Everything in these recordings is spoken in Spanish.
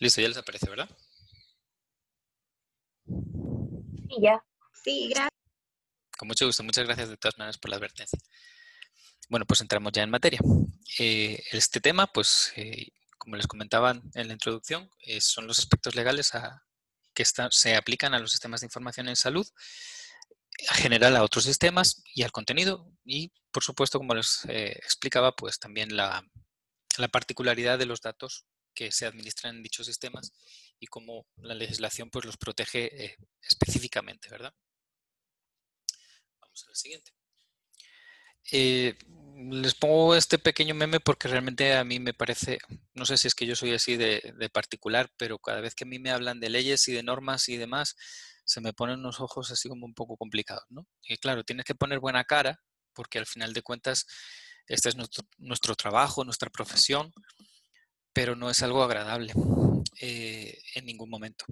Listo, ya les aparece, ¿verdad? Y ya. Sí, gracias. Con mucho gusto. Muchas gracias de todas maneras por la advertencia. Bueno, pues entramos ya en materia. Este tema, pues, como les comentaba en la introducción, son los aspectos legales que se aplican a los sistemas de información en salud, en general a otros sistemas y al contenido. Y, por supuesto, como les explicaba, pues también la particularidad de los datos que se administran en dichos sistemas y cómo la legislación pues los protege específicamente, ¿verdad? Vamos a la siguiente. Les pongo este pequeño meme porque realmente a mí me parece, no sé si es que yo soy así de particular, pero cada vez que a mí me hablan de leyes y de normas y demás, se me ponen unos ojos así como un poco complicados, ¿no? Y claro, tienes que poner buena cara porque al final de cuentas este es nuestro trabajo, nuestra profesión, pero no es algo agradable en ningún momento.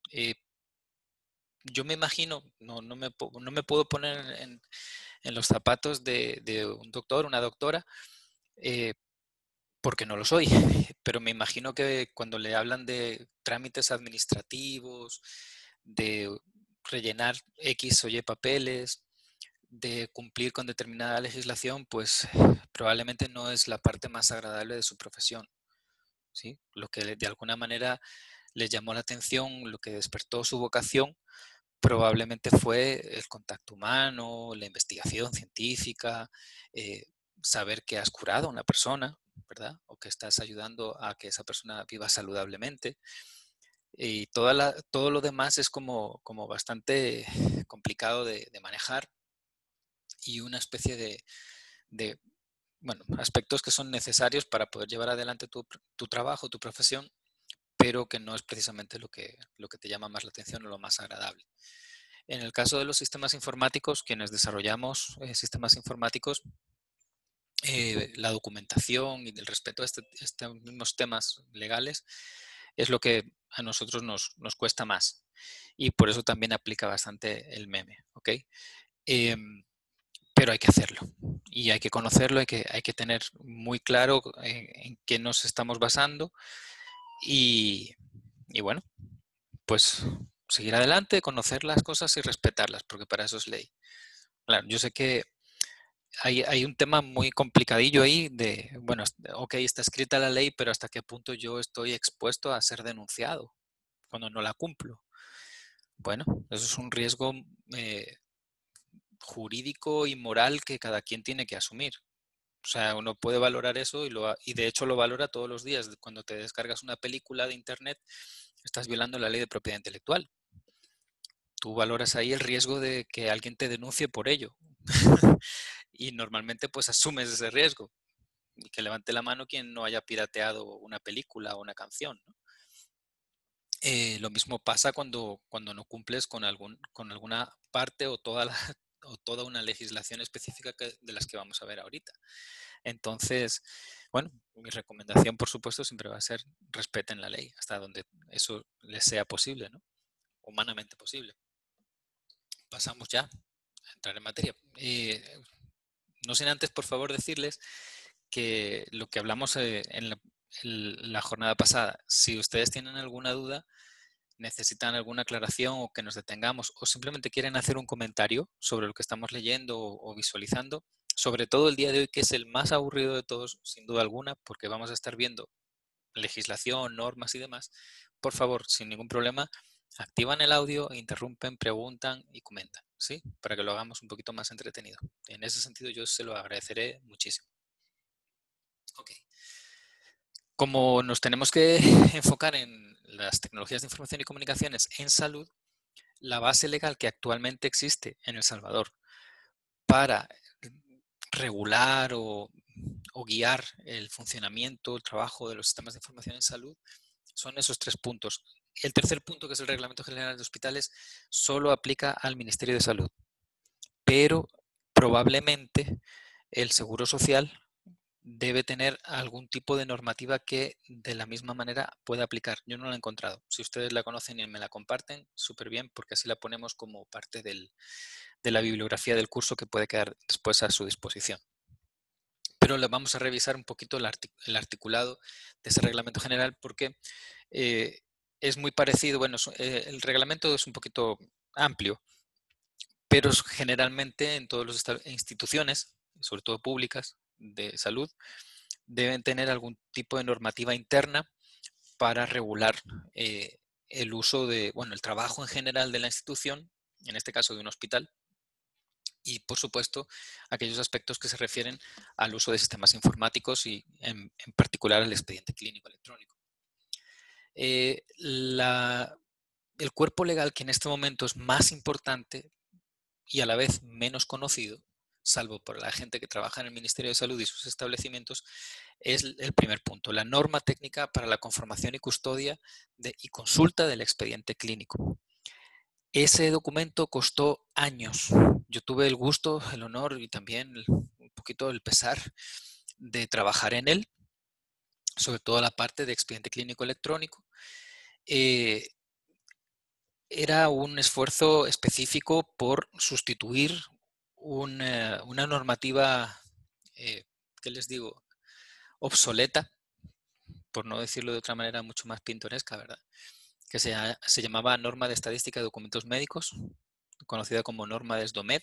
Yo me imagino, no me puedo poner en los zapatos de un doctor, una doctora, porque no lo soy, pero me imagino que cuando le hablan de trámites administrativos, de rellenar X o Y papeles, de cumplir con determinada legislación, pues probablemente no es la parte más agradable de su profesión, ¿sí? Lo que de alguna manera les llamó la atención, lo que despertó su vocación, probablemente fue el contacto humano, la investigación científica, saber que has curado a una persona, ¿verdad? O que estás ayudando a que esa persona viva saludablemente. Y todo lo demás es como bastante complicado de manejar y una especie de, bueno, aspectos que son necesarios para poder llevar adelante tu trabajo, tu profesión, pero que no es precisamente lo que te llama más la atención o lo más agradable. En el caso de los sistemas informáticos, quienes desarrollamos sistemas informáticos, la documentación y el respeto a estos mismos temas legales es lo que a nosotros nos cuesta más. Y por eso también aplica bastante el meme, ¿ok? Pero hay que hacerlo y hay que conocerlo, hay que tener muy claro en qué nos estamos basando y bueno, pues seguir adelante, conocer las cosas y respetarlas, porque para eso es ley. Claro, yo sé que hay un tema muy complicadillo ahí de, bueno, ok, está escrita la ley, pero hasta qué punto yo estoy expuesto a ser denunciado cuando no la cumplo. Bueno, eso es un riesgo jurídico y moral que cada quien tiene que asumir. O sea, uno puede valorar eso y de hecho lo valora todos los días. Cuando te descargas una película de internet, estás violando la ley de propiedad intelectual. Tú valoras ahí el riesgo de que alguien te denuncie por ello. Y normalmente pues asumes ese riesgo. Y que levante la mano quien no haya pirateado una película o una canción, ¿no? Lo mismo pasa cuando no cumples con alguna parte o o toda una legislación específica de las que vamos a ver ahorita. Entonces, bueno, mi recomendación, por supuesto, siempre va a ser respeten la ley hasta donde eso les sea posible, ¿no? Humanamente posible. Pasamos ya a entrar en materia. No sin antes, por favor, decirles que lo que hablamos en la jornada pasada, si ustedes tienen alguna duda, necesitan alguna aclaración o que nos detengamos o simplemente quieren hacer un comentario sobre lo que estamos leyendo o visualizando, sobre todo el día de hoy, que es el más aburrido de todos, sin duda alguna, porque vamos a estar viendo legislación, normas y demás, por favor, sin ningún problema, activan el audio, interrumpen, preguntan y comentan, ¿sí? Para que lo hagamos un poquito más entretenido. En ese sentido yo se lo agradeceré muchísimo. Ok. Como nos tenemos que enfocar en las tecnologías de información y comunicaciones en salud, la base legal que actualmente existe en El Salvador para regular o guiar el funcionamiento, el trabajo de los sistemas de información en salud son esos 3 puntos. El tercer punto, que es el Reglamento General de Hospitales, solo aplica al Ministerio de Salud, pero probablemente el Seguro Social debe tener algún tipo de normativa que de la misma manera pueda aplicar. Yo no la he encontrado. Si ustedes la conocen y me la comparten, súper bien, porque así la ponemos como parte de la bibliografía del curso que puede quedar después a su disposición. Pero le vamos a revisar un poquito el articulado de ese reglamento general porque es muy parecido, bueno, el reglamento es un poquito amplio, pero generalmente en todas las instituciones, sobre todo públicas de salud, deben tener algún tipo de normativa interna para regular el uso de, bueno, el trabajo en general de la institución, en este caso de un hospital, y por supuesto aquellos aspectos que se refieren al uso de sistemas informáticos y en particular al expediente clínico electrónico. El cuerpo legal que en este momento es más importante y a la vez menos conocido, salvo por la gente que trabaja en el Ministerio de Salud y sus establecimientos, es el primer punto, la norma técnica para la conformación y custodia y consulta del expediente clínico. Ese documento costó años. Yo tuve el gusto, el honor y también un poquito el pesar de trabajar en él, sobre todo la parte de expediente clínico electrónico. Era un esfuerzo específico por sustituir una normativa, ¿qué les digo?, obsoleta, por no decirlo de otra manera mucho más pintoresca, ¿verdad? Que se llamaba Norma de Estadística de Documentos Médicos, conocida como Norma de SDOMED,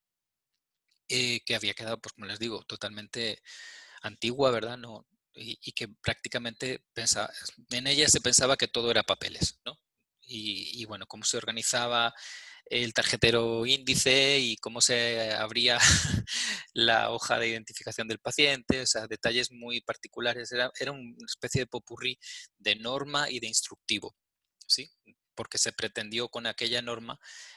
que había quedado, pues como les digo, totalmente antigua, ¿verdad? No, y que prácticamente en ella se pensaba que todo era papeles, ¿no? Y bueno, cómo se organizaba el tarjetero índice y cómo se abría la hoja de identificación del paciente, o sea, detalles muy particulares. Era una especie de popurrí de norma y de instructivo, ¿sí? Porque se pretendió con aquella norma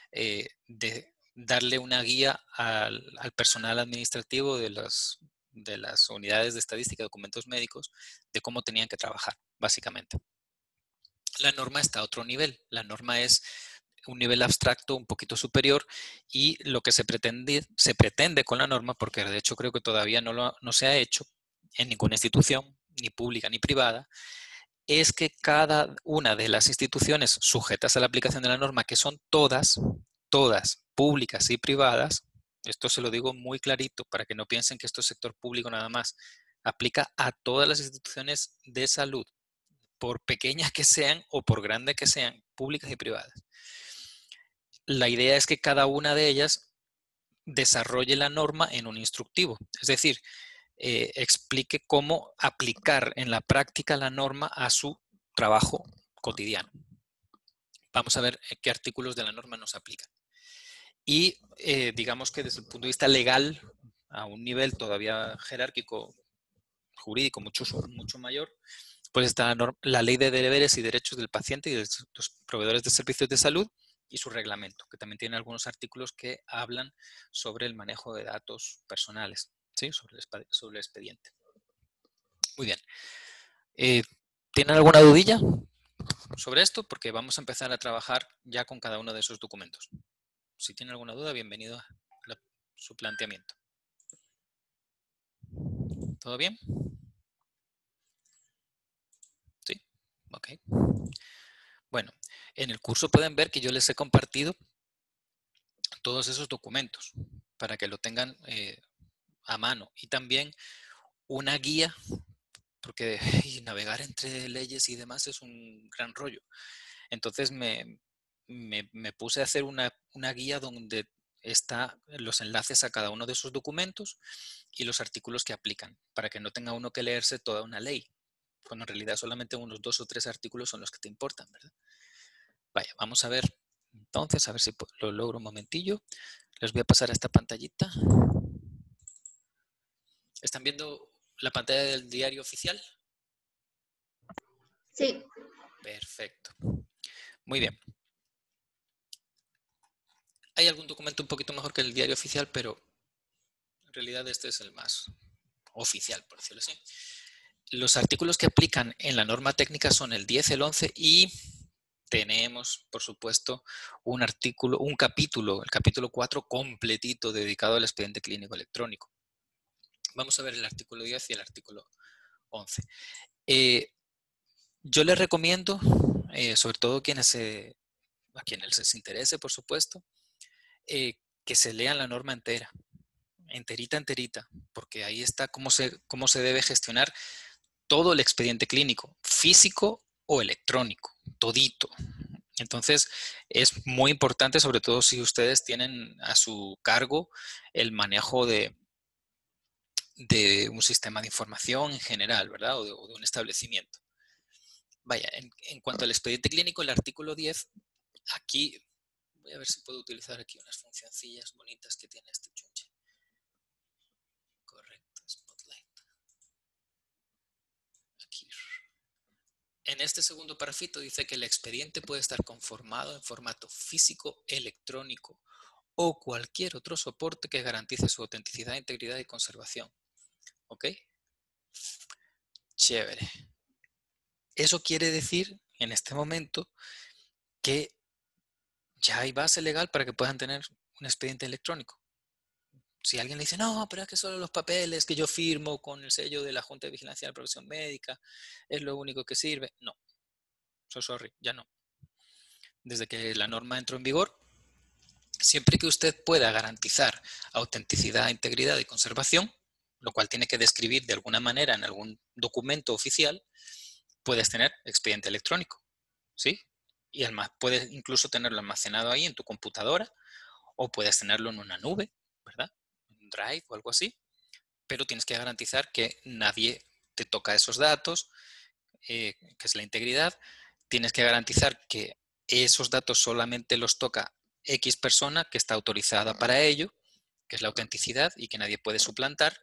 de darle una guía al personal administrativo de las unidades de estadística de documentos médicos de cómo tenían que trabajar, básicamente. La norma está a otro nivel. La norma es un nivel abstracto un poquito superior y lo que se pretende con la norma, porque de hecho creo que todavía no se ha hecho en ninguna institución, ni pública ni privada, es que cada una de las instituciones sujetas a la aplicación de la norma, que son todas públicas y privadas, esto se lo digo muy clarito para que no piensen que esto es sector público nada más, aplica a todas las instituciones de salud, por pequeñas que sean o por grandes que sean, públicas y privadas. La idea es que cada una de ellas desarrolle la norma en un instructivo, es decir, explique cómo aplicar en la práctica la norma a su trabajo cotidiano. Vamos a ver qué artículos de la norma nos aplican. Y digamos que desde el punto de vista legal, a un nivel todavía jerárquico, jurídico mucho mayor, pues está la ley de deberes y derechos del paciente y de los proveedores de servicios de salud y su reglamento, que también tiene algunos artículos que hablan sobre el manejo de datos personales, ¿sí? sobre el expediente. Muy bien. ¿Tienen alguna dudilla sobre esto? Porque vamos a empezar a trabajar ya con cada uno de esos documentos. Si tienen alguna duda, bienvenido a su planteamiento. ¿Todo bien? Sí. Ok. Bueno, en el curso pueden ver que yo les he compartido todos esos documentos para que lo tengan a mano y también una guía, porque navegar entre leyes y demás es un gran rollo. Entonces me puse a hacer una guía donde están los enlaces a cada uno de esos documentos y los artículos que aplican, para que no tenga uno que leerse toda una ley, cuando en realidad solamente unos 2 o 3 artículos son los que te importan, ¿verdad? Vaya, vamos a ver entonces, a ver si lo logro un momentillo. Les voy a pasar a esta pantallita. ¿Están viendo la pantalla del diario oficial? Sí. Perfecto. Muy bien. Hay algún documento un poquito mejor que el diario oficial, pero en realidad este es el más oficial, por decirlo así. Los artículos que aplican en la norma técnica son el 10, el 11 y tenemos, por supuesto, un capítulo, el capítulo 4 completito dedicado al expediente clínico electrónico. Vamos a ver el artículo 10 y el artículo 11. Yo les recomiendo, sobre todo a quienes les interese, por supuesto, que se lean la norma entera, enterita, porque ahí está cómo se debe gestionar todo el expediente clínico, físico o electrónico. todito. Entonces, es muy importante, sobre todo si ustedes tienen a su cargo el manejo de un sistema de información en general, ¿verdad? O de un establecimiento. Vaya, en cuanto al expediente clínico, el artículo 10, aquí, voy a ver si puedo utilizar aquí unas funcioncillas bonitas que tiene este chunche. Correcto, Spotlight. Aquí. En este segundo parrafito dice que el expediente puede estar conformado en formato físico, electrónico o cualquier otro soporte que garantice su autenticidad, integridad y conservación. ¿Ok? Chévere. Eso quiere decir, en este momento, que ya hay base legal para que puedan tener un expediente electrónico. Si alguien le dice, no, pero es que solo los papeles que yo firmo con el sello de la Junta de Vigilancia de la Profesión Médica es lo único que sirve. No, so sorry, ya no. Desde que la norma entró en vigor, siempre que usted pueda garantizar autenticidad, integridad y conservación, lo cual tiene que describir de alguna manera en algún documento oficial, puedes tener expediente electrónico, ¿sí? Y además puedes incluso tenerlo almacenado ahí en tu computadora o puedes tenerlo en una nube, ¿verdad? En Drive o algo así, pero tienes que garantizar que nadie te toca esos datos, que es la integridad. Tienes que garantizar que esos datos solamente los toca X persona que está autorizada para ello, que es la autenticidad y que nadie puede suplantar,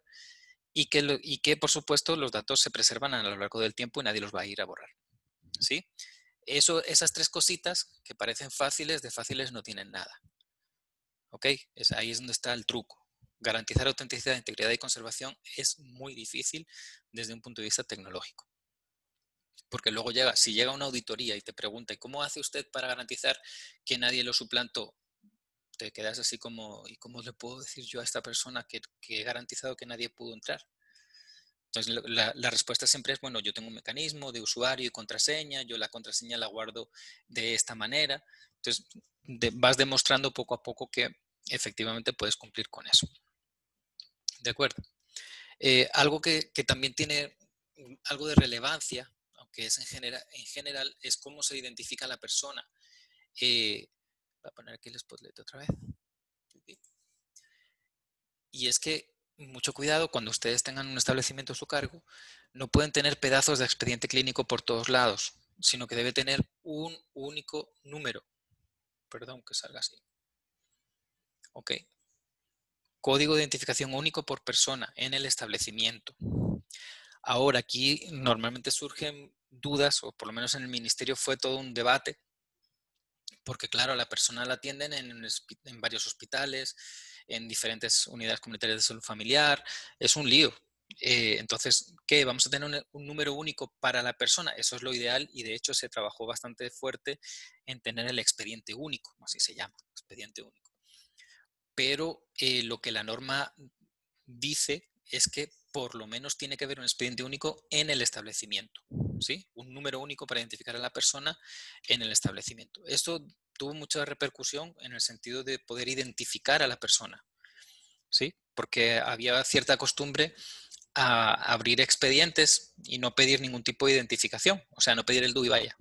y que por supuesto los datos se preservan a lo largo del tiempo y nadie los va a ir a borrar. ¿Sí? Esas tres cositas que parecen fáciles, de fáciles no tienen nada. ¿Ok? Ahí es donde está el truco. Garantizar autenticidad, integridad y conservación es muy difícil desde un punto de vista tecnológico. Porque luego si llega una auditoría y te pregunta, ¿y cómo hace usted para garantizar que nadie lo suplantó? Te quedas así como, ¿y cómo le puedo decir yo a esta persona que he garantizado que nadie pudo entrar? Entonces, la respuesta siempre es, bueno, yo tengo un mecanismo de usuario y contraseña, yo la contraseña la guardo de esta manera. Entonces, vas demostrando poco a poco que efectivamente puedes cumplir con eso. ¿De acuerdo? Algo que también tiene algo de relevancia, aunque es en general, es cómo se identifica a la persona. Voy a poner aquí el spotlight otra vez. Y es que mucho cuidado cuando ustedes tengan un establecimiento a su cargo, no pueden tener pedazos de expediente clínico por todos lados, sino que debe tener un único número. Perdón que salga así. Ok. Código de identificación único por persona en el establecimiento. Ahora, aquí normalmente surgen dudas, o por lo menos en el ministerio fue todo un debate, porque claro, la persona la atienden en varios hospitales, en diferentes unidades comunitarias de salud familiar, es un lío. Entonces, ¿qué? ¿Vamos a tener un número único para la persona? Eso es lo ideal y de hecho se trabajó bastante fuerte en tener el expediente único, así se llama, expediente único. Pero lo que la norma dice es que por lo menos tiene que haber un expediente único en el establecimiento, ¿sí? Un número único para identificar a la persona en el establecimiento. Esto tuvo mucha repercusión en el sentido de poder identificar a la persona, ¿sí? Porque había cierta costumbre a abrir expedientes y no pedir ningún tipo de identificación, o sea, no pedir el DUI, vaya.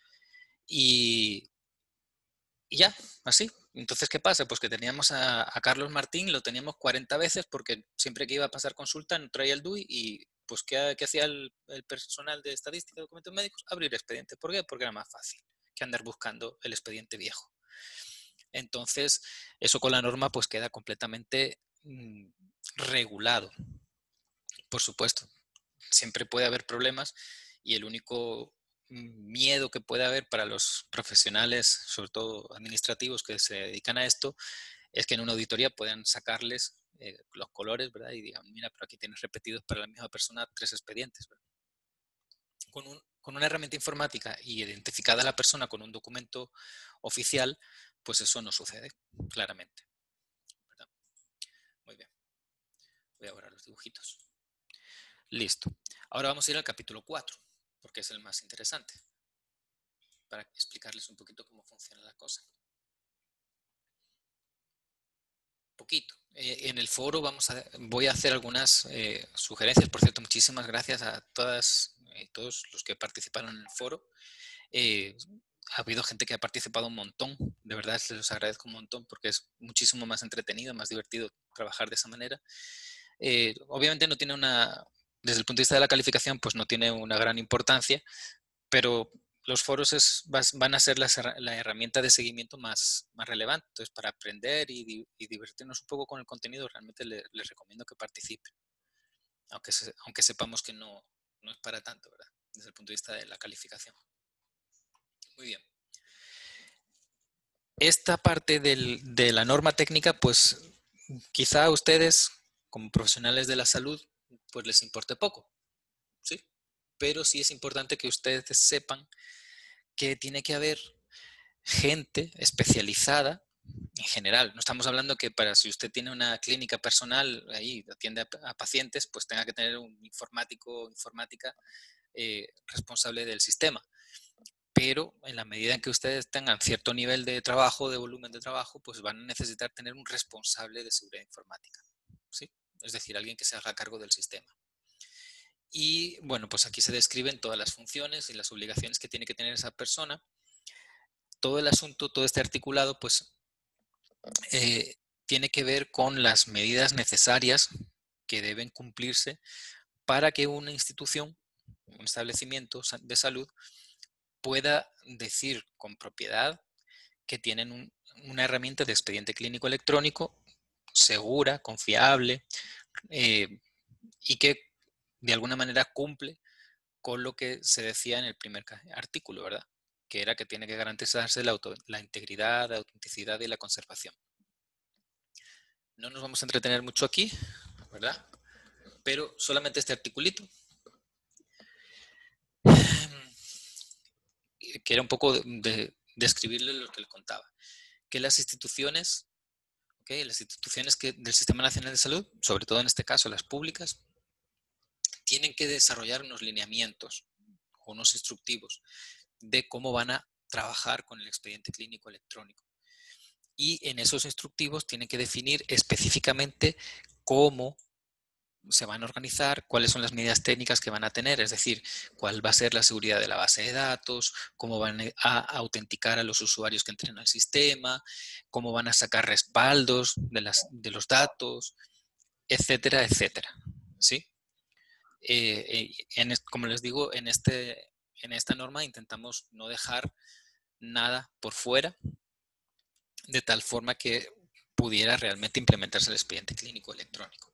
Y ya, así. Entonces, ¿qué pasa? Pues que teníamos a Carlos Martín, lo teníamos 40 veces porque siempre que iba a pasar consulta no traía el DUI y pues ¿qué hacía el personal de estadística de documentos médicos? Abrir expedientes. ¿Por qué? Porque era más fácil que andar buscando el expediente viejo. Entonces, eso con la norma pues queda completamente regulado. Por supuesto, siempre puede haber problemas y el único miedo que puede haber para los profesionales, sobre todo administrativos que se dedican a esto, es que en una auditoría puedan sacarles los colores, ¿verdad? Y digan, mira, pero aquí tienes repetidos para la misma persona 3 expedientes, ¿verdad? Con una herramienta informática y identificada a la persona con un documento oficial, pues eso no sucede, claramente, ¿verdad? Muy bien. Voy a borrar los dibujitos. Listo. Ahora vamos a ir al capítulo 4, porque es el más interesante, para explicarles un poquito cómo funciona la cosa. Poquito. En el foro voy a hacer algunas sugerencias. Por cierto, muchísimas gracias a todos los que participaron en el foro. Eh, ha habido gente que ha participado un montón, de verdad se los agradezco un montón porque es muchísimo más entretenido, más divertido trabajar de esa manera. Obviamente no tiene desde el punto de vista de la calificación, pues no tiene una gran importancia, pero los foros van a ser la herramienta de seguimiento más relevante. Entonces, para aprender y divertirnos un poco con el contenido, realmente les recomiendo que participen, aunque sepamos que no es para tanto, ¿verdad? Desde el punto de vista de la calificación. Muy bien. Esta parte de la norma técnica, pues quizá a ustedes, como profesionales de la salud, pues les importe poco, ¿sí? Pero sí es importante que ustedes sepan que tiene que haber gente especializada en general. No estamos hablando que para si usted tiene una clínica personal ahí, atiende a pacientes, pues tenga que tener un informático o informática responsable del sistema. Pero en la medida en que ustedes tengan cierto nivel de trabajo, de volumen de trabajo, pues van a necesitar tener un responsable de seguridad informática, ¿sí? Es decir, alguien que se haga cargo del sistema. Y bueno, pues aquí se describen todas las funciones y las obligaciones que tiene que tener esa persona. Todo el asunto, todo este articulado, pues tiene que ver con las medidas necesarias que deben cumplirse para que una institución, un establecimiento de salud, pueda decir con propiedad que tienen una herramienta de expediente clínico electrónico segura, confiable y que de alguna manera cumple con lo que se decía en el primer artículo, ¿verdad? Que era que tiene que garantizarse la integridad, la autenticidad y la conservación. No nos vamos a entretener mucho aquí, ¿verdad? Pero solamente este articulito, que era un poco de describirle lo que le contaba. Que las instituciones, ¿okay? Las instituciones del Sistema Nacional de Salud, sobre todo en este caso las públicas, tienen que desarrollar unos lineamientos o unos instructivos de cómo van a trabajar con el expediente clínico electrónico. Y en esos instructivos tienen que definir específicamente cómo se van a organizar, cuáles son las medidas técnicas que van a tener, es decir, cuál va a ser la seguridad de la base de datos, cómo van a autenticar a los usuarios que entren al sistema, cómo van a sacar respaldos de los datos, etcétera, etcétera. ¿Sí? Como les digo, en esta norma intentamos no dejar nada por fuera, de tal forma que pudiera realmente implementarse el expediente clínico electrónico.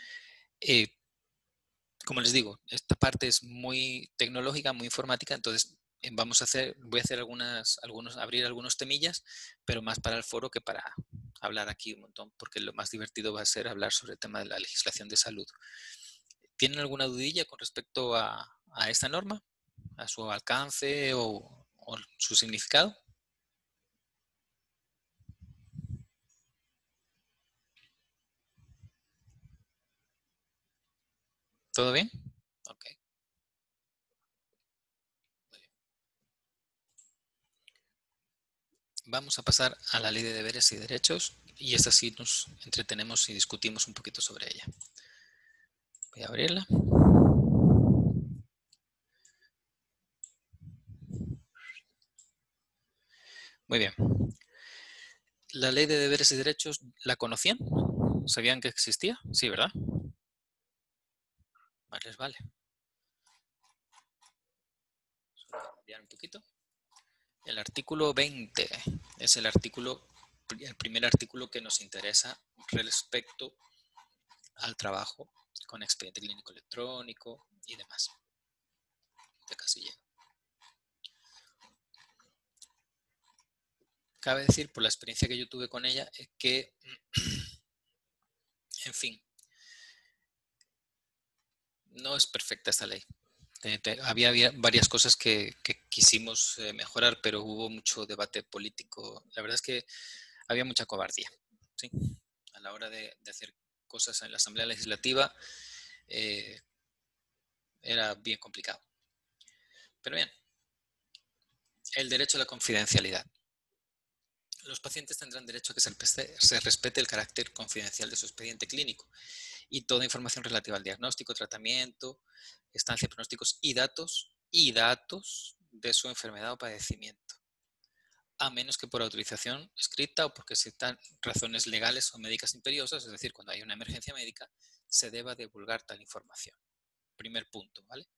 Como les digo, esta parte es muy tecnológica, muy informática, entonces voy a hacer abrir algunos temillas, pero más para el foro que para hablar aquí un montón, porque lo más divertido va a ser hablar sobre el tema de la legislación de salud. ¿Tienen alguna dudilla con respecto a esta norma, a su alcance o su significado? ¿Todo bien? Ok. Vamos a pasar a la ley de deberes y derechos y esta sí nos entretenemos y discutimos un poquito sobre ella. Voy a abrirla. Muy bien. La ley de deberes y derechos, ¿la conocían? ¿Sabían que existía? Sí, ¿verdad? Vale. Voy a cambiar un poquito. El artículo 20 es el primer artículo que nos interesa respecto al trabajo con expediente clínico electrónico y demás. Ya casi llego. Cabe decir, por la experiencia que yo tuve con ella, que, en fin, no es perfecta esta ley. Había varias cosas que quisimos mejorar, pero hubo mucho debate político. La verdad es que había mucha cobardía, ¿sí? A la hora de hacer cosas en la Asamblea Legislativa era bien complicado. Pero bien, el derecho a la confidencialidad. Los pacientes tendrán derecho a que se respete el carácter confidencial de su expediente clínico y toda información relativa al diagnóstico, tratamiento, estancia, pronósticos y datos de su enfermedad o padecimiento, a menos que por autorización escrita o porque existan razones legales o médicas imperiosas, es decir, cuando hay una emergencia médica, se deba divulgar tal información. Primer punto, ¿vale?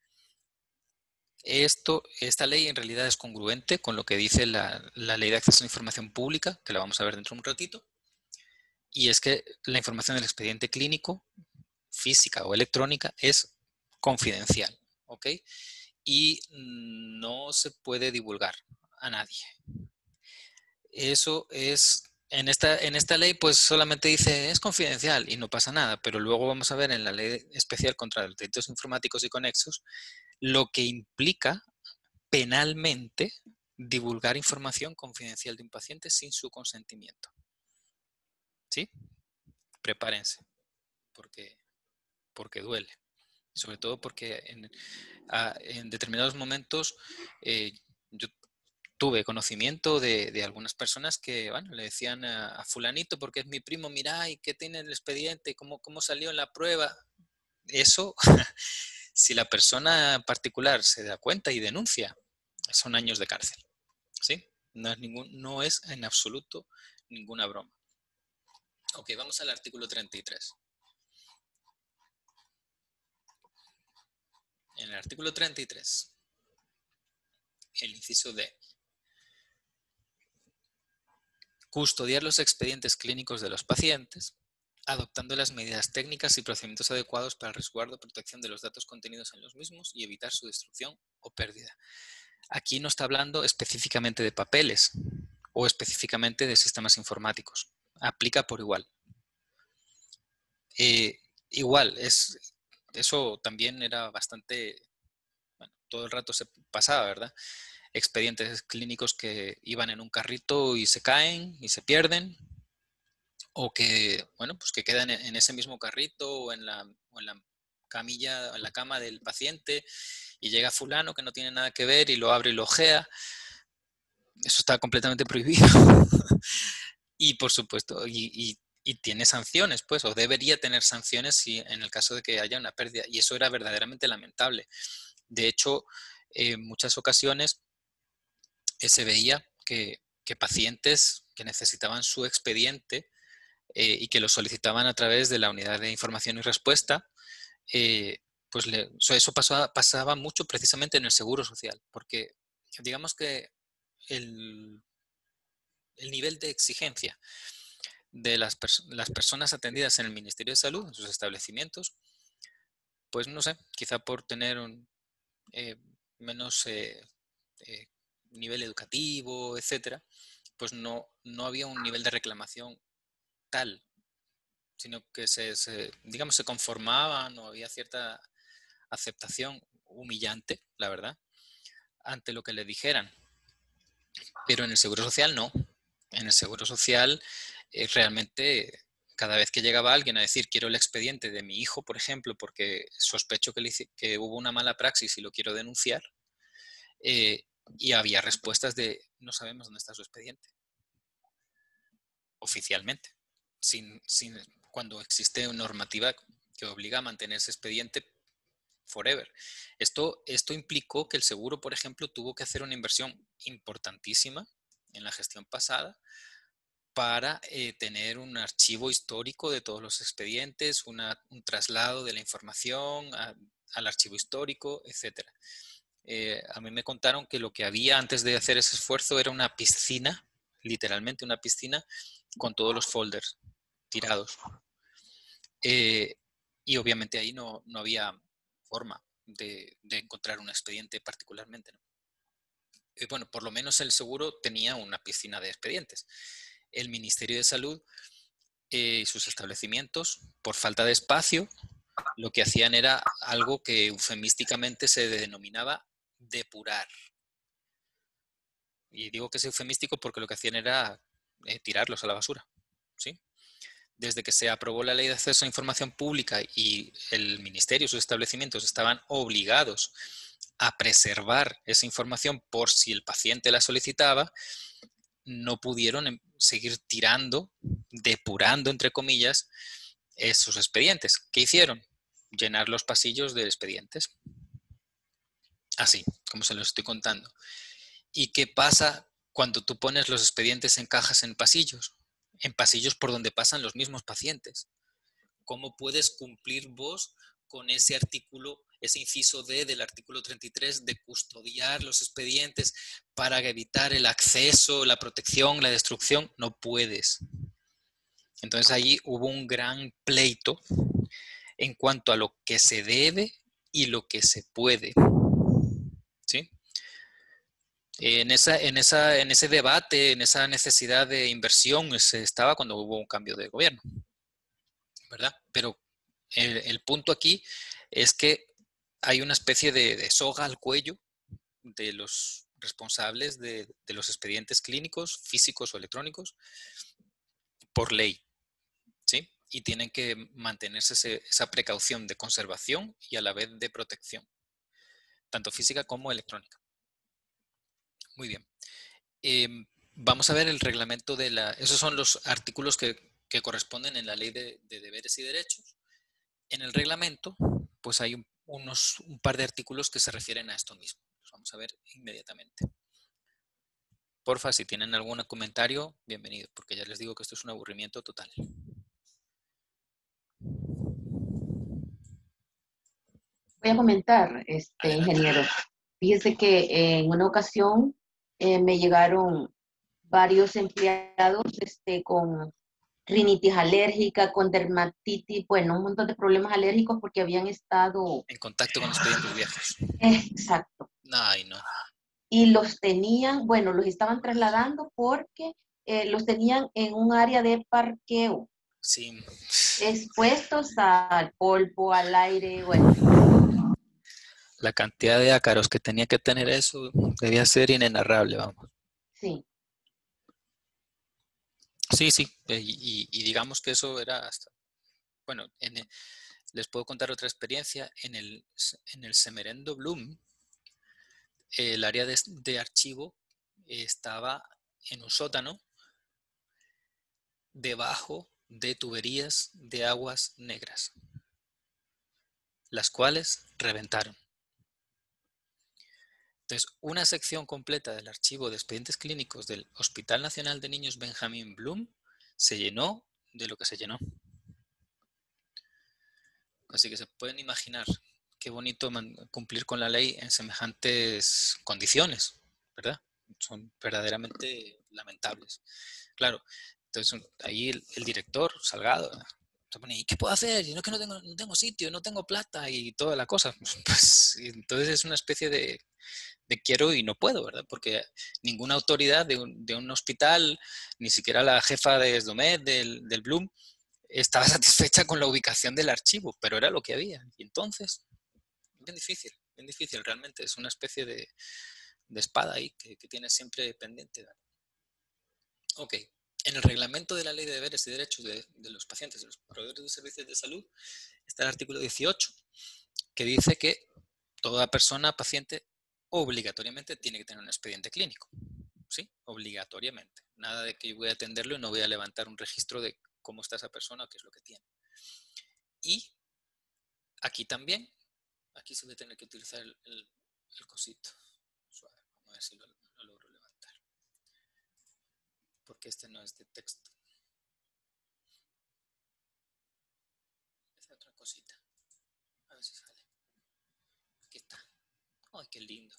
Esta ley en realidad es congruente con lo que dice la Ley de Acceso a la Información Pública, que la vamos a ver dentro de un ratito, y es que la información del expediente clínico, física o electrónica, es confidencial, ¿ok? Y no se puede divulgar a nadie. Eso es, en esta ley pues solamente dice es confidencial y no pasa nada, pero luego vamos a ver en la ley especial contra los delitos informáticos y conexos lo que implica penalmente divulgar información confidencial de un paciente sin su consentimiento. ¿Sí? Prepárense, porque duele. Sobre todo porque en determinados momentos yo tuve conocimiento de algunas personas que, bueno, le decían a fulanito, porque es mi primo, mira, ¿y qué tiene el expediente? ¿Cómo salió en la prueba? Eso, si la persona particular se da cuenta y denuncia, son años de cárcel. ¿Sí? No es en absoluto ninguna broma. Ok, vamos al artículo 33. En el artículo 33, el inciso D. Custodiar los expedientes clínicos de los pacientes, adoptando las medidas técnicas y procedimientos adecuados para el resguardo y protección de los datos contenidos en los mismos y evitar su destrucción o pérdida. Aquí no está hablando específicamente de papeles o específicamente de sistemas informáticos. Aplica por igual. Igual, eso también era bastante, bueno, todo el rato se pasaba, ¿verdad? Expedientes clínicos que iban en un carrito y se caen y se pierden, o que, bueno, pues que quedan en ese mismo carrito o en la camilla, en la cama del paciente, y llega fulano que no tiene nada que ver y lo abre y lo ojea. Eso está completamente prohibido. Y por supuesto, y tiene sanciones, pues, o debería tener sanciones si en el caso de que haya una pérdida. Y eso era verdaderamente lamentable. De hecho, en muchas ocasiones se veía que pacientes que necesitaban su expediente y que lo solicitaban a través de la unidad de información y respuesta, pues eso pasaba mucho precisamente en el Seguro Social, porque digamos que el, el nivel de exigencia de las personas atendidas en el Ministerio de Salud, en sus establecimientos, pues no sé, quizá por tener un menos eh, nivel educativo, etcétera, pues no había un nivel de reclamación tal, sino que digamos, se conformaban o había cierta aceptación humillante, la verdad, ante lo que le dijeran. Pero en el Seguro Social no. En el Seguro Social realmente cada vez que llegaba alguien a decir quiero el expediente de mi hijo, por ejemplo, porque sospecho que hubo una mala praxis y lo quiero denunciar, y había respuestas de no sabemos dónde está su expediente, oficialmente, cuando existe una normativa que obliga a mantener ese expediente forever. Esto implicó que el seguro, por ejemplo, tuvo que hacer una inversión importantísima en la gestión pasada para tener un archivo histórico de todos los expedientes, un traslado de la información al archivo histórico, etc. A mí me contaron que lo que había antes de hacer ese esfuerzo era una piscina, literalmente una piscina, con todos los folders tirados. Y obviamente ahí no había forma de encontrar un expediente particularmente, ¿no? Bueno, por lo menos el seguro tenía una piscina de expedientes. El Ministerio de Salud y sus establecimientos, por falta de espacio, lo que hacían era algo que eufemísticamente se denominaba depurar. Y digo que es eufemístico porque lo que hacían era tirarlos a la basura, ¿sí? Desde que se aprobó la Ley de Acceso a Información Pública y el Ministerio y sus establecimientos estaban obligados a preservar esa información por si el paciente la solicitaba, no pudieron seguir tirando, depurando, entre comillas, esos expedientes. ¿Qué hicieron? Llenar los pasillos de expedientes. así, como se lo estoy contando. ¿Y qué pasa cuando tú pones los expedientes en cajas en pasillos por donde pasan los mismos pacientes? ¿Cómo puedes cumplir vos con ese artículo, ese inciso D del artículo 33 de custodiar los expedientes para evitar el acceso, la protección, la destrucción? No puedes. Entonces allí hubo un gran pleito en cuanto a lo que se debe y lo que se puede. ¿Sí? En ese debate, en esa necesidad de inversión, se estaba cuando hubo un cambio de gobierno, ¿verdad? Pero el punto aquí es que hay una especie de soga al cuello de los responsables de los expedientes clínicos, físicos o electrónicos, por ley, ¿sí? Y tienen que mantenerse esa precaución de conservación y a la vez de protección, tanto física como electrónica. Muy bien. Vamos a ver el reglamento de la... Esos son los artículos que corresponden en la ley de deberes y derechos. En el reglamento, pues hay un par de artículos que se refieren a esto mismo. Los vamos a ver inmediatamente. Porfa, si tienen algún comentario, bienvenido, porque ya les digo que esto es un aburrimiento total. Voy a comentar, Adelante. ingeniero. Fíjese que en una ocasión me llegaron varios empleados con rinitis alérgica, con dermatitis, bueno, un montón de problemas alérgicos porque habían estado, En contacto con expedientes viejos. exacto, Ay, no. y los tenían, bueno, los estaban trasladando porque los tenían en un área de parqueo, Sí. expuestos al polvo, al aire, bueno, La cantidad de ácaros que tenía que tener eso debía ser inenarrable, vamos. sí. Sí, sí. Y digamos que eso era hasta... Bueno, les puedo contar otra experiencia. En el Semerendo Bloom, el área de archivo estaba en un sótano debajo de tuberías de aguas negras, las cuales reventaron. Entonces, una sección completa del archivo de expedientes clínicos del Hospital Nacional de Niños Benjamin Bloom se llenó de lo que se llenó. Así que se pueden imaginar qué bonito cumplir con la ley en semejantes condiciones, ¿verdad? Son verdaderamente lamentables. Claro, entonces ahí el director, Salgado, se pone, ¿y qué puedo hacer? Y no, que no tengo sitio, no tengo plata y toda la cosa. Pues entonces es una especie de quiero y no puedo, ¿verdad? Porque ninguna autoridad de un hospital, ni siquiera la jefa de SDOMED, del Bloom, estaba satisfecha con la ubicación del archivo, pero era lo que había. Y entonces, bien difícil realmente. Es una especie de espada ahí que tienes siempre pendiente. ¿Verdad? Ok. En el reglamento de la Ley de Deberes y Derechos de los pacientes, de los proveedores de servicios de salud, está el artículo 18, que dice que toda persona paciente obligatoriamente tiene que tener un expediente clínico. ¿Sí? Obligatoriamente. Nada de que voy a atenderlo y no voy a levantar un registro de cómo está esa persona o qué es lo que tiene. Y aquí también, aquí se va a tener que utilizar el cosito. Suave. Vamos a ver si lo logro levantar. Porque este no es de texto. Esa otra cosita. A ver si sale. Aquí está. Ay, qué lindo.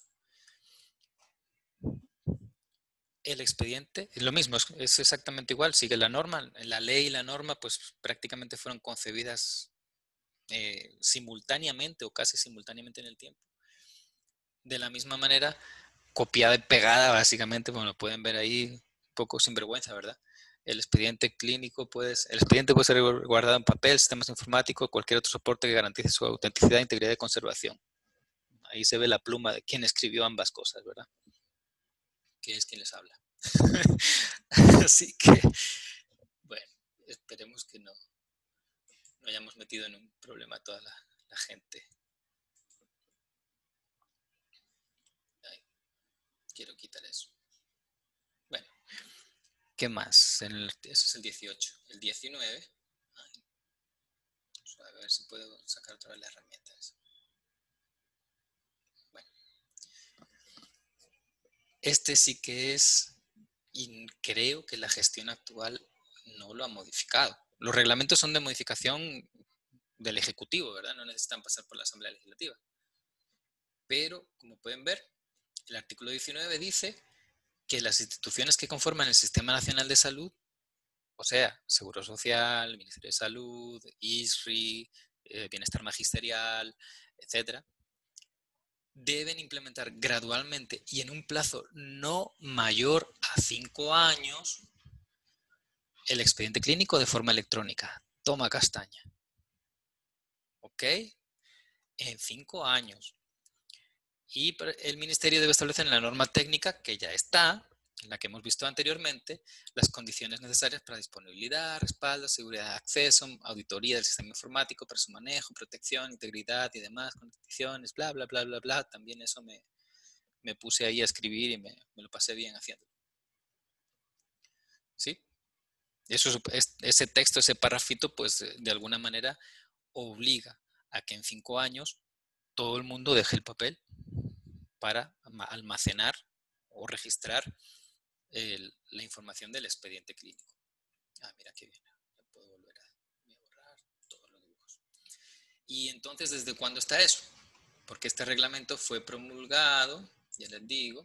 El expediente es lo mismo, es exactamente igual, sigue la norma. La ley y la norma pues prácticamente fueron concebidas simultáneamente o casi simultáneamente en el tiempo. De la misma manera, copiada y pegada básicamente, bueno, pueden ver ahí un poco sinvergüenza, ¿verdad? El expediente clínico el expediente puede ser guardado en papel, sistemas informáticos, cualquier otro soporte que garantice su autenticidad, integridad y conservación. Ahí se ve la pluma de quien escribió ambas cosas, ¿verdad? Que es quien les habla. Así que, bueno, esperemos que no hayamos metido en un problema a toda la gente. Ay, quiero quitar eso. Bueno, ¿qué más? Eso es el 18. El 19. Ay, a ver si puedo sacar otra vez la herramienta esa. Bueno, Este sí que es, y creo que la gestión actual no lo ha modificado. Los reglamentos son de modificación del Ejecutivo, ¿verdad? No necesitan pasar por la Asamblea Legislativa. Pero, como pueden ver, el artículo 19 dice que las instituciones que conforman el Sistema Nacional de Salud, o sea, Seguro Social, Ministerio de Salud, ISRI, Bienestar Magisterial, etcétera, deben implementar gradualmente y en un plazo no mayor a 5 años el expediente clínico de forma electrónica. Toma castaña. ¿Ok? En 5 años. Y el Ministerio debe establecer en la norma técnica que ya está, en la que hemos visto anteriormente, las condiciones necesarias para disponibilidad, respaldo, seguridad de acceso, auditoría del sistema informático para su manejo, protección, integridad y demás condiciones, bla, bla, bla, bla, bla. También eso me puse ahí a escribir y me lo pasé bien haciendo. ¿Sí? Eso, ese texto, ese parrafito, pues de alguna manera obliga a que en 5 años todo el mundo deje el papel para almacenar o registrar la información del expediente clínico. Ah, mira qué bien. Ya puedo volver a borrar todos los dibujos. Y entonces, ¿desde cuándo está eso? Porque este reglamento fue promulgado, ya les digo.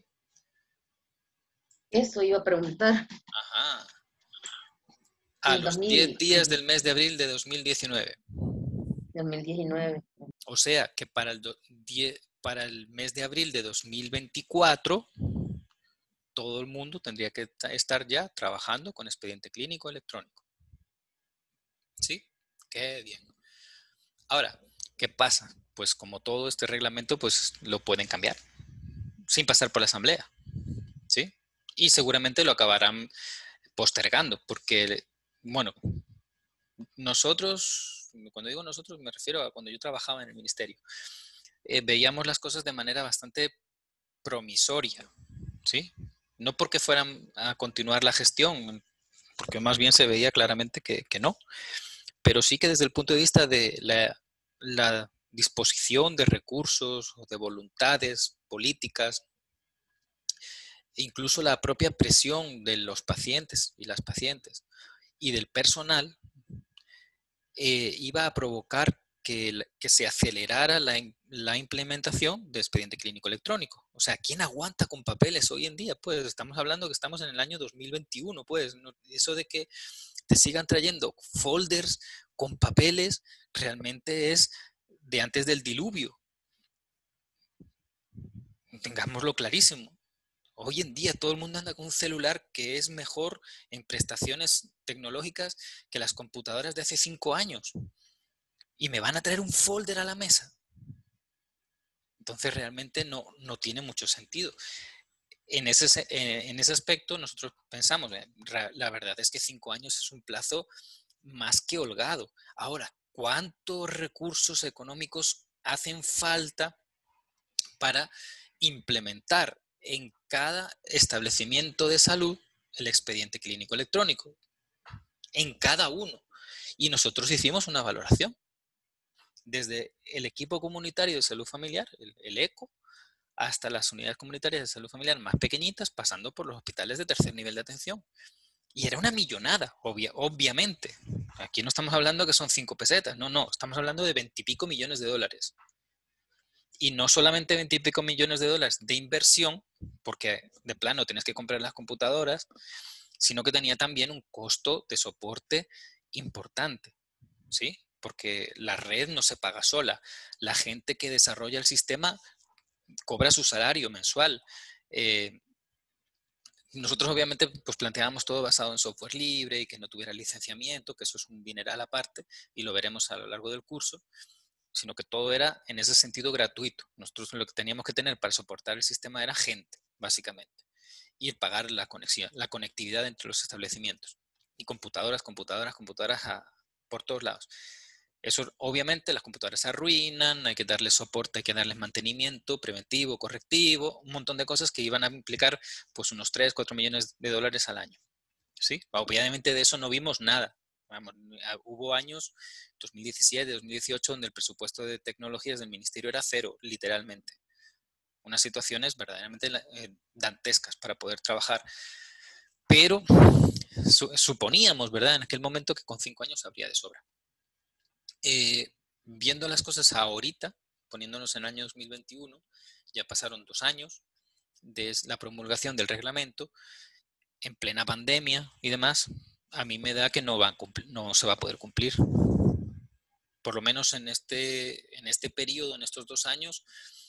Eso iba a preguntar. Ajá. A los 10 días del mes de abril de 2019. 2019. O sea que para el mes de abril de 2024, todo el mundo tendría que estar ya trabajando con expediente clínico electrónico. ¿Sí? Qué bien. Ahora, ¿qué pasa? Pues como todo este reglamento, pues lo pueden cambiar sin pasar por la asamblea. ¿Sí? Y seguramente lo acabarán postergando porque, bueno, nosotros, cuando digo nosotros me refiero a cuando yo trabajaba en el ministerio, veíamos las cosas de manera bastante promisoria, ¿sí? No porque fueran a continuar la gestión, porque más bien se veía claramente que no, pero sí que desde el punto de vista de la disposición de recursos o de voluntades políticas, incluso la propia presión de los pacientes y las pacientes y del personal, iba a provocar que se acelerara la implementación de expediente clínico electrónico. O sea, ¿quién aguanta con papeles hoy en día? Pues estamos hablando que estamos en el año 2021, pues eso de que te sigan trayendo folders con papeles realmente es de antes del diluvio. Tengámoslo clarísimo. Hoy en día todo el mundo anda con un celular que es mejor en prestaciones tecnológicas que las computadoras de hace 5 años. Y me van a traer un folder a la mesa. Entonces realmente no tiene mucho sentido. En ese aspecto nosotros pensamos, la verdad es que 5 años es un plazo más que holgado. Ahora, ¿cuántos recursos económicos hacen falta para implementar en cada establecimiento de salud el expediente clínico electrónico? En cada uno. Y nosotros hicimos una valoración. Desde el equipo comunitario de salud familiar, el ECO, hasta las unidades comunitarias de salud familiar más pequeñitas, pasando por los hospitales de tercer nivel de atención. Y era una millonada, obviamente. Aquí no estamos hablando que son 5 pesetas, no, estamos hablando de 20 y pico millones de dólares. Y no solamente 20 y pico millones de dólares de inversión, porque de plano tienes que comprar las computadoras, sino que tenía también un costo de soporte importante, ¿sí? Porque la red no se paga sola. La gente que desarrolla el sistema cobra su salario mensual. Nosotros obviamente pues planteábamos todo basado en software libre y que no tuviera licenciamiento, que eso es un dineral aparte y lo veremos a lo largo del curso, sino que todo era en ese sentido gratuito. Nosotros lo que teníamos que tener para soportar el sistema era gente, básicamente, y pagar la conexión, la conectividad entre los establecimientos y computadoras por todos lados. Eso, obviamente, las computadoras se arruinan, hay que darles soporte, hay que darles mantenimiento preventivo, correctivo, un montón de cosas que iban a implicar pues unos 3, 4 millones de dólares al año. ¿Sí? Obviamente de eso no vimos nada. Vamos, hubo años, 2017, 2018, donde el presupuesto de tecnologías del ministerio era cero, literalmente. unas situaciones verdaderamente dantescas para poder trabajar. Pero suponíamos, ¿verdad?, en aquel momento que con 5 años habría de sobra. Viendo las cosas ahorita, poniéndonos en el año 2021, ya pasaron 2 años desde la promulgación del reglamento, en plena pandemia y demás, a mí me da que no se va a poder cumplir. Por lo menos en este periodo, en estos 2 años,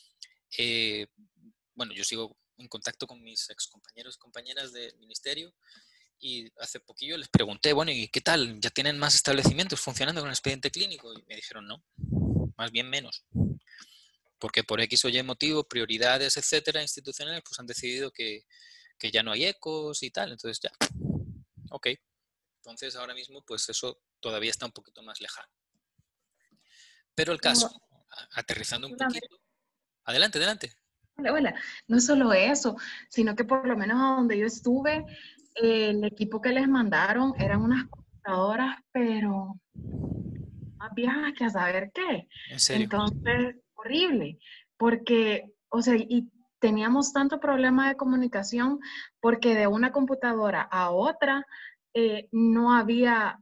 bueno, yo sigo en contacto con mis excompañeros y compañeras del ministerio y hace poquillo les pregunté, bueno, ¿y qué tal? ¿Ya tienen más establecimientos funcionando con el expediente clínico? Y me dijeron, no, más bien menos. Porque por X o Y motivo, prioridades, etcétera, institucionales, pues han decidido que ya no hay ecos y tal. Entonces ya, ok. Entonces ahora mismo, pues eso todavía está un poquito más lejano. Pero el caso, No, aterrizando un solamente- poquito. Adelante, adelante. hola, hola. No solo eso, sino que por lo menos a donde yo estuve, el equipo que les mandaron eran unas computadoras, pero más viejas que a saber qué. En serio. Entonces, horrible, porque, o sea, y teníamos tanto problema de comunicación porque de una computadora a otra no había,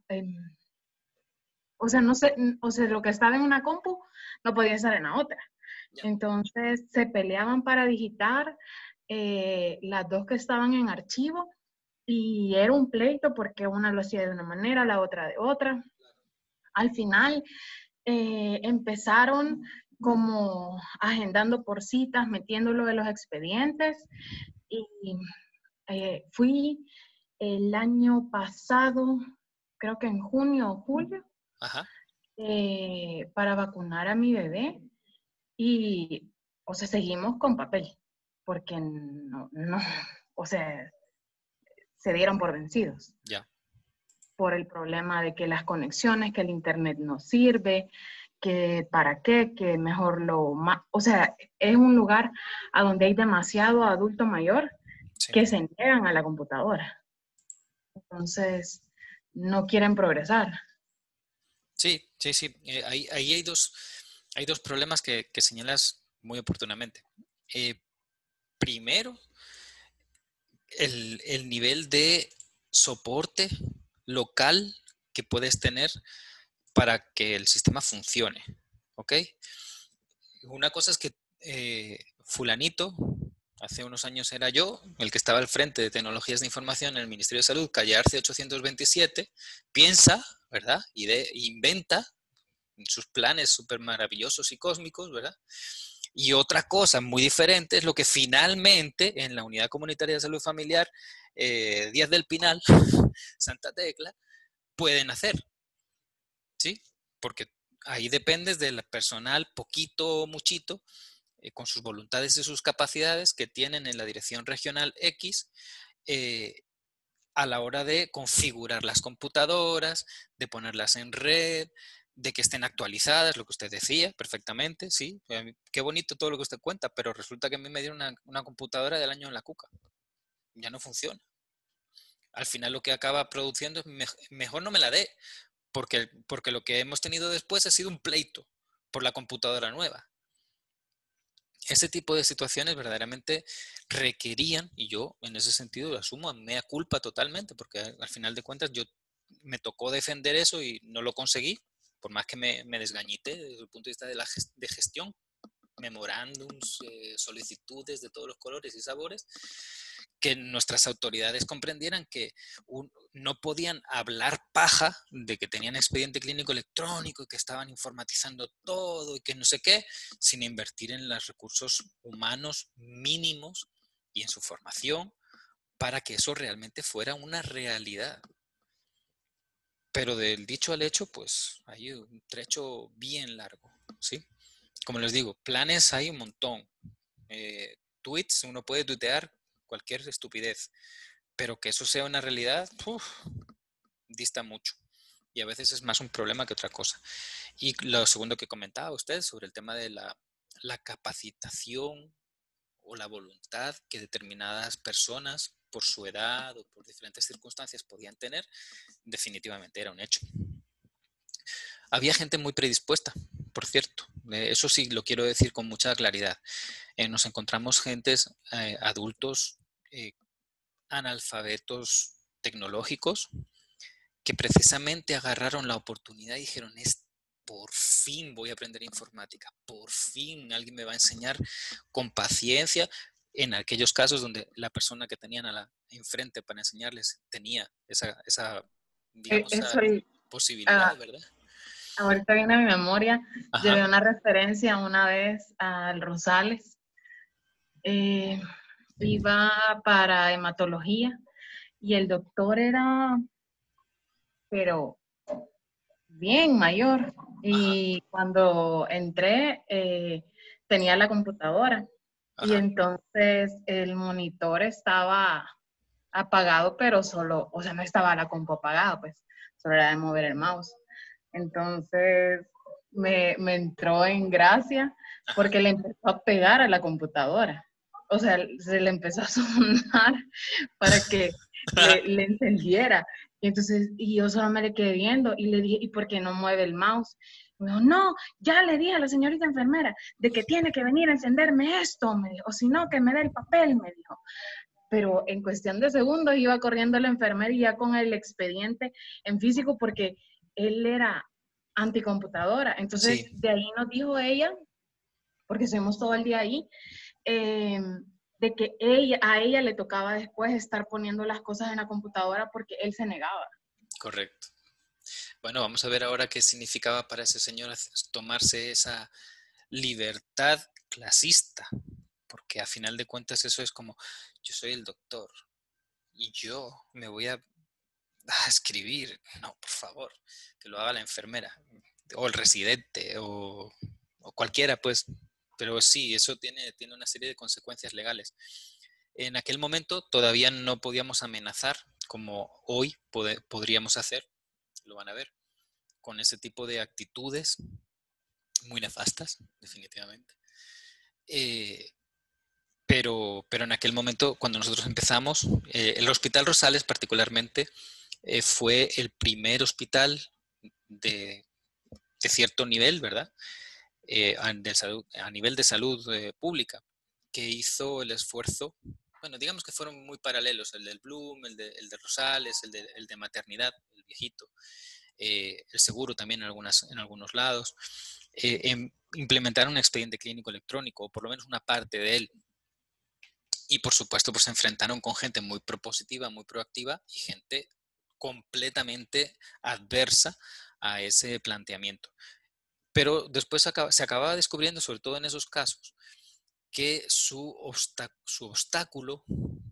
o sea, no sé, o sea, lo que estaba en una compu no podía estar en la otra. Ya. Entonces, se peleaban para digitar las dos que estaban en archivo y era un pleito porque una lo hacía de una manera, la otra de otra. Al final, empezaron como agendando por citas, metiéndolo de los expedientes y fui el año pasado, creo que en junio o julio, Ajá. para vacunar a mi bebé y, o sea, seguimos con papel, porque no, o sea, se dieron por vencidos Ya. por el problema de que las conexiones, que el internet no sirve, que para qué, que mejor o sea, es un lugar a donde hay demasiado adulto mayor Sí. que se niegan a la computadora. Entonces, no quieren progresar. Sí, sí, sí. Ahí hay dos problemas que señalas muy oportunamente. Primero, el nivel de soporte local que puedes tener para que el sistema funcione. ¿Ok? Una cosa es que fulanito, hace unos años era yo, el que estaba al frente de tecnologías de información en el Ministerio de Salud, calle Arce 827, piensa, ¿verdad? Inventa sus planes súper maravillosos y cósmicos, ¿verdad? Y otra cosa muy diferente es lo que finalmente en la Unidad Comunitaria de Salud Familiar, Díaz del Pinal, Santa Tecla, pueden hacer, ¿sí? Porque ahí dependes del personal, poquito o muchito, con sus voluntades y sus capacidades que tienen en la dirección regional X, eh, a la hora de configurar las computadoras, de ponerlas en red, de que estén actualizadas, lo que usted decía perfectamente, sí. Qué bonito todo lo que usted cuenta, pero resulta que a mí me dieron una computadora del año en la cuca. Ya no funciona. Al final lo que acaba produciendo es mejor no me la dé, porque lo que hemos tenido después ha sido un pleito por la computadora nueva. Ese tipo de situaciones verdaderamente requerían, y yo en ese sentido lo asumo a mea culpa totalmente, porque al final de cuentas me tocó defender eso y no lo conseguí, por más que me desgañité desde el punto de vista de gestión, memorándums, solicitudes de todos los colores y sabores, que nuestras autoridades comprendieran que no podían hablar paja de que tenían expediente clínico electrónico y que estaban informatizando todo y que no sé qué, sin invertir en los recursos humanos mínimos y en su formación para que eso realmente fuera una realidad. Pero del dicho al hecho, pues hay un trecho bien largo, ¿sí? Como les digo, planes hay un montón. Tweets, uno puede tuitear cualquier estupidez, pero que eso sea una realidad, dista mucho. Y a veces es más un problema que otra cosa. Y lo segundo que comentaba usted sobre el tema de la capacitación o la voluntad que determinadas personas, por su edad o por diferentes circunstancias, podían tener, definitivamente era un hecho. Había gente muy predispuesta, por cierto. Eso sí lo quiero decir con mucha claridad. Nos encontramos gentes, adultos, analfabetos tecnológicos, que precisamente agarraron la oportunidad y dijeron, por fin voy a aprender informática, por fin alguien me va a enseñar con paciencia, en aquellos casos donde la persona que tenían enfrente para enseñarles tenía esa digamos, esa Eso, posibilidad, ¿verdad? ahorita viene a mi memoria, Ajá. llevé una referencia una vez al Rosales, iba para hematología y el doctor era, pero bien mayor. Ajá, Y cuando entré, tenía la computadora y ajá, entonces el monitor estaba apagado, pero solo, o sea, no estaba la compu apagada, pues solo era de mover el mouse. Entonces me entró en gracia ajá. porque le empezó a pegar a la computadora. O sea, se le empezó a sonar para que le encendiera. Y entonces, y yo solo me le quedé viendo y le dije, ¿y por qué no mueve el mouse? Y me dijo, no, ya le dije a la señorita enfermera de que tiene que venir a encenderme esto, me dijo, o si no, que me dé el papel, me dijo. Pero en cuestión de segundos iba corriendo la enfermera y ya con el expediente en físico porque él era anticomputadora. Entonces, Sí, de ahí nos dijo ella, porque estuvimos todo el día ahí, eh, de que a ella le tocaba después estar poniendo las cosas en la computadora porque él se negaba. correcto. Bueno, vamos a ver ahora qué significaba para ese señor tomarse esa libertad clasista, porque a final de cuentas eso es como, yo soy el doctor y yo me voy a escribir. No, por favor, que lo haga la enfermera o el residente o cualquiera, pues. Pero sí, eso tiene una serie de consecuencias legales. En aquel momento todavía no podíamos amenazar como hoy podríamos hacer, lo van a ver, con ese tipo de actitudes muy nefastas, definitivamente. Eh, pero en aquel momento, cuando nosotros empezamos, el Hospital Rosales particularmente fue el primer hospital de, de cierto nivel, ¿verdad? A nivel de salud pública, que hizo el esfuerzo. Bueno, digamos que fueron muy paralelos, el del Bloom, el de Rosales, el de maternidad, el viejito, el seguro también en algunos lados, implementaron un expediente clínico electrónico, o por lo menos una parte de él. Y por supuesto, pues se enfrentaron con gente muy propositiva, muy proactiva y gente completamente adversa a ese planteamiento. Pero después se acababa descubriendo, sobre todo en esos casos, que su obstáculo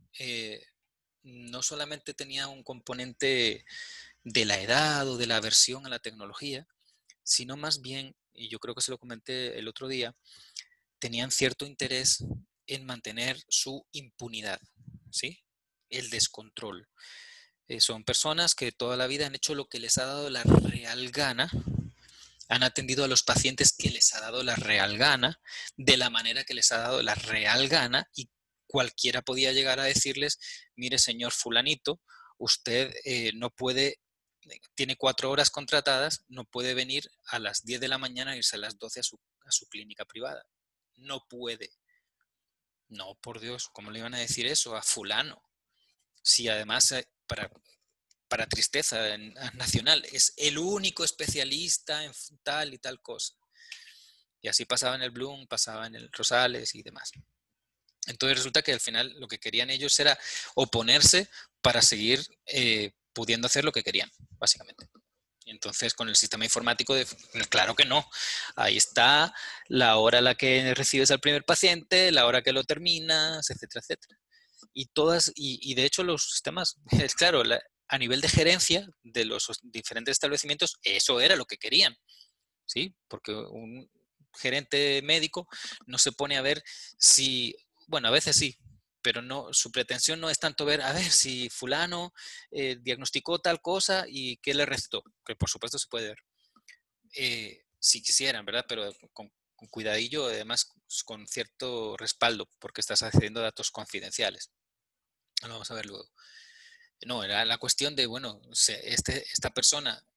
no solamente tenía un componente de la edad o de la aversión a la tecnología, sino más bien, y yo creo que se lo comenté el otro día, tenían cierto interés en mantener su impunidad, ¿sí? El descontrol. Son personas que toda la vida han hecho lo que les ha dado la real gana, han atendido a los pacientes que les ha dado la real gana, de la manera que les ha dado la real gana, y cualquiera podía llegar a decirles, mire señor fulanito, usted no puede, tiene 4 horas contratadas, no puede venir a las 10 de la mañana e irse a las 12 a su clínica privada. No puede. No, por Dios, ¿cómo le iban a decir eso a fulano? Si además, para tristeza nacional, es el único especialista en tal y tal cosa. Y así pasaba en el Bloom, pasaba en el Rosales y demás. Entonces resulta que al final lo que querían ellos era oponerse para seguir pudiendo hacer lo que querían, básicamente. Y entonces con el sistema informático, claro que no. Ahí está la hora a la que recibes al primer paciente, la hora que lo terminas, etcétera, etcétera. Y de hecho los sistemas, es claro, a nivel de gerencia de los diferentes establecimientos, eso era lo que querían, ¿sí? Porque un gerente médico no se pone a ver si, bueno, a veces sí, pero no, su pretensión no es tanto ver, a ver si fulano diagnosticó tal cosa y qué le recetó, que por supuesto se puede ver, si quisieran, ¿verdad? Pero con cuidadillo, además con cierto respaldo, porque estás accediendo a datos confidenciales. Lo vamos a ver luego. No, era la cuestión de, bueno, esta persona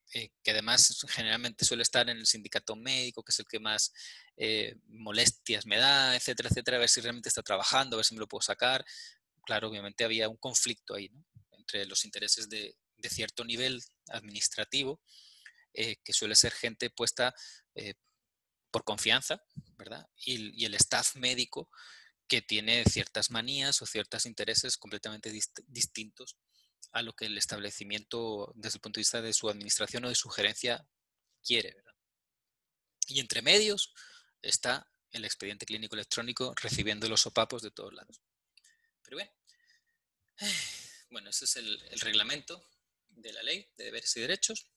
que además generalmente suele estar en el sindicato médico, que es el que más molestias me da, etcétera, etcétera, a ver si realmente está trabajando, a ver si me lo puedo sacar. Claro, obviamente había un conflicto ahí, ¿no? Entre los intereses de cierto nivel administrativo, que suele ser gente puesta por confianza, ¿verdad? Y el staff médico, que tiene ciertas manías o ciertos intereses completamente distintos a lo que el establecimiento, desde el punto de vista de su administración o de su gerencia, quiere, ¿verdad? Y entre medios está el expediente clínico electrónico recibiendo los sopapos de todos lados. Pero bueno, ese es el reglamento de la ley de deberes y derechos.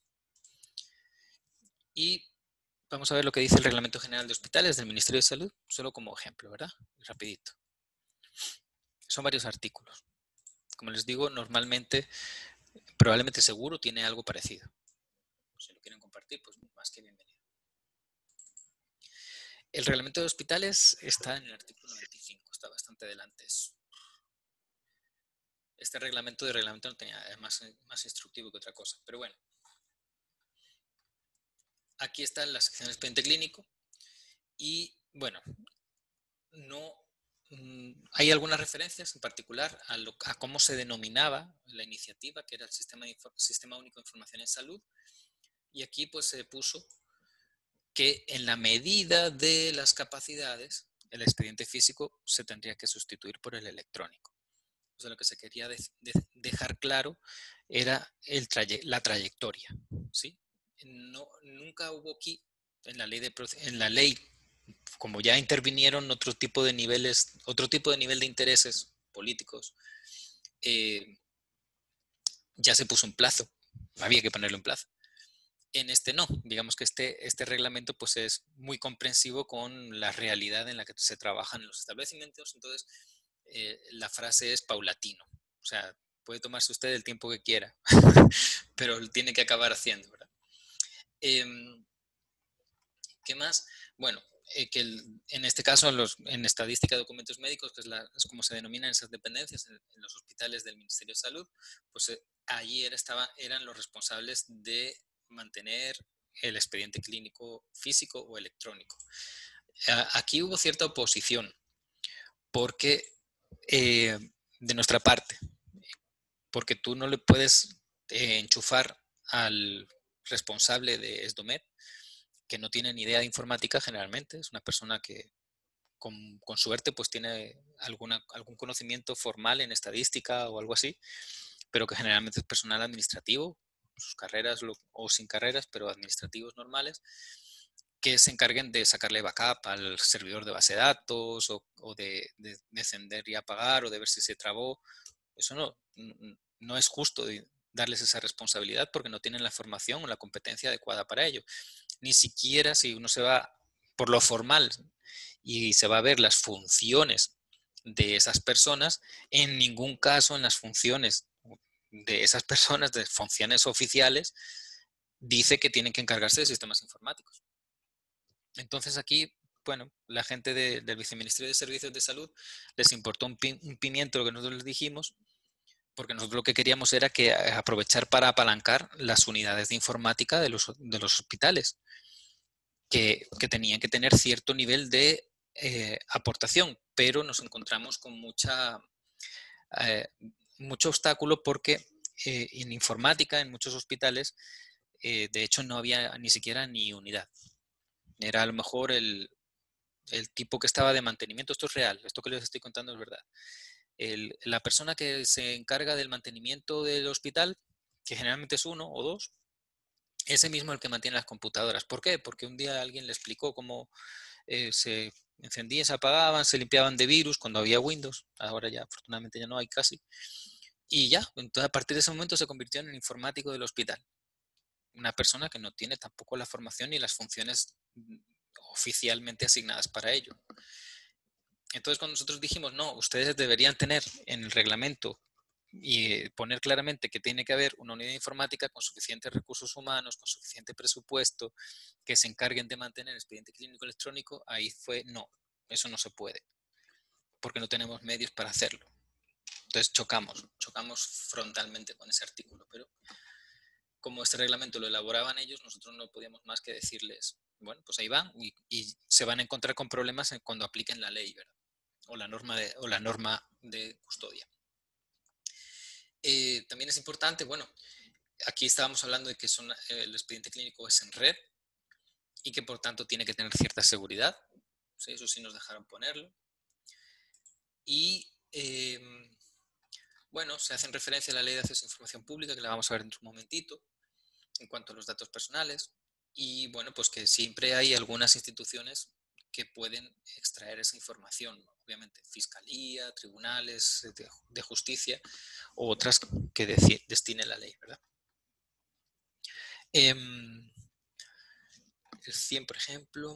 Y vamos a ver lo que dice el Reglamento General de Hospitales del Ministerio de Salud, solo como ejemplo, ¿verdad? Rapidito. Son varios artículos. Como les digo, normalmente, probablemente seguro, tiene algo parecido. Si lo quieren compartir, pues más que bienvenido. El reglamento de hospitales está en el artículo 95, está bastante adelante. Este reglamento no tenía, es más instructivo que otra cosa, pero bueno. Aquí está la sección de expediente clínico y, bueno, no hay algunas referencias en particular a cómo se denominaba la iniciativa, que era el Sistema Único de Información en Salud, y aquí pues se puso que en la medida de las capacidades, el expediente físico se tendría que sustituir por el electrónico. O sea, lo que se quería dejar claro era la trayectoria, ¿sí? Nunca hubo aquí, en la ley, como ya intervinieron otro tipo de nivel de intereses políticos, ya se puso un plazo, había que ponerle un plazo. En este no, digamos que este reglamento pues es muy comprensivo con la realidad en la que se trabajan en los establecimientos, entonces la frase es paulatino, o sea, puede tomarse usted el tiempo que quiera, pero tiene que acabar haciendo, ¿verdad? ¿Qué más? Bueno, que en este caso, en estadística de documentos médicos, que es como se denominan esas dependencias en los hospitales del Ministerio de Salud, pues allí eran los responsables de mantener el expediente clínico físico o electrónico. Aquí hubo cierta oposición, porque de nuestra parte, porque tú no le puedes enchufar al responsable de SDOMED, que no tiene ni idea de informática generalmente, es una persona que con suerte pues tiene algún conocimiento formal en estadística o algo así, pero que generalmente es personal administrativo, sus carreras o sin carreras, pero administrativos normales, que se encarguen de sacarle backup al servidor de base de datos o de encender y apagar o de ver si se trabó. Eso no es justo darles esa responsabilidad porque no tienen la formación o la competencia adecuada para ello. Ni siquiera si uno se va por lo formal y se va a ver las funciones de esas personas, en ningún caso en las funciones de esas personas, de funciones oficiales, dice que tienen que encargarse de sistemas informáticos. Entonces aquí, bueno, la gente del Viceministerio de Servicios de Salud les importó un pimiento lo que nosotros les dijimos, porque nosotros lo que queríamos era que aprovechar para apalancar las unidades de informática de los hospitales, que tenían que tener cierto nivel de aportación, pero nos encontramos con mucho obstáculo porque en informática, en muchos hospitales, de hecho no había ni siquiera ni unidad. Era a lo mejor el tipo que estaba de mantenimiento, esto es real, esto que les estoy contando es verdad. La persona que se encarga del mantenimiento del hospital, que generalmente es uno o dos, ese mismo el que mantiene las computadoras. ¿Por qué? Porque un día alguien le explicó cómo se encendían, se apagaban, se limpiaban de virus cuando había Windows. Ahora ya, afortunadamente ya no hay casi. Y ya, entonces a partir de ese momento se convirtió en el informático del hospital. Una persona que no tiene tampoco la formación ni las funciones oficialmente asignadas para ello. Entonces cuando nosotros dijimos, no, ustedes deberían tener en el reglamento y poner claramente que tiene que haber una unidad informática con suficientes recursos humanos, con suficiente presupuesto, que se encarguen de mantener el expediente clínico electrónico, ahí fue, no, eso no se puede, porque no tenemos medios para hacerlo. Entonces chocamos frontalmente con ese artículo, pero como este reglamento lo elaboraban ellos, nosotros no podíamos más que decirles, bueno, pues ahí van y se van a encontrar con problemas cuando apliquen la ley, ¿verdad? O la norma de custodia. También es importante, bueno, aquí estábamos hablando de que el expediente clínico es en red y que por tanto tiene que tener cierta seguridad. ¿Sí? Eso sí nos dejaron ponerlo. Y bueno, se hacen referencia a la ley de acceso a información pública, que la vamos a ver en un momentito, en cuanto a los datos personales. Y bueno, pues que siempre hay algunas instituciones que pueden extraer esa información, obviamente fiscalía, tribunales de justicia o otras que destine la ley, ¿verdad? El 100, por ejemplo.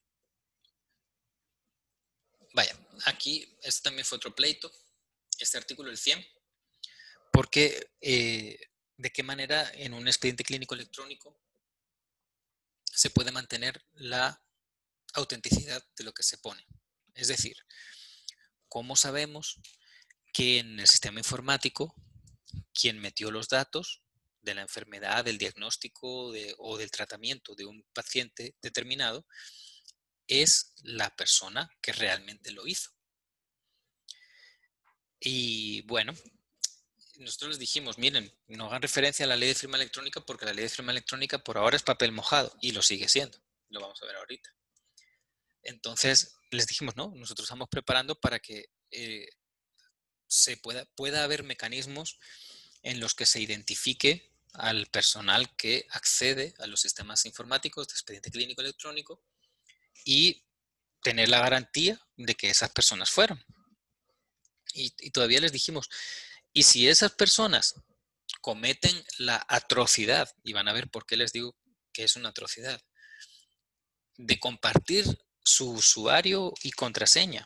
Vaya, aquí este también fue otro pleito, este artículo, el 100, porque de qué manera en un expediente clínico electrónico se puede mantener la autenticidad de lo que se pone. Es decir, ¿cómo sabemos que en el sistema informático quien metió los datos de la enfermedad, del diagnóstico o del tratamiento de un paciente determinado es la persona que realmente lo hizo? Y bueno, nosotros les dijimos, miren, no hagan referencia a la ley de firma electrónica porque la ley de firma electrónica por ahora es papel mojado y lo sigue siendo. Lo vamos a ver ahorita. Entonces les dijimos, no, nosotros estamos preparando para que pueda haber mecanismos en los que se identifique al personal que accede a los sistemas informáticos de expediente clínico electrónico y tener la garantía de que esas personas fueron. Y todavía les dijimos, y si esas personas cometen la atrocidad, y van a ver por qué les digo que es una atrocidad, de compartir su usuario y contraseña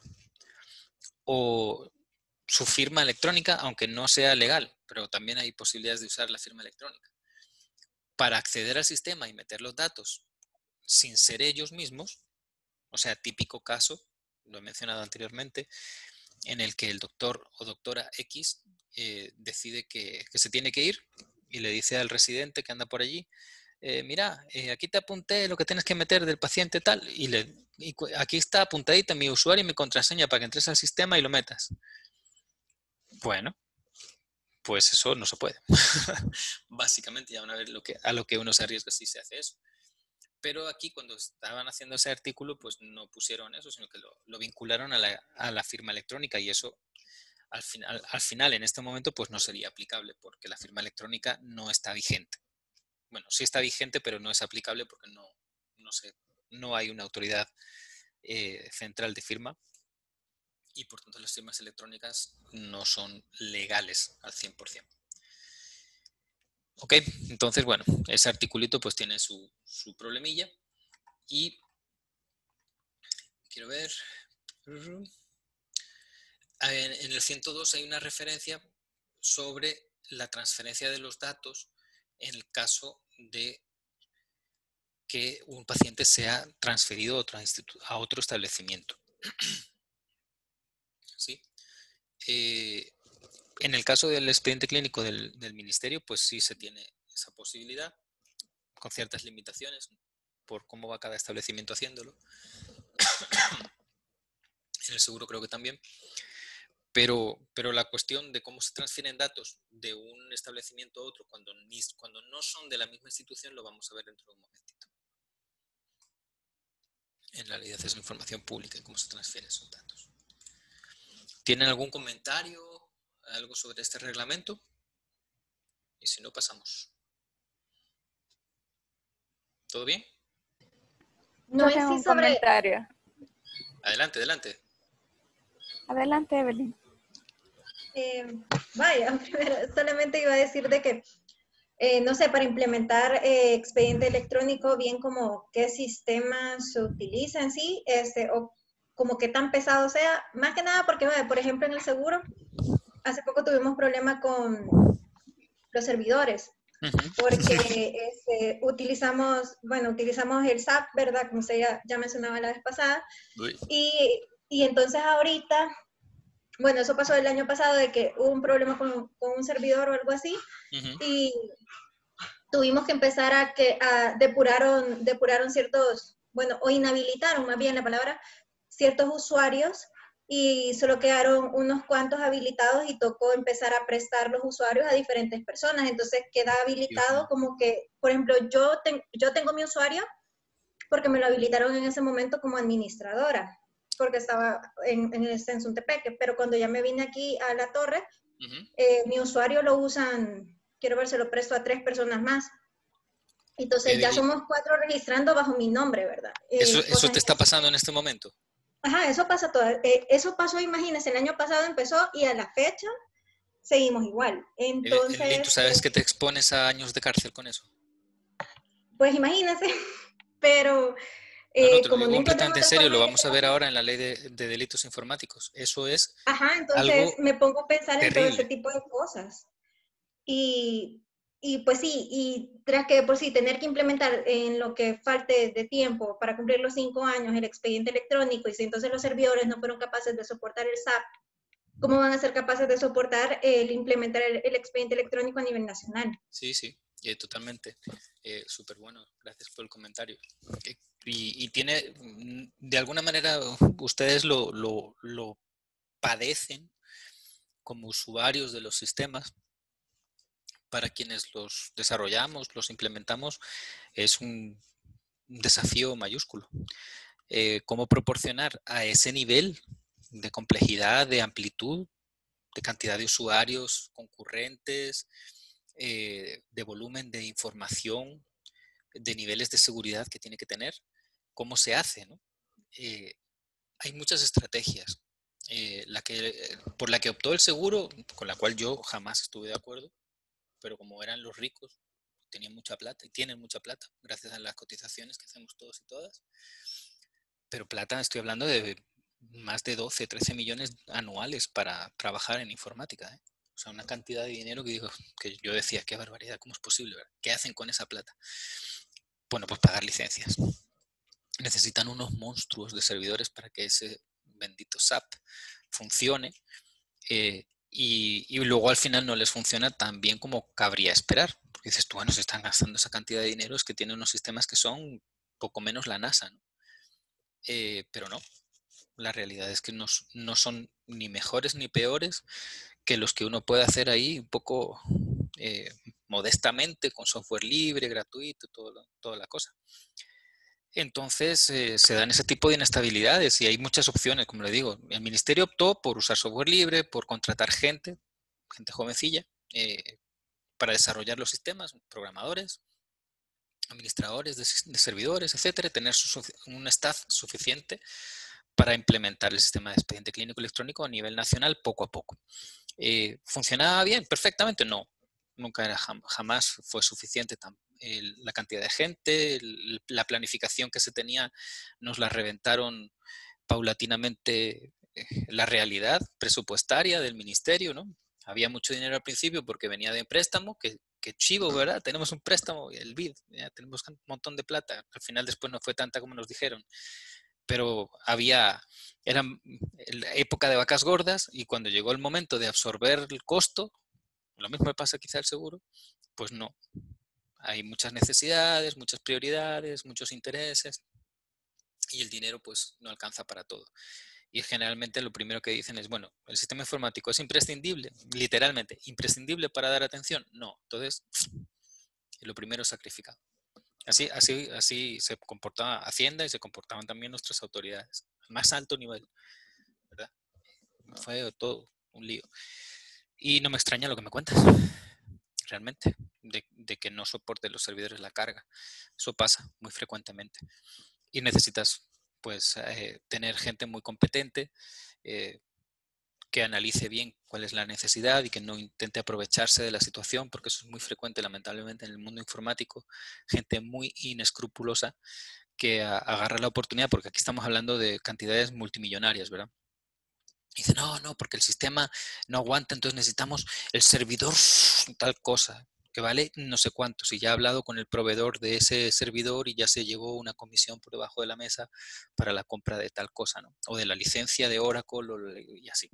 o su firma electrónica, aunque no sea legal, pero también hay posibilidades de usar la firma electrónica, para acceder al sistema y meter los datos sin ser ellos mismos, o sea, típico caso, lo he mencionado anteriormente, en el que el doctor o doctora X decide que se tiene que ir y le dice al residente que anda por allí, mira, aquí te apunté lo que tienes que meter del paciente tal, y aquí está apuntadita mi usuario y mi contraseña para que entres al sistema y lo metas. Bueno, pues eso no se puede. Básicamente ya van a ver a lo que uno se arriesga si se hace eso. Pero aquí cuando estaban haciendo ese artículo, pues no pusieron eso, sino que lo vincularon a la firma electrónica y eso al final, en este momento, pues no sería aplicable porque la firma electrónica no está vigente. Bueno, sí está vigente, pero no es aplicable porque no hay una autoridad central de firma y por tanto las firmas electrónicas no son legales al 100%. Ok, entonces bueno, ese articulito pues tiene su problemilla y quiero ver, en el 102 hay una referencia sobre la transferencia de los datos en el caso de que un paciente sea transferido a otro establecimiento. ¿Sí? En el caso del expediente clínico del ministerio, pues sí se tiene esa posibilidad, con ciertas limitaciones por cómo va cada establecimiento haciéndolo. En el seguro creo que también. Pero la cuestión de cómo se transfieren datos de un establecimiento a otro cuando no son de la misma institución lo vamos a ver dentro de un momentito. En la ley de acceso a información pública, cómo se transfieren esos datos. ¿Tienen algún comentario, algo sobre este reglamento? Y si no, pasamos. ¿Todo bien? No, tengo un comentario. Adelante, adelante. Adelante, Evelyn. Vaya, primero, solamente iba a decir de que, no sé, para implementar expediente electrónico, bien como qué sistemas se utilizan, sí, o como qué tan pesado sea, más que nada porque, vaya, por ejemplo, en el seguro, hace poco tuvimos problema con los servidores, porque utilizamos el SAP, ¿verdad? Como usted ya mencionaba la vez pasada, y entonces ahorita, bueno, eso pasó el año pasado de que hubo un problema con un servidor o algo así, tuvimos que empezar depuraron ciertos, bueno, o inhabilitaron más bien la palabra, ciertos usuarios y solo quedaron unos cuantos habilitados y tocó empezar a prestar los usuarios a diferentes personas. Entonces queda habilitado como que, por ejemplo, yo tengo mi usuario porque me lo habilitaron en ese momento como administradora, porque estaba en el Extenso Tepeque, pero cuando ya me vine aquí a la torre, mi usuario lo usan, quiero ver, se lo presto a 3 personas más. Entonces ya somos 4 registrando bajo mi nombre, ¿verdad? ¿Eso te está pasando en este momento? Ajá, eso pasa eso pasó, imagínense, el año pasado empezó y a la fecha seguimos igual. Entonces, ¿Tú sabes que te expones a años de cárcel con eso? Pues imagínense, pero No, te lo como digo no completamente encontramos en otra serio, forma lo de vamos a ver ahora en la ley de delitos informáticos. Eso es Ajá, algo entonces me pongo a pensar en todo ese terrible. tipo de cosas. Y, y pues sí, y tras que por sí tener que implementar en lo que falte de tiempo para cumplir los 5 años el expediente electrónico, y si entonces los servidores no fueron capaces de soportar el SAP, ¿cómo van a ser capaces de soportar el implementar el expediente electrónico a nivel nacional? Sí, sí, totalmente. Súper bueno, gracias por el comentario. Y tiene, de alguna manera, ustedes lo padecen como usuarios de los sistemas. Para quienes los desarrollamos, los implementamos, es un desafío mayúsculo. ¿Cómo proporcionar a ese nivel de complejidad, de amplitud, de cantidad de usuarios concurrentes, de volumen de información, de niveles de seguridad que tiene que tener? ¿Cómo se hace, ¿no? Hay muchas estrategias. Por la que optó el seguro, con la cual yo jamás estuve de acuerdo, pero como eran los ricos, tenían mucha plata y tienen mucha plata, gracias a las cotizaciones que hacemos todos y todas. Pero plata, estoy hablando de más de 12, 13 millones anuales para trabajar en informática, ¿eh? O sea, una cantidad de dinero que yo decía, qué barbaridad, ¿cómo es posible? ¿Qué hacen con esa plata? Bueno, pues pagar licencias. Necesitan unos monstruos de servidores para que ese bendito SAP funcione. Y luego al final no les funciona tan bien como cabría esperar. Porque dices tú, bueno, se están gastando esa cantidad de dinero, es que tienen unos sistemas que son poco menos la NASA, ¿no? Pero no, la realidad es que no son ni mejores ni peores que los que uno puede hacer ahí un poco modestamente, con software libre, gratuito, toda la cosa. Entonces se dan ese tipo de inestabilidades y hay muchas opciones, como le digo. El ministerio optó por usar software libre, por contratar gente jovencilla, para desarrollar los sistemas, programadores, administradores de servidores, etcétera, tener un staff suficiente para implementar el sistema de expediente clínico electrónico a nivel nacional poco a poco. ¿Funcionaba bien? ¿Perfectamente? No. Nunca jamás fue suficiente la cantidad de gente, la planificación que se tenía, nos la reventaron paulatinamente la realidad presupuestaria del ministerio, ¿no? Había mucho dinero al principio porque venía de préstamo, que chivo, ¿verdad? Tenemos un préstamo, el BID, ¿ya? Tenemos un montón de plata. Al final después no fue tanta como nos dijeron. Pero era la época de vacas gordas y cuando llegó el momento de absorber el costo, lo mismo pasa quizá el seguro, pues no. Hay muchas necesidades, muchas prioridades, muchos intereses y el dinero pues no alcanza para todo. Y generalmente lo primero que dicen es, bueno, ¿el sistema informático es imprescindible? Literalmente, ¿imprescindible para dar atención? No. Entonces, lo primero es sacrificado. Así se comportaba Hacienda y se comportaban también nuestras autoridades. Al más alto nivel, ¿verdad? Fue todo un lío. Y no me extraña lo que me cuentas, realmente, de que no soporten los servidores la carga. Eso pasa muy frecuentemente. Y necesitas, pues, tener gente muy competente, que analice bien cuál es la necesidad y que no intente aprovecharse de la situación, porque eso es muy frecuente, lamentablemente, en el mundo informático. Gente muy inescrupulosa que agarra la oportunidad, porque aquí estamos hablando de cantidades multimillonarias, ¿verdad? Y dice, no, porque el sistema no aguanta, entonces necesitamos el servidor tal cosa, que vale no sé cuánto. Si ya ha hablado con el proveedor de ese servidor y ya se llevó una comisión por debajo de la mesa para la compra de tal cosa, ¿no? O de la licencia de Oracle y así.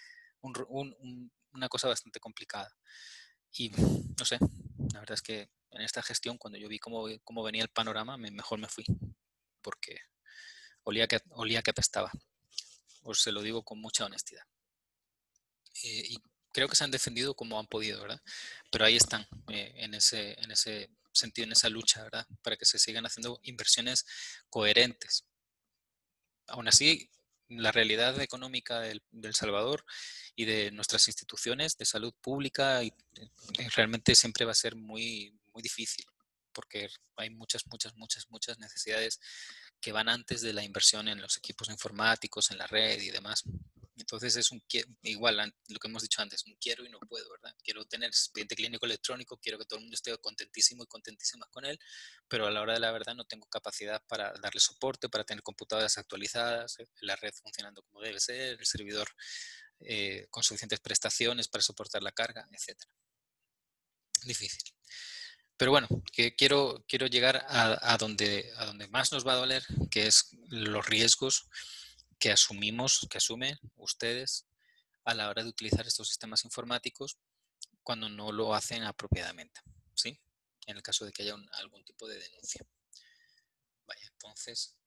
Una cosa bastante complicada. Y no sé, la verdad es que en esta gestión, cuando yo vi cómo venía el panorama, mejor me fui, porque olía que apestaba. Os se lo digo con mucha honestidad. Y creo que se han defendido como han podido, ¿verdad? Pero ahí están, en ese sentido, en esa lucha, ¿verdad? Para que se sigan haciendo inversiones coherentes. Aún así, la realidad económica de El Salvador y de nuestras instituciones de salud pública realmente siempre va a ser muy, muy difícil, porque hay muchas necesidades que van antes de la inversión en los equipos informáticos, en la red y demás. Entonces es igual lo que hemos dicho antes, un quiero y no puedo, ¿verdad? Quiero tener expediente clínico electrónico, quiero que todo el mundo esté contentísimo y contentísimas con él, pero a la hora de la verdad no tengo capacidad para darle soporte, para tener computadoras actualizadas, la red funcionando como debe ser, el servidor con suficientes prestaciones para soportar la carga, etc. Difícil. Pero bueno, que quiero llegar a donde más nos va a doler, que es los riesgos que asumen ustedes a la hora de utilizar estos sistemas informáticos cuando no lo hacen apropiadamente, ¿sí? En el caso de que haya algún tipo de denuncia. Vaya, entonces,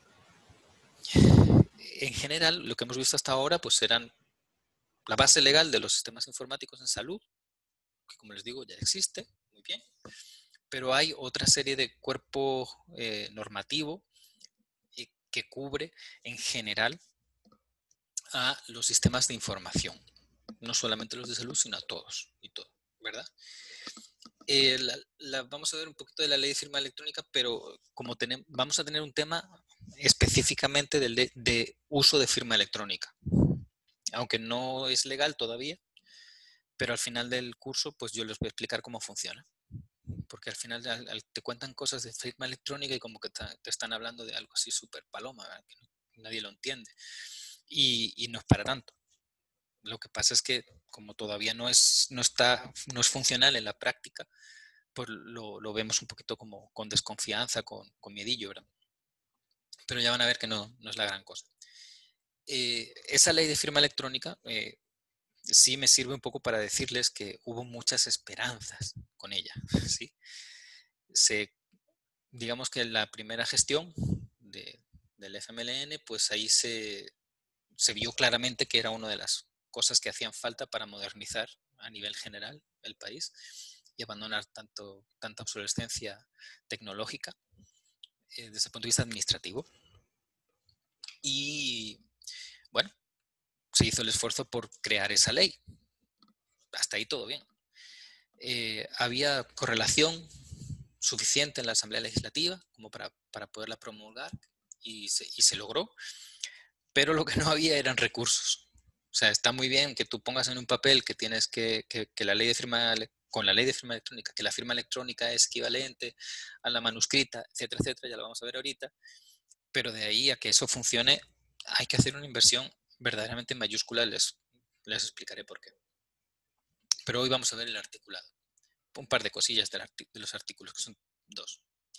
en general, lo que hemos visto hasta ahora, pues serán la base legal de los sistemas informáticos en salud, que como les digo, ya existe, muy bien, pero hay otra serie de cuerpo normativo que cubre en general a los sistemas de información, no solamente los de salud, sino a todos y todo, ¿verdad? Vamos a ver un poquito de la ley de firma electrónica, pero como vamos a tener un tema específicamente de uso de firma electrónica, aunque no es legal todavía, pero al final del curso pues yo les voy a explicar cómo funciona, porque al final te cuentan cosas de firma electrónica y como que te están hablando de algo así súper paloma, ¿verdad? Que nadie lo entiende y no es para tanto. Lo que pasa es que como todavía no es funcional en la práctica, pues lo vemos un poquito como con desconfianza, con miedillo, ¿verdad? Pero ya van a ver que no es la gran cosa. Esa ley de firma electrónica sí me sirve un poco para decirles que hubo muchas esperanzas con ella, ¿sí? Digamos que en la primera gestión del FMLN, pues ahí se vio claramente que era una de las cosas que hacían falta para modernizar a nivel general el país y abandonar tanta obsolescencia tecnológica desde el punto de vista administrativo. Y bueno, se hizo el esfuerzo por crear esa ley. Hasta ahí todo bien. Había correlación suficiente en la Asamblea Legislativa como para poderla promulgar y se logró, pero lo que no había eran recursos. O sea, está muy bien que tú pongas en un papel que tienes que la ley de firma, con la ley de firma electrónica, que la firma electrónica es equivalente a la manuscrita, etcétera, etcétera, ya lo vamos a ver ahorita, pero de ahí a que eso funcione hay que hacer una inversión verdaderamente mayúscula, les explicaré por qué. Pero hoy vamos a ver el articulado. Un par de cosillas de los artículos, que son dos.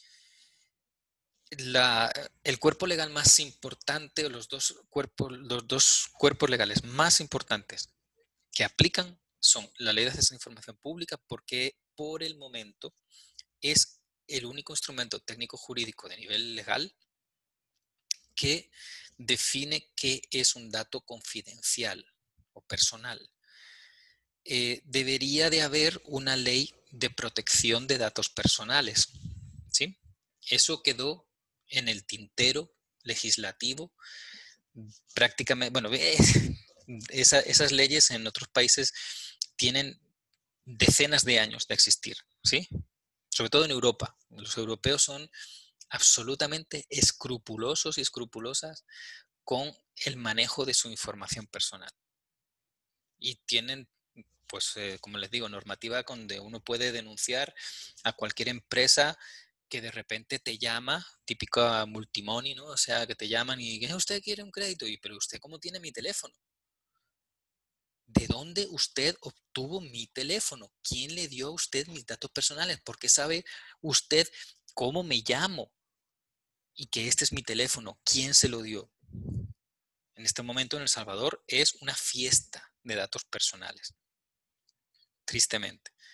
El cuerpo legal más importante, o los dos cuerpos legales más importantes que aplican son la Ley de Acceso a la Información Pública, porque por el momento es el único instrumento técnico jurídico de nivel legal que define qué es un dato confidencial o personal. Debería de haber una ley de protección de datos personales, ¿sí? Eso quedó en el tintero legislativo prácticamente, bueno, esas leyes en otros países tienen decenas de años de existir, ¿sí? Sobre todo en Europa. Los europeos son absolutamente escrupulosos y escrupulosas con el manejo de su información personal. Y tienen, pues, como les digo, normativa donde uno puede denunciar a cualquier empresa que de repente te llama, típica multimoney, ¿no? O sea, que te llaman y usted quiere un crédito, pero usted ¿cómo tiene mi teléfono? ¿De dónde usted obtuvo mi teléfono? ¿Quién le dio a usted mis datos personales? ¿Por qué sabe usted cómo me llamo? Y que este es mi teléfono. ¿Quién se lo dio? En este momento en El Salvador es una fiesta de datos personales. Tristemente.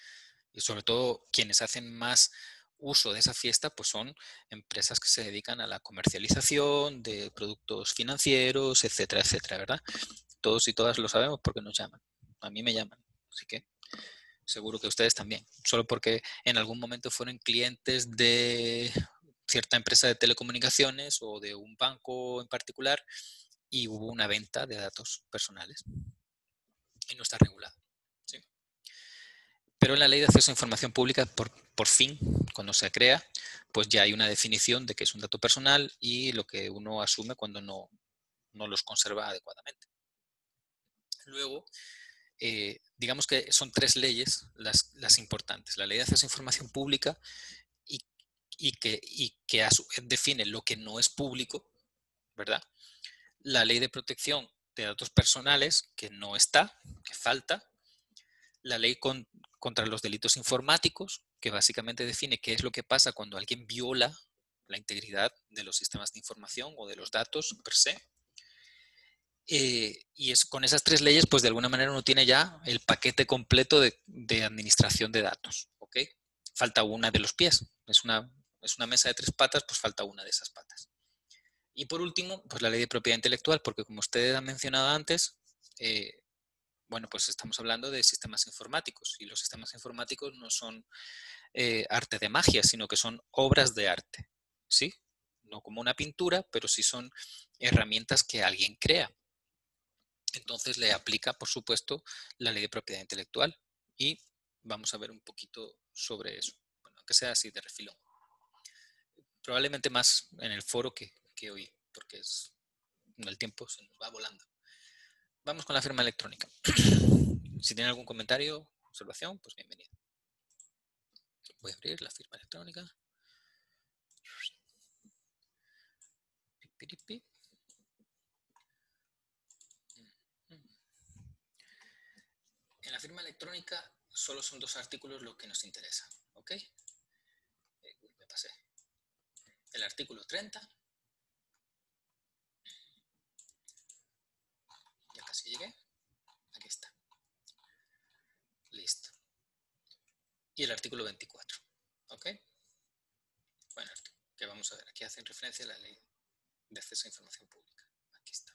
Y sobre todo quienes hacen más uso de esa fiesta, pues son empresas que se dedican a la comercialización de productos financieros, etcétera, etcétera, ¿verdad? Todos y todas lo sabemos porque nos llaman. A mí me llaman, así que seguro que ustedes también. Solo porque en algún momento fueron clientes de cierta empresa de telecomunicaciones o de un banco en particular y hubo una venta de datos personales. Y no está regulado. ¿Sí? Pero en la ley de acceso a información pública, por fin, cuando se crea, pues ya hay una definición de qué es un dato personal y lo que uno asume cuando no los conserva adecuadamente. Luego, digamos que son 3 leyes las importantes. La ley de acceso a información pública y que a su vez define lo que no es público, ¿verdad? La ley de protección de datos personales, que no está, que falta. La ley contra los delitos informáticos, que básicamente define qué es lo que pasa cuando alguien viola la integridad de los sistemas de información o de los datos per se. Y con esas 3 leyes, pues de alguna manera uno tiene ya el paquete completo de administración de datos. ¿Ok? Falta una de los pies. Es una mesa de 3 patas, pues falta una de esas patas. Y por último, pues la ley de propiedad intelectual, porque como ustedes han mencionado antes, bueno, pues estamos hablando de sistemas informáticos y los sistemas informáticos no son arte de magia, sino que son obras de arte, ¿sí? No como una pintura, pero sí son herramientas que alguien crea. Entonces le aplica, por supuesto, la ley de propiedad intelectual y vamos a ver un poquito sobre eso, bueno, aunque sea así de refilón. Probablemente más en el foro que hoy, porque el tiempo se nos va volando. Vamos con la firma electrónica. Si tienen algún comentario, observación, pues bienvenido. Voy a abrir la firma electrónica. En la firma electrónica solo son 2 artículos los que nos interesan, ¿ok? Me pasé. El artículo 30. Ya casi llegué. Aquí está. Listo. Y el artículo 24, ¿ok? Bueno, que vamos a ver. Aquí hacen referencia a la ley de acceso a información pública. Aquí estamos.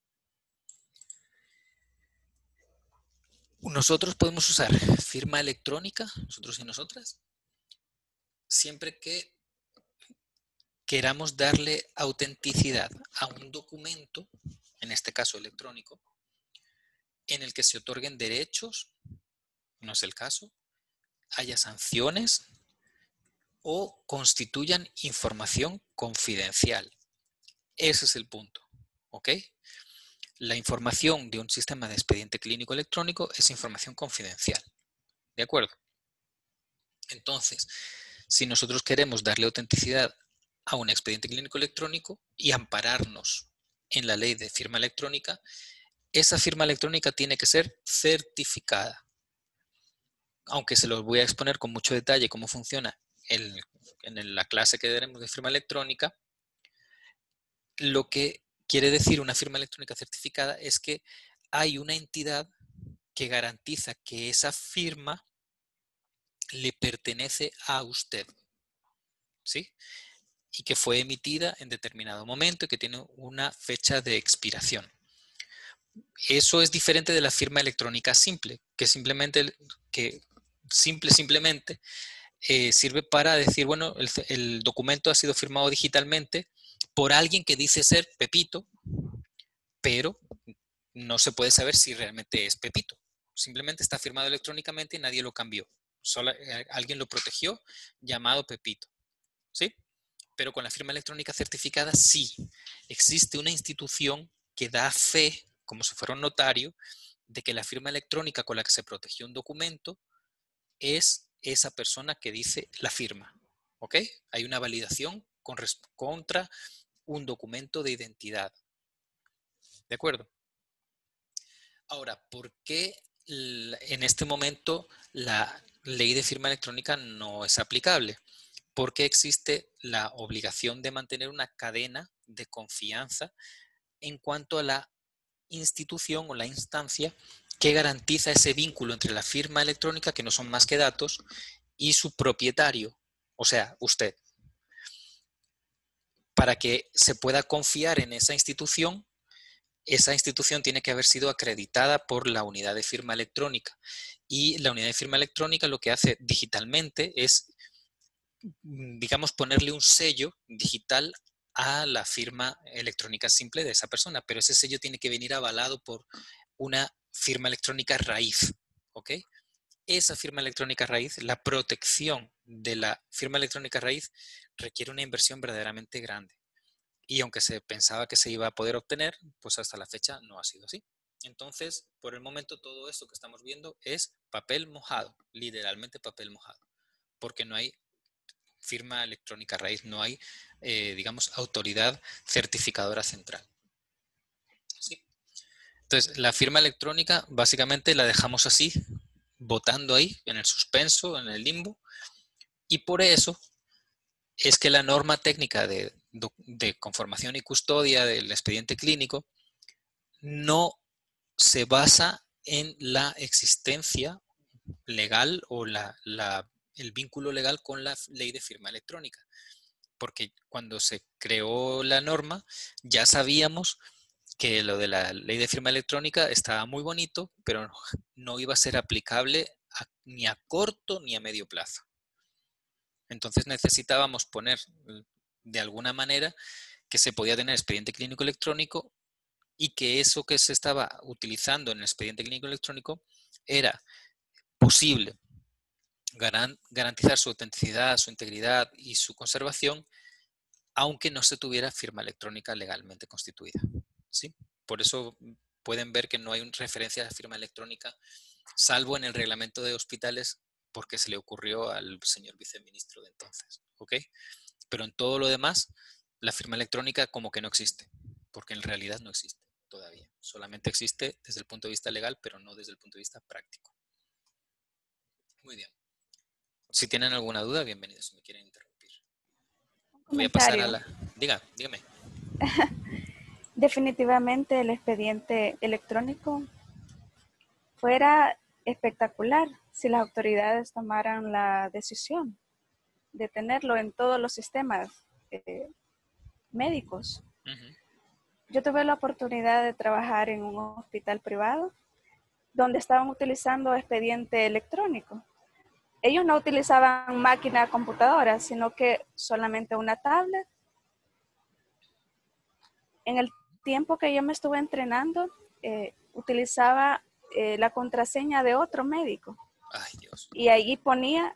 Nosotros podemos usar firma electrónica, nosotros y nosotras, siempre que queramos darle autenticidad a un documento, en este caso electrónico, en el que se otorguen derechos, no es el caso, haya sanciones o constituyan información confidencial. Ese es el punto, ¿ok? La información de un sistema de expediente clínico electrónico es información confidencial, ¿de acuerdo? Entonces, si nosotros queremos darle autenticidad a un expediente clínico electrónico y ampararnos en la ley de firma electrónica, esa firma electrónica tiene que ser certificada. Aunque se los voy a exponer con mucho detalle cómo funciona en la clase que daremos de firma electrónica, lo que quiere decir una firma electrónica certificada es que hay una entidad que garantiza que esa firma le pertenece a usted, ¿sí? Y que fue emitida en determinado momento y que tiene una fecha de expiración. Eso es diferente de la firma electrónica simple, que simplemente sirve para decir, bueno, el documento ha sido firmado digitalmente por alguien que dice ser Pepito, pero no se puede saber si realmente es Pepito. Simplemente está firmado electrónicamente y nadie lo cambió. Solo alguien lo protegió llamado Pepito, ¿sí? Pero con la firma electrónica certificada sí existe una institución que da fe, como si fuera un notario, de que la firma electrónica con la que se protegió un documento es esa persona que dice la firma, ¿ok? Hay una validación contra un documento de identidad, ¿de acuerdo? Ahora, ¿por qué en este momento la ley de firma electrónica no es aplicable? Porque existe la obligación de mantener una cadena de confianza en cuanto a la institución o la instancia ¿qué garantiza ese vínculo entre la firma electrónica, que no son más que datos, y su propietario, o sea, usted? Para que se pueda confiar en esa institución tiene que haber sido acreditada por la unidad de firma electrónica. Y la unidad de firma electrónica lo que hace digitalmente es, digamos, ponerle un sello digital a la firma electrónica simple de esa persona, pero ese sello tiene que venir avalado por una firma electrónica raíz, ¿ok? Esa firma electrónica raíz, la protección de la firma electrónica raíz requiere una inversión verdaderamente grande. Y aunque se pensaba que se iba a poder obtener, pues hasta la fecha no ha sido así. Entonces, por el momento, todo esto que estamos viendo es papel mojado, literalmente papel mojado, porque no hay firma electrónica raíz, no hay, digamos, autoridad certificadora central. ¿Sí? Entonces, la firma electrónica básicamente la dejamos así, botando ahí, en el suspenso, en el limbo, y por eso es que la norma técnica de conformación y custodia del expediente clínico no se basa en la existencia legal o el vínculo legal con la ley de firma electrónica. Porque cuando se creó la norma ya sabíamos que lo de la ley de firma electrónica estaba muy bonito, pero no iba a ser aplicable ni a corto ni a medio plazo. Entonces necesitábamos poner de alguna manera que se podía tener expediente clínico electrónico y que eso que se estaba utilizando en el expediente clínico electrónico era posible garantizar su autenticidad, su integridad y su conservación, aunque no se tuviera firma electrónica legalmente constituida. ¿Sí? Por eso pueden ver que no hay referencia a la firma electrónica, salvo en el reglamento de hospitales, porque se le ocurrió al señor viceministro de entonces. ¿Ok? Pero en todo lo demás, la firma electrónica como que no existe, porque en realidad no existe todavía. Solamente existe desde el punto de vista legal, pero no desde el punto de vista práctico. Muy bien. Si tienen alguna duda, bienvenidos, si me quieren interrumpir. Voy a pasar a la... Dígame. Definitivamente el expediente electrónico fuera espectacular si las autoridades tomaran la decisión de tenerlo en todos los sistemas médicos. Yo tuve la oportunidad de trabajar en un hospital privado donde estaban utilizando expediente electrónico. Ellos no utilizaban máquina computadora, sino que solamente una tablet. En el tiempo que yo me estuve entrenando, utilizaba la contraseña de otro médico. Ay, Dios. Y ahí ponía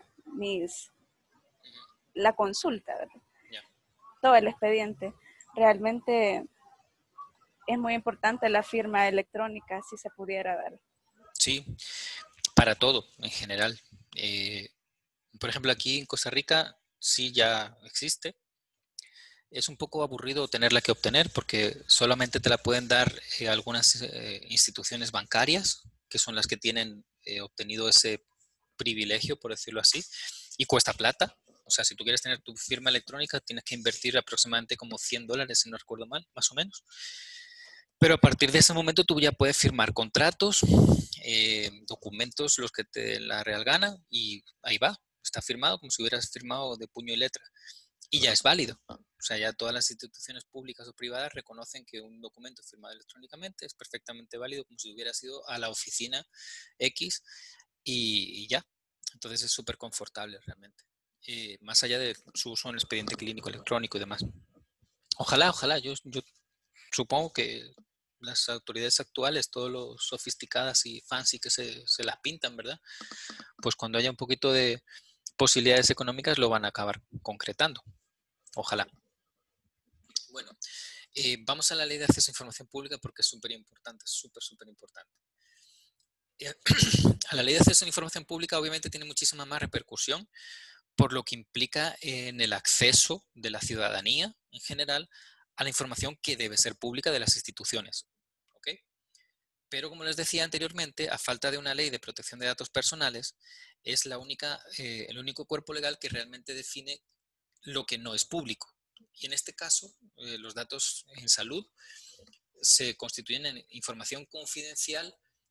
la consulta, ¿verdad? Yeah. Todo el expediente. Realmente es muy importante la firma electrónica, si se pudiera dar. Sí, para todo en general. Por ejemplo, aquí en Costa Rica sí ya existe. Es un poco aburrido tenerla que obtener porque solamente te la pueden dar algunas instituciones bancarias, que son las que tienen obtenido ese privilegio, por decirlo así, y cuesta plata. O sea, si tú quieres tener tu firma electrónica, tienes que invertir aproximadamente como $100, si no recuerdo mal, más o menos. Pero a partir de ese momento tú ya puedes firmar contratos, documentos, los que te den la real gana, y ahí va, está firmado como si hubieras firmado de puño y letra. Y ya es válido. O sea, ya todas las instituciones públicas o privadas reconocen que un documento firmado electrónicamente es perfectamente válido como si hubiera sido a la oficina X y ya. Entonces es súper confortable realmente. Más allá de su uso en el expediente clínico electrónico y demás. Ojalá. Yo supongo que las autoridades actuales, todo lo sofisticadas y fancy que se las pintan, ¿verdad? Pues cuando haya un poquito de posibilidades económicas lo van a acabar concretando. Ojalá. Bueno, vamos a la ley de acceso a información pública porque es súper importante, súper importante. A la ley de acceso a información pública obviamente tiene muchísima más repercusión por lo que implica en el acceso de la ciudadanía en general a la información que debe ser pública de las instituciones. ¿Ok? Pero como les decía anteriormente, a falta de una ley de protección de datos personales, es el único cuerpo legal que realmente define lo que no es público. Y en este caso, los datos en salud se constituyen en información confidencial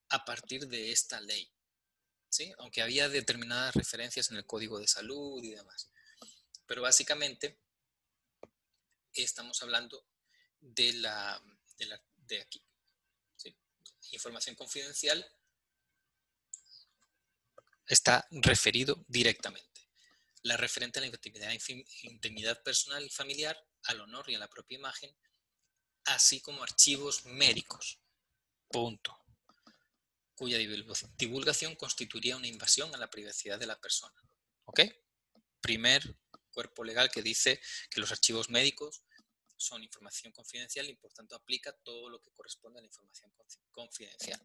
a partir de esta ley, ¿sí? Aunque había determinadas referencias en el Código de Salud y demás. Pero básicamente estamos hablando de aquí, ¿sí? Información confidencial está referido directamente. La referente a la intimidad personal y familiar, al honor y a la propia imagen, así como archivos médicos. Punto. Cuya divulgación constituiría una invasión a la privacidad de la persona. ¿Ok? Primer cuerpo legal que dice que los archivos médicos son información confidencial y por tanto aplica todo lo que corresponde a la información confidencial.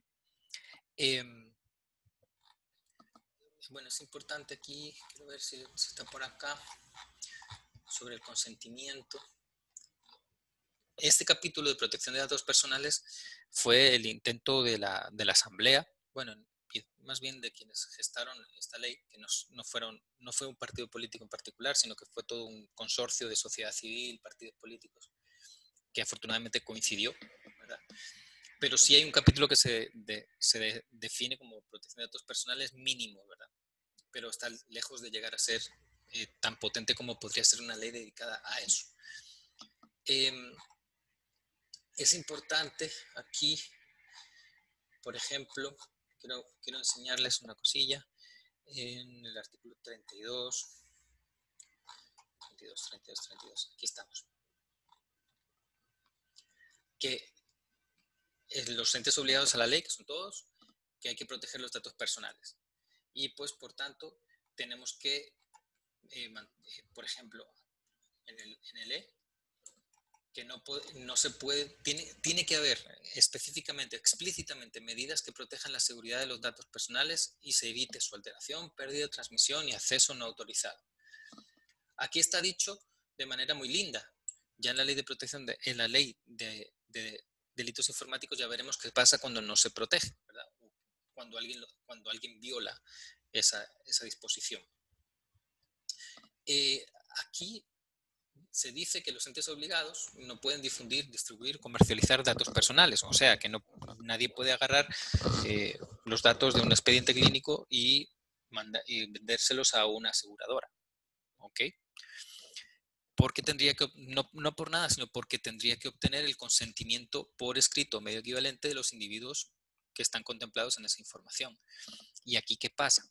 Bueno, es importante aquí, quiero ver si está por acá, sobre el consentimiento. Este capítulo de protección de datos personales fue el intento de la Asamblea, bueno, más bien de quienes gestaron esta ley, que no fue un partido político en particular, sino que fue todo un consorcio de sociedad civil, partidos políticos, que afortunadamente coincidió, ¿verdad? Pero sí hay un capítulo que se define como protección de datos personales mínimo, ¿verdad? Pero está lejos de llegar a ser tan potente como podría ser una ley dedicada a eso. Es importante aquí, por ejemplo, quiero enseñarles una cosilla en el artículo 32, aquí estamos. Que los entes obligados a la ley, que son todos, que hay que proteger los datos personales. Y pues, por tanto, tenemos que, por ejemplo, en el E, que no se puede, tiene que haber específicamente, explícitamente medidas que protejan la seguridad de los datos personales y se evite su alteración, pérdida, transmisión y acceso no autorizado. Aquí está dicho de manera muy linda. Ya en la ley de protección, en la ley de delitos informáticos ya veremos qué pasa cuando no se protege, ¿verdad? Cuando alguien viola esa disposición. Aquí se dice que los entes obligados no pueden difundir, distribuir, comercializar datos personales. O sea, que nadie puede agarrar los datos de un expediente clínico y vendérselos a una aseguradora. ¿Ok? Porque tendría que, no por nada, sino porque tendría que obtener el consentimiento por escrito o medio equivalente de los individuos que están contemplados en esa información. ¿Y aquí qué pasa?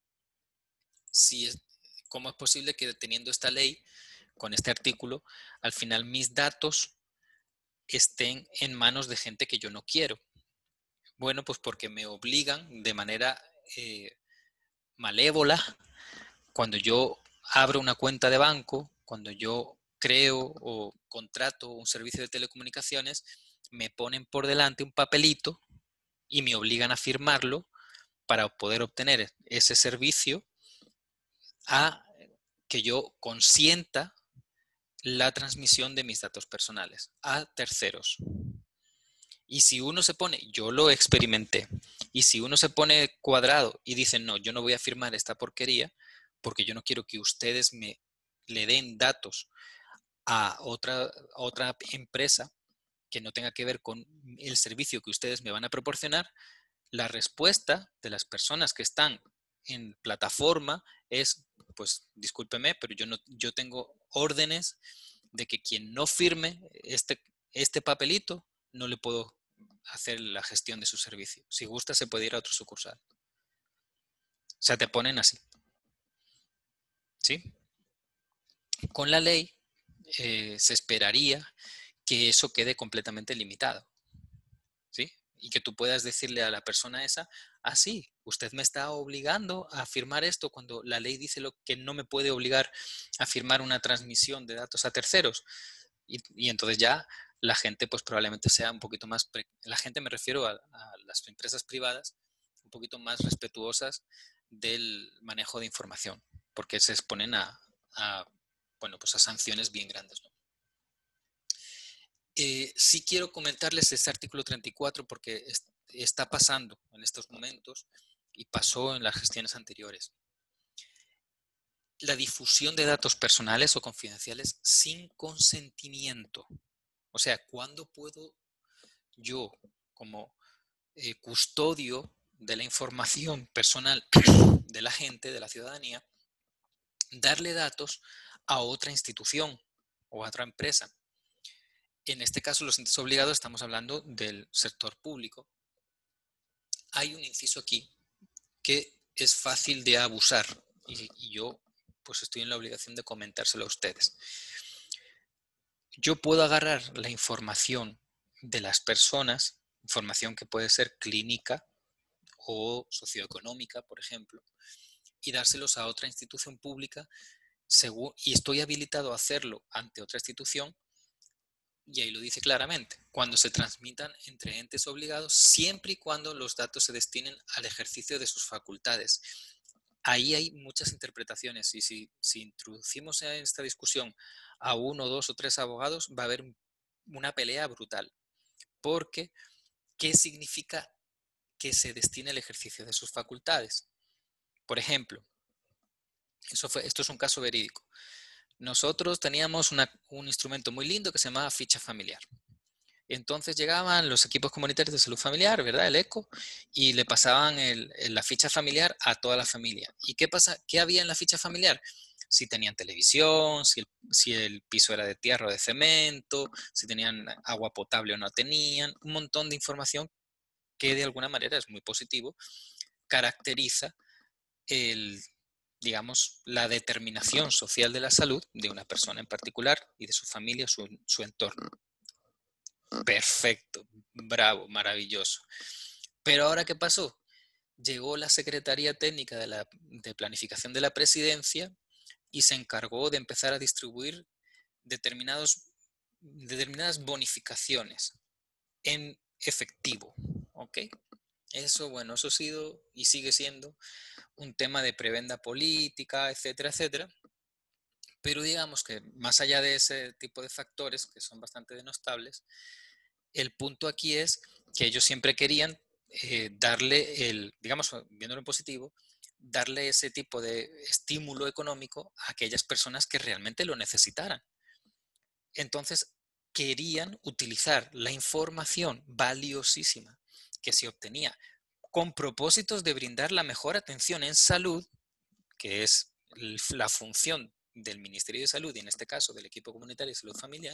¿Cómo es posible que teniendo esta ley, con este artículo, al final mis datos estén en manos de gente que yo no quiero? Bueno, pues porque me obligan de manera malévola, cuando yo abro una cuenta de banco, cuando yo creo o contrato un servicio de telecomunicaciones, me ponen por delante un papelito y me obligan a firmarlo para poder obtener ese servicio, a que yo consienta la transmisión de mis datos personales a terceros. Y si uno se pone, yo lo experimenté, y si uno se pone cuadrado y dice, no, yo no voy a firmar esta porquería porque yo no quiero que ustedes le den datos a otra empresa que no tenga que ver con el servicio que ustedes me van a proporcionar, la respuesta de las personas que están en plataforma es, pues discúlpeme, pero yo tengo órdenes de que quien no firme este papelito no le puedo hacer la gestión de su servicio. Si gusta, se puede ir a otro sucursal. O sea, te ponen así. ¿Sí? Con la ley se esperaría que eso quede completamente limitado. ¿Sí? Y que tú puedas decirle a la persona esa, sí, usted me está obligando a firmar esto cuando la ley dice que no me puede obligar a firmar una transmisión de datos a terceros. Y entonces ya la gente pues probablemente sea un poquito más, la gente me refiero a las empresas privadas, un poquito más respetuosas del manejo de información, porque se exponen bueno, pues a sanciones bien grandes, ¿no? Sí quiero comentarles este artículo 34 porque está pasando en estos momentos y pasó en las gestiones anteriores. La difusión de datos personales o confidenciales sin consentimiento. O sea, ¿cuándo puedo yo, como custodio de la información personal de la gente, de la ciudadanía, darle datos a otra institución o a otra empresa. En este caso, los entes obligados, estamos hablando del sector público. Hay un inciso aquí que es fácil de abusar y yo pues estoy en la obligación de comentárselo a ustedes. Yo puedo agarrar la información de las personas, información que puede ser clínica o socioeconómica, por ejemplo, y dárselos a otra institución pública y estoy habilitado a hacerlo ante otra institución, y ahí lo dice claramente, cuando se transmitan entre entes obligados, siempre y cuando los datos se destinen al ejercicio de sus facultades. Ahí hay muchas interpretaciones y si introducimos en esta discusión a 1, 2 o 3 abogados, va a haber una pelea brutal. Porque, ¿qué significa que se destine el ejercicio de sus facultades? Por ejemplo, esto es un caso verídico. Nosotros teníamos un instrumento muy lindo que se llamaba ficha familiar. Entonces llegaban los equipos comunitarios de salud familiar, ¿verdad? El ECO, y le pasaban la ficha familiar a toda la familia. ¿Y qué pasa? ¿Qué había en la ficha familiar? Si tenían televisión, si el piso era de tierra o de cemento, si tenían agua potable o no tenían, un montón de información que de alguna manera es muy positivo, caracteriza digamos, la determinación social de la salud de una persona en particular y de su familia, su entorno. Perfecto, bravo, maravilloso. Pero ahora, ¿qué pasó? Llegó la Secretaría Técnica de Planificación de la Presidencia y se encargó de empezar a distribuir determinadas bonificaciones en efectivo, ¿ok? Eso, bueno, eso ha sido y sigue siendo un tema de prebenda política, etcétera, etcétera. Pero digamos que más allá de ese tipo de factores, que son bastante denostables, el punto aquí es que ellos siempre querían darle digamos, viéndolo en positivo, darle ese tipo de estímulo económico a aquellas personas que realmente lo necesitaran. Entonces, querían utilizar la información valiosísima que se obtenía con propósitos de brindar la mejor atención en salud, que es la función del Ministerio de Salud y en este caso del equipo comunitario de salud familiar,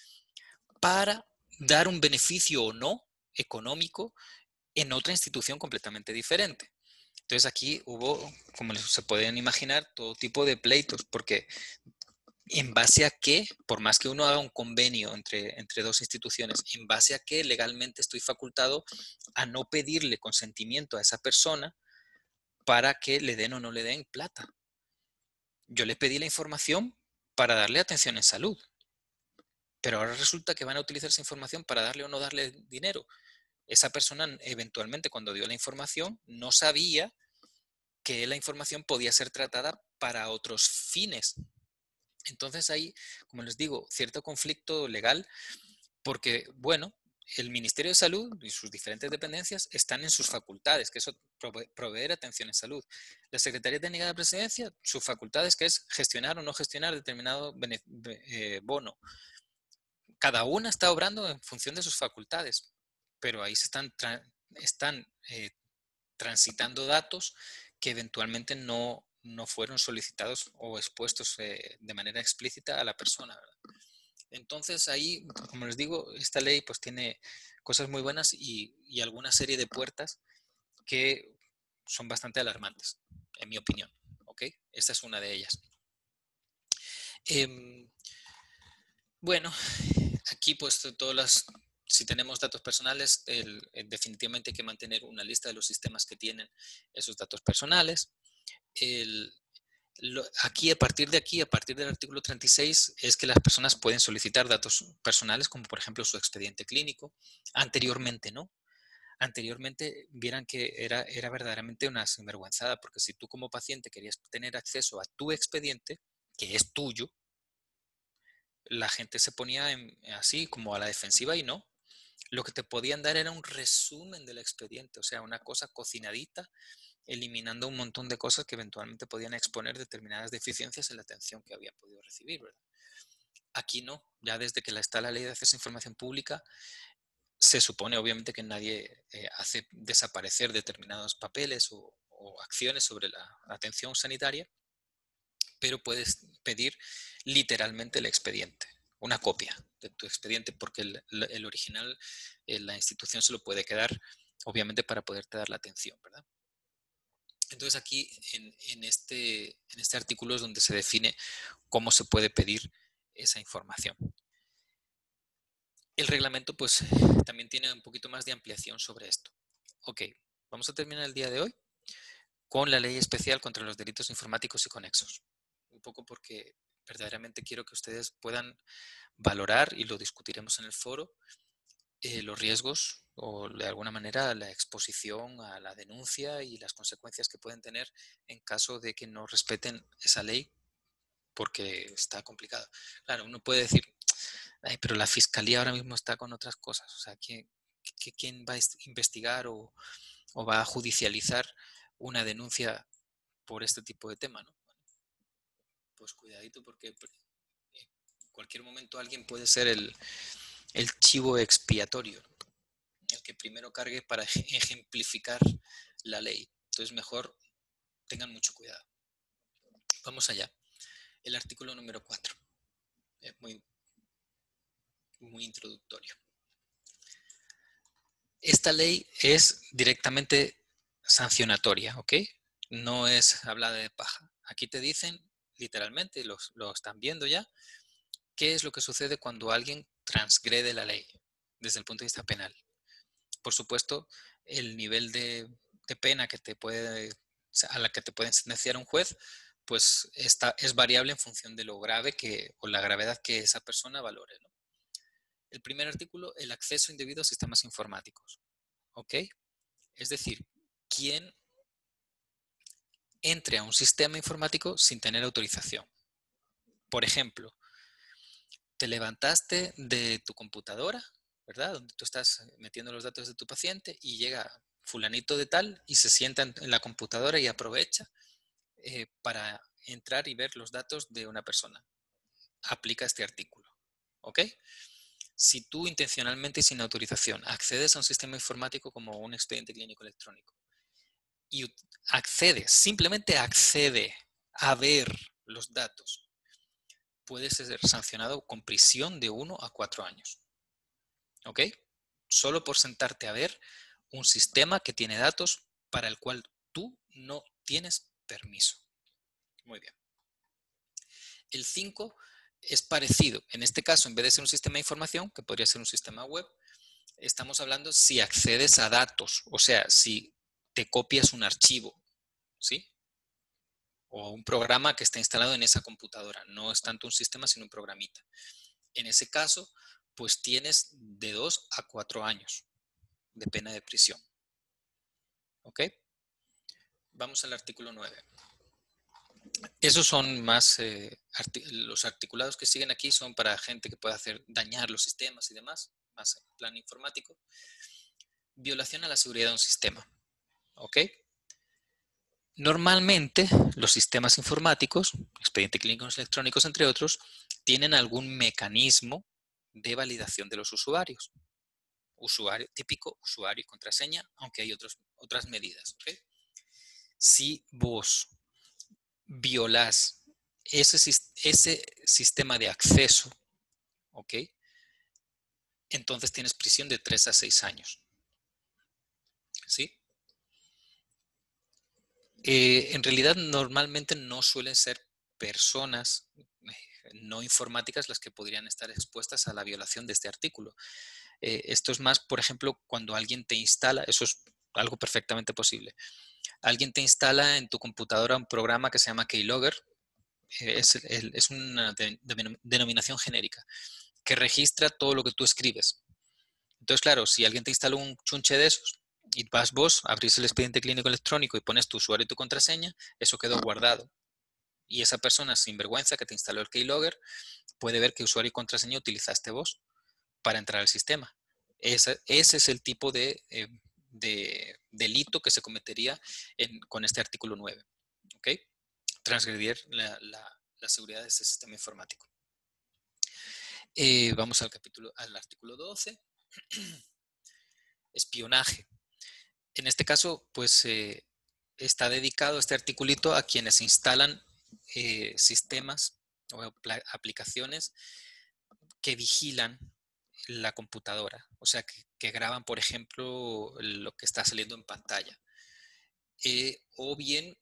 para dar un beneficio o no económico en otra institución completamente diferente. Entonces aquí hubo, como se pueden imaginar, todo tipo de pleitos, porque en base a qué, por más que uno haga un convenio entre dos instituciones, en base a qué legalmente estoy facultado a no pedirle consentimiento a esa persona para que le den o no le den plata. Yo le pedí la información para darle atención en salud, pero ahora resulta que van a utilizar esa información para darle o no darle dinero. Esa persona eventualmente cuando dio la información no sabía que la información podía ser tratada para otros fines. Entonces hay, como les digo, cierto conflicto legal porque, bueno, el Ministerio de Salud y sus diferentes dependencias están en sus facultades, que es proveer atención en salud. La Secretaría Técnica de la Presidencia, sus facultades, que es gestionar o no gestionar determinado bono. Cada una está obrando en función de sus facultades, pero ahí se están transitando datos que eventualmente no fueron solicitados o expuestos de manera explícita a la persona, ¿verdad? Entonces ahí, como les digo, esta ley pues tiene cosas muy buenas y alguna serie de puertas que son bastante alarmantes, en mi opinión, ¿ok? Esta es una de ellas. Bueno, aquí pues si tenemos datos personales, definitivamente hay que mantener una lista de los sistemas que tienen esos datos personales. A partir del artículo 36, es que las personas pueden solicitar datos personales, como por ejemplo su expediente clínico. Anteriormente no. Anteriormente vieran que era verdaderamente una sinvergüenzada, porque si tú como paciente querías tener acceso a tu expediente, que es tuyo, la gente se ponía así como a la defensiva y no. Lo que te podían dar era un resumen del expediente, o sea, una cosa cocinadita, eliminando un montón de cosas que eventualmente podían exponer determinadas deficiencias en la atención que había podido recibir, ¿verdad? Aquí no, ya desde que está la ley de acceso a información pública, se supone obviamente que nadie hace desaparecer determinados papeles o acciones sobre la atención sanitaria, pero puedes pedir literalmente el expediente, una copia de tu expediente, porque el original la institución se lo puede quedar, obviamente, para poderte dar la atención, ¿verdad? Entonces aquí en este artículo es donde se define cómo se puede pedir esa información. El reglamento pues también tiene un poquito más de ampliación sobre esto. Ok, vamos a terminar el día de hoy con la ley especial contra los delitos informáticos y conexos. Un poco porque verdaderamente quiero que ustedes puedan valorar, y lo discutiremos en el foro, los riesgos o de alguna manera la exposición a la denuncia y las consecuencias que pueden tener en caso de que no respeten esa ley, porque está complicado. Claro, uno puede decir, ay, pero la fiscalía ahora mismo está con otras cosas. O sea, ¿quién va a investigar o va a judicializar una denuncia por este tipo de tema, ¿no? Bueno, pues cuidadito, porque en cualquier momento alguien puede ser el chivo expiatorio, ¿no? El que primero cargue para ejemplificar la ley. Entonces mejor tengan mucho cuidado. Vamos allá. El artículo número 4. Es muy introductorio. Esta ley es directamente sancionatoria, ¿ok? No es hablada de paja. Aquí te dicen, literalmente, lo están viendo ya, qué es lo que sucede cuando alguien transgrede la ley desde el punto de vista penal. Por supuesto, el nivel de pena a la que te puede sentenciar un juez, pues es variable en función de lo grave o la gravedad que esa persona valore, ¿no? El primer artículo, el acceso indebido a sistemas informáticos. ¿Ok? Es decir, ¿quién entre a un sistema informático sin tener autorización? Por ejemplo, te levantaste de tu computadora, ¿verdad? Donde tú estás metiendo los datos de tu paciente y llega fulanito de tal y se sienta en la computadora y aprovecha para entrar y ver los datos de una persona. Aplica este artículo, ¿ok? Si tú intencionalmente y sin autorización accedes a un sistema informático como un expediente clínico electrónico y simplemente accede a ver los datos, puede ser sancionado con prisión de 1 a 4 años. ¿Ok? Solo por sentarte a ver un sistema que tiene datos para el cual tú no tienes permiso. Muy bien. El 5 es parecido. En este caso, en vez de ser un sistema de información, que podría ser un sistema web, estamos hablando si accedes a datos, o sea, si te copias un archivo, ¿sí? O un programa que está instalado en esa computadora. No es tanto un sistema, sino un programita. En ese caso, pues tienes de 2 a 4 años de pena de prisión. ¿Ok? Vamos al artículo 9. Esos son más, los articulados que siguen aquí son para gente que pueda dañar los sistemas y demás, más en plan informático. Violación a la seguridad de un sistema. ¿Ok? Normalmente, los sistemas informáticos, expedientes clínicos electrónicos, entre otros, tienen algún mecanismo de validación de los usuarios. Típico usuario y contraseña, aunque hay otras medidas. ¿Okay? Si vos violás ese sistema de acceso, ¿ok? Entonces tienes prisión de 3 a 6 años. ¿Sí? En realidad, normalmente no suelen ser personas no informáticas las que podrían estar expuestas a la violación de este artículo. Esto es más, por ejemplo, cuando alguien te instala, eso es algo perfectamente posible. Alguien te instala en tu computadora un programa que se llama Keylogger, es una denominación genérica, que registra todo lo que tú escribes. Entonces, claro, si alguien te instala un chunche de esos y vas vos, abrís el expediente clínico electrónico y pones tu usuario y tu contraseña, eso quedó guardado. Y esa persona sinvergüenza que te instaló el Keylogger puede ver qué usuario y contraseña utilizaste vos para entrar al sistema. Ese es el tipo de delito que se cometería con este artículo 9. ¿Ok? Transgredir la seguridad de ese sistema informático. Vamos al artículo 12. espionaje. En este caso, pues está dedicado este articulito a quienes instalan sistemas o aplicaciones que vigilan la computadora, o sea, que graban, por ejemplo, lo que está saliendo en pantalla. O bien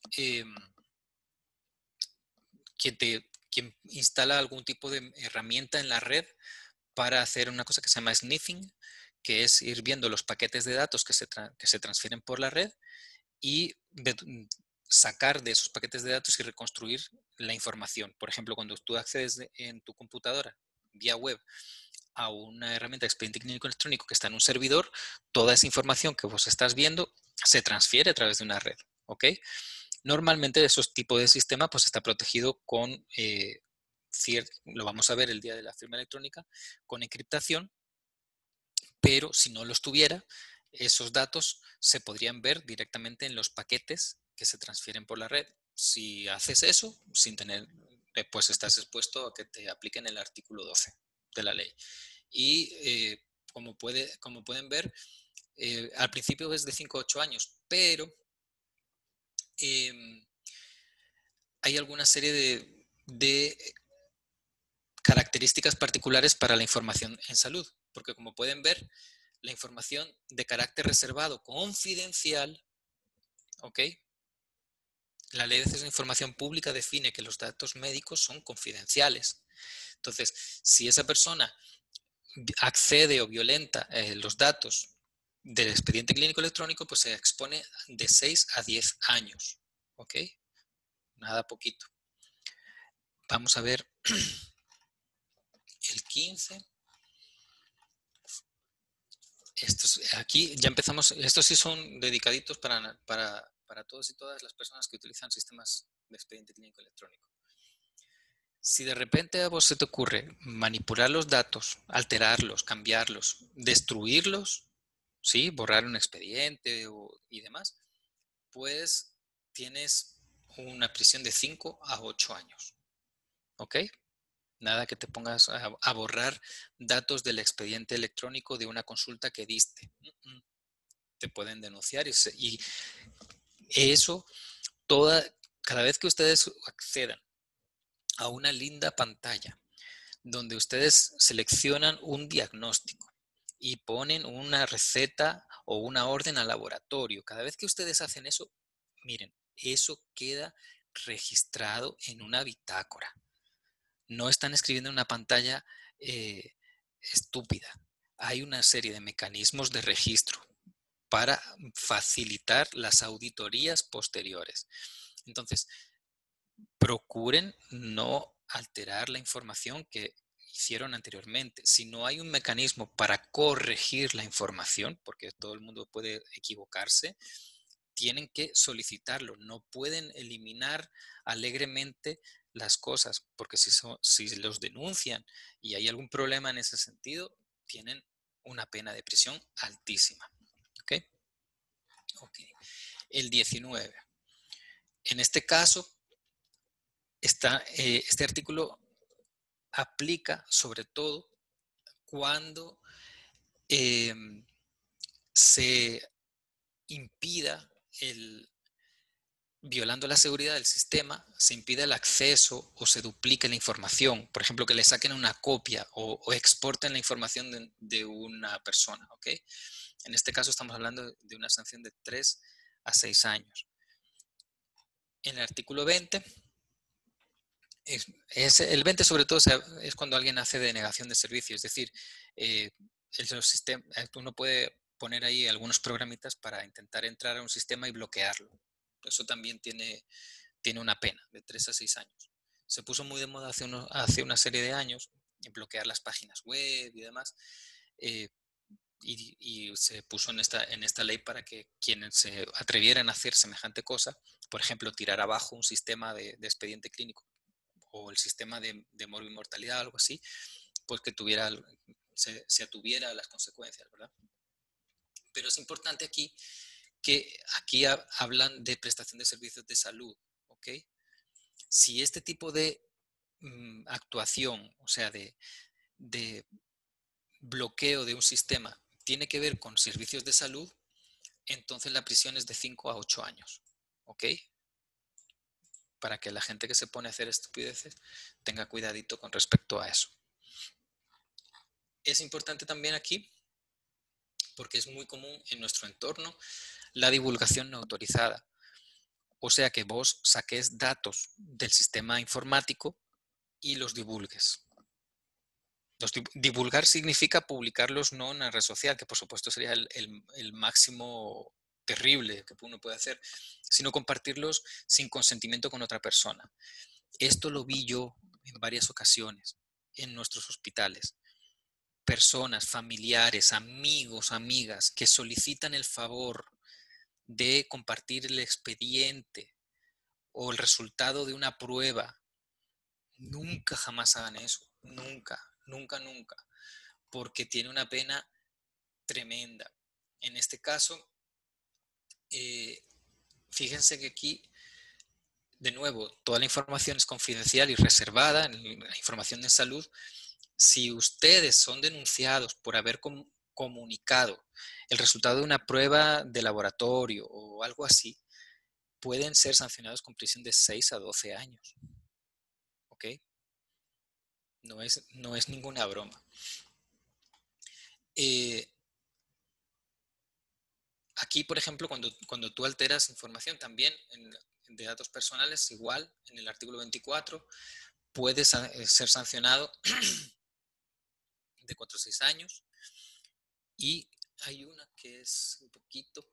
quien instala algún tipo de herramienta en la red para hacer una cosa que se llama sniffing, que es ir viendo los paquetes de datos que se transfieren por la red y sacar de esos paquetes de datos y reconstruir la información. Por ejemplo, cuando tú accedes en tu computadora vía web a una herramienta de expediente clínico electrónico que está en un servidor, toda esa información que vos estás viendo se transfiere a través de una red, ¿ok? Normalmente esos tipos de sistema pues está protegido con, lo vamos a ver el día de la firma electrónica, con encriptación, pero si no los tuviera, esos datos se podrían ver directamente en los paquetes que se transfieren por la red. Si haces eso, sin tener, pues estás expuesto a que te apliquen el artículo 12 de la ley. Y como pueden ver, al principio es de 5 a 8 años, pero hay alguna serie de características particulares para la información en salud, porque como pueden ver, la información de carácter reservado confidencial, ¿ok? La ley de acceso a información pública define que los datos médicos son confidenciales. Entonces, si esa persona accede o violenta los datos del expediente clínico electrónico, pues se expone de 6 a 10 años, ¿ok? Nada poquito. Vamos a ver el 15. Aquí ya empezamos, estos sí son dedicaditos para todos y todas las personas que utilizan sistemas de expediente clínico electrónico. Si de repente a vos se te ocurre manipular los datos, alterarlos, cambiarlos, destruirlos, ¿sí? Borrar un expediente y demás, pues tienes una prisión de 5 a 8 años. ¿Ok? Nada que te pongas a borrar datos del expediente electrónico de una consulta que diste. Te pueden denunciar y eso, cada vez que ustedes accedan a una linda pantalla donde ustedes seleccionan un diagnóstico y ponen una receta o una orden al laboratorio, cada vez que ustedes hacen eso, miren, eso queda registrado en una bitácora. No están escribiendo en una pantalla estúpida. Hay una serie de mecanismos de registro para facilitar las auditorías posteriores. Entonces, procuren no alterar la información que hicieron anteriormente. Si no hay un mecanismo para corregir la información, porque todo el mundo puede equivocarse, tienen que solicitarlo. No pueden eliminar alegremente las cosas, porque si los denuncian y hay algún problema en ese sentido, tienen una pena de prisión altísima. ¿Ok? Ok. El 19. En este caso, este artículo aplica sobre todo cuando se impida violando la seguridad del sistema, se impide el acceso o se duplique la información. Por ejemplo, que le saquen una copia o exporten la información de una persona. ¿Ok? En este caso estamos hablando de una sanción de 3 a 6 años. En el artículo 20, el 20 sobre todo es cuando alguien hace denegación de servicio, es decir, uno puede poner ahí algunos programitas para intentar entrar a un sistema y bloquearlo. Eso también tiene una pena de 3 a 6 años. Se puso muy de moda hace una serie de años bloquear las páginas web y demás, y se puso en esta ley para que quienes se atrevieran a hacer semejante cosa, por ejemplo, tirar abajo un sistema de expediente clínico o el sistema de morbi-mortalidad, algo así, pues que se atuviera a las consecuencias, ¿verdad? Pero es importante aquí que hablan de prestación de servicios de salud, ¿ok? Si este tipo de actuación, o sea, de bloqueo de un sistema tiene que ver con servicios de salud, entonces la prisión es de 5 a 8 años. ¿Ok? Para que la gente que se pone a hacer estupideces tenga cuidadito con respecto a eso. Es importante también aquí, porque es muy común en nuestro entorno, la divulgación no autorizada. O sea, que vos saques datos del sistema informático y los divulgues. Divulgar significa publicarlos no en una red social, que por supuesto sería el máximo terrible que uno puede hacer, sino compartirlos sin consentimiento con otra persona. Esto lo vi yo en varias ocasiones en nuestros hospitales. Personas, familiares, amigos, amigas que solicitan el favor de compartir el expediente o el resultado de una prueba. Nunca jamás hagan eso. Nunca, nunca, nunca. Porque tiene una pena tremenda. En este caso, fíjense que aquí, de nuevo, toda la información es confidencial y reservada, la información de salud. Si ustedes son denunciados por haber comunicado el resultado de una prueba de laboratorio o algo así, pueden ser sancionados con prisión de 6 a 12 años. ¿Ok? No es ninguna broma. Aquí, por ejemplo, cuando tú alteras información también de datos personales, igual, en el artículo 24, puedes ser sancionado de 4 a 6 años. Y hay una que es un poquito,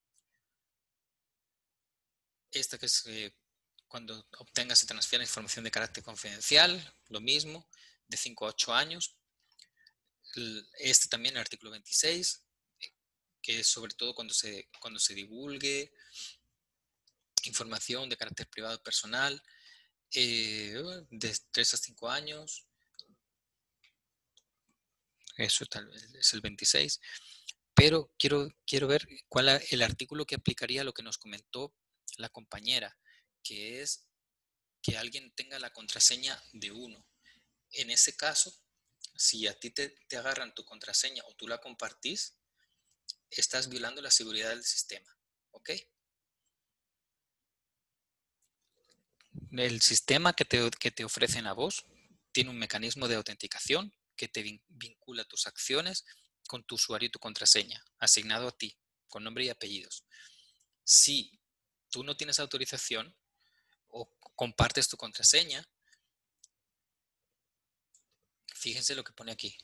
esta que es cuando obtengas y transfieras información de carácter confidencial, lo mismo, de 5 a 8 años. Este también, el artículo 26, que es sobre todo cuando se divulgue información de carácter privado personal, de 3 a 5 años. Eso tal vez es el 26. Pero quiero ver cuál es el artículo que aplicaría a lo que nos comentó la compañera, que es que alguien tenga la contraseña de uno. En ese caso, si a ti te agarran tu contraseña o tú la compartís, estás violando la seguridad del sistema. ¿Ok? El sistema que te ofrecen a vos tiene un mecanismo de autenticación que te vincula tus acciones con tu usuario y tu contraseña, asignado a ti, con nombre y apellidos. Si tú no tienes autorización o compartes tu contraseña, fíjense lo que pone aquí.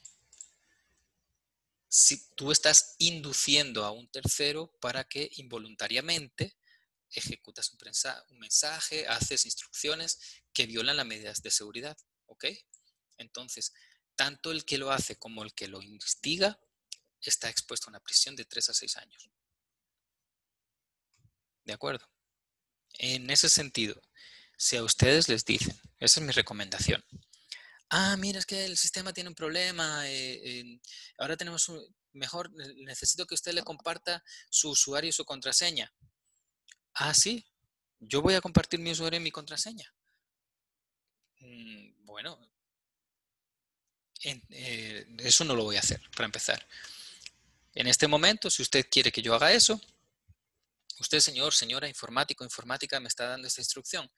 Si tú estás induciendo a un tercero para que involuntariamente ejecutas un mensaje, haces instrucciones que violan las medidas de seguridad. ¿Ok? Entonces, tanto el que lo hace como el que lo instiga está expuesto a una prisión de 3 a 6 años. ¿De acuerdo? En ese sentido, si a ustedes les dicen, esa es mi recomendación, mira, es que el sistema tiene un problema, ahora tenemos mejor, necesito que usted le comparta su usuario y su contraseña. Sí, yo voy a compartir mi usuario y mi contraseña. Bueno, eso no lo voy a hacer, para empezar. En este momento, si usted quiere que yo haga eso, usted, señor, señora, informático, informática, me está dando esta instrucción.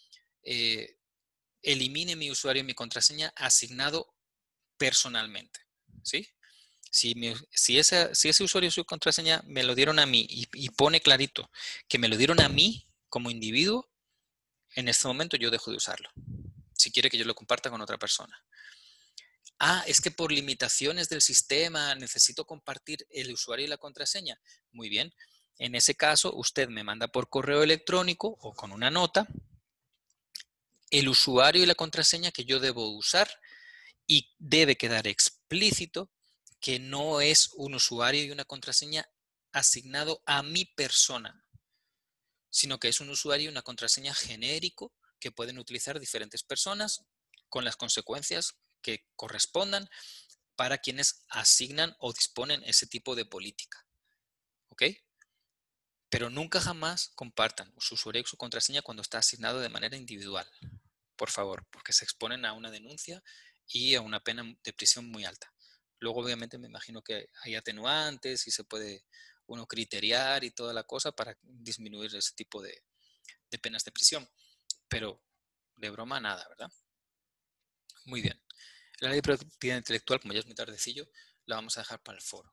Elimine mi usuario y mi contraseña asignado personalmente. ¿Sí? Si ese usuario y su contraseña me lo dieron a mí y pone clarito que me lo dieron a mí como individuo, en este momento yo dejo de usarlo. Si quiere que yo lo comparta con otra persona. Es que por limitaciones del sistema necesito compartir el usuario y la contraseña. Muy bien. En ese caso, usted me manda por correo electrónico o con una nota el usuario y la contraseña que yo debo usar y debe quedar explícito que no es un usuario y una contraseña asignado a mi persona, sino que es un usuario y una contraseña genérico que pueden utilizar diferentes personas con las consecuencias que correspondan para quienes asignan o disponen ese tipo de política. ¿Ok? Pero nunca jamás compartan su usuario y su contraseña cuando está asignado de manera individual. Por favor, porque se exponen a una denuncia y a una pena de prisión muy alta. Luego, obviamente, me imagino que hay atenuantes y se puede uno criteriar y toda la cosa para disminuir ese tipo de penas de prisión. Pero de broma nada, ¿verdad? Muy bien. La ley de propiedad intelectual, como ya es muy tardecillo, la vamos a dejar para el foro.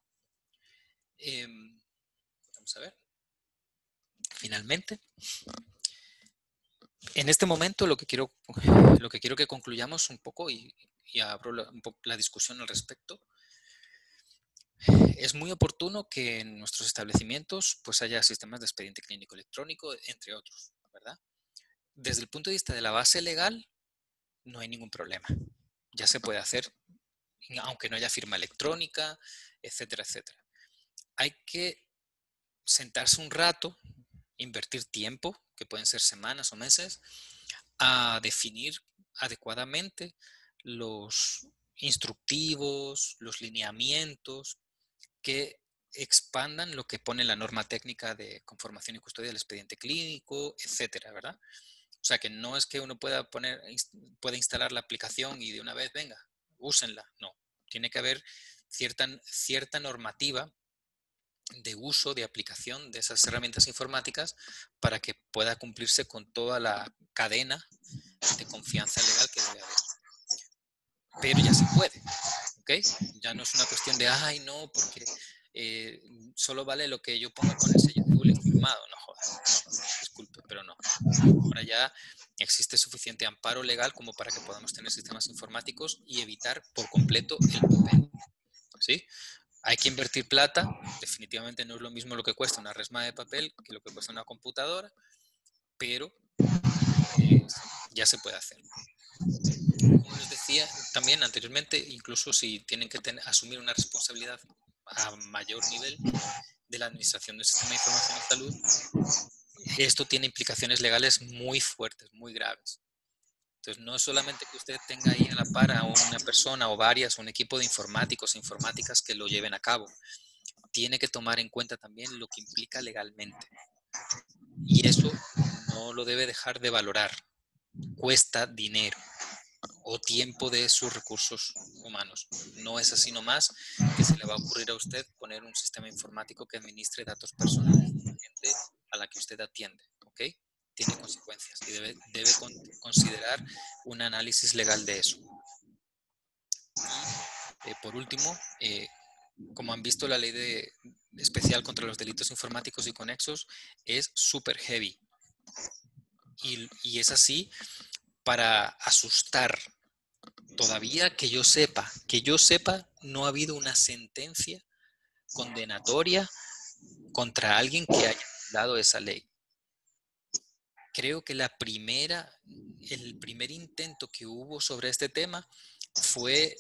Vamos a ver. Finalmente, en este momento lo que quiero que concluyamos un poco y abro un poco la discusión al respecto. Es muy oportuno que en nuestros establecimientos pues haya sistemas de expediente clínico electrónico, entre otros, ¿verdad? Desde el punto de vista de la base legal, no hay ningún problema. Ya se puede hacer, aunque no haya firma electrónica, etcétera, etcétera. Hay que sentarse un rato, invertir tiempo, que pueden ser semanas o meses, a definir adecuadamente los instructivos, los lineamientos que expandan lo que pone la norma técnica de conformación y custodia del expediente clínico, etcétera, ¿verdad? O sea, que no es que uno pueda instalar la aplicación y de una vez, venga, úsenla. No, tiene que haber cierta normativa de uso, de aplicación de esas herramientas informáticas para que pueda cumplirse con toda la cadena de confianza legal que debe haber. Pero ya se puede, ¿ok? Ya no es una cuestión de, ay, no, porque solo vale lo que yo ponga con el sello de Google firmado. No jodas, no, disculpe, pero no. Ahora ya existe suficiente amparo legal como para que podamos tener sistemas informáticos y evitar por completo el papel, ¿sí? Hay que invertir plata, definitivamente no es lo mismo lo que cuesta una resma de papel que lo que cuesta una computadora, pero ya se puede hacer. Como les decía también anteriormente, incluso si tienen que asumir una responsabilidad a mayor nivel de la administración del sistema de información de salud, esto tiene implicaciones legales muy fuertes, muy graves. Entonces, no es solamente que usted tenga ahí a la par a una persona o varias, un equipo de informáticos e informáticas que lo lleven a cabo. Tiene que tomar en cuenta también lo que implica legalmente. Y eso no lo debe dejar de valorar. Cuesta dinero o tiempo de sus recursos humanos. No es así nomás que se le va a ocurrir a usted poner un sistema informático que administre datos personales de la gente a la que usted atiende, ¿ok? Tiene consecuencias y debe considerar un análisis legal de eso. Y por último, como han visto, la ley especial contra los delitos informáticos y conexos es súper heavy. Y es así para asustar. Todavía que yo sepa, no ha habido una sentencia condenatoria contra alguien que haya violado esa ley. Creo que el primer intento que hubo sobre este tema fue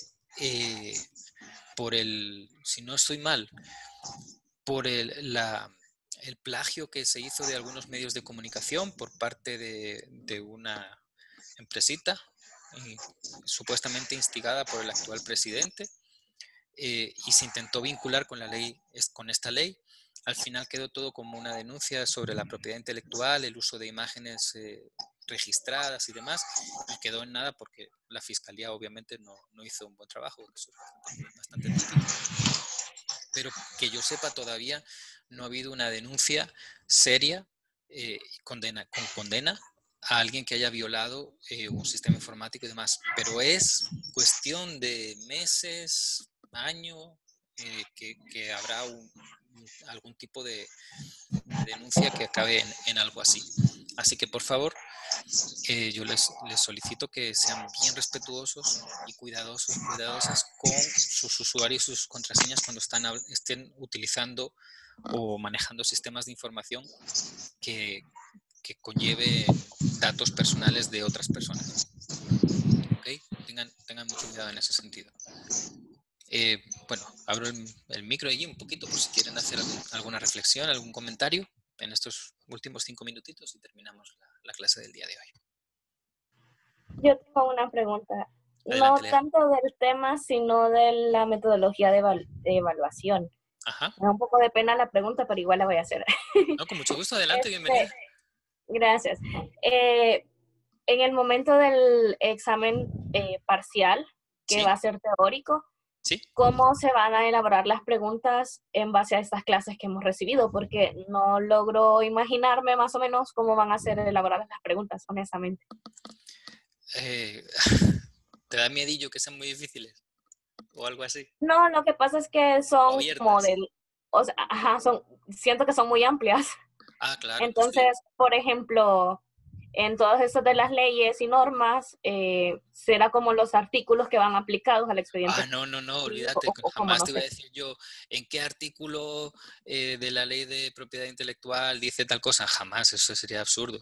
si no estoy mal, por el plagio que se hizo de algunos medios de comunicación por parte de una empresita supuestamente instigada por el actual presidente, y se intentó vincular con esta ley. Al final quedó todo como una denuncia sobre la propiedad intelectual, el uso de imágenes registradas y demás, y quedó en nada porque la fiscalía obviamente no hizo un buen trabajo, eso es bastante típico. Pero que yo sepa, todavía no ha habido una denuncia seria con condena a alguien que haya violado un sistema informático y demás. Pero es cuestión de meses, año, que habrá algún tipo de denuncia que acabe en algo así. Así que, por favor, yo les solicito que sean bien respetuosos y cuidadosas con sus usuarios y sus contraseñas cuando estén utilizando o manejando sistemas de información que conlleve datos personales de otras personas. ¿Okay? Tengan mucho cuidado en ese sentido. Bueno, abro el micro allí un poquito por si quieren hacer alguna reflexión, algún comentario en estos últimos 5 minutitos y terminamos la clase del día de hoy. Yo tengo una pregunta. Adelante, No tanto del tema, sino de la metodología de evaluación. Ajá. Me da un poco de pena la pregunta, pero igual la voy a hacer. No, con mucho gusto. Adelante, bienvenida. Gracias. En el momento del examen parcial, que ¿Sí? va a ser teórico, ¿Sí? cómo se van a elaborar las preguntas en base a estas clases que hemos recibido, porque no logro imaginarme más o menos cómo van a ser elaboradas las preguntas, honestamente. Eh, ¿Te da miedillo que sean muy difíciles? O algo así. No, lo que pasa es que O son como abiertas. del, o sea, ajá, siento que son muy amplias. Ah, claro, Entonces, sí. por ejemplo, en todas esas de las leyes y normas, será como los artículos que van aplicados al expediente Ah, no, no, no, civil olvídate. como Jamás no te voy a sé. decir yo en qué artículo de la ley de propiedad intelectual dice tal cosa. Jamás, eso sería absurdo.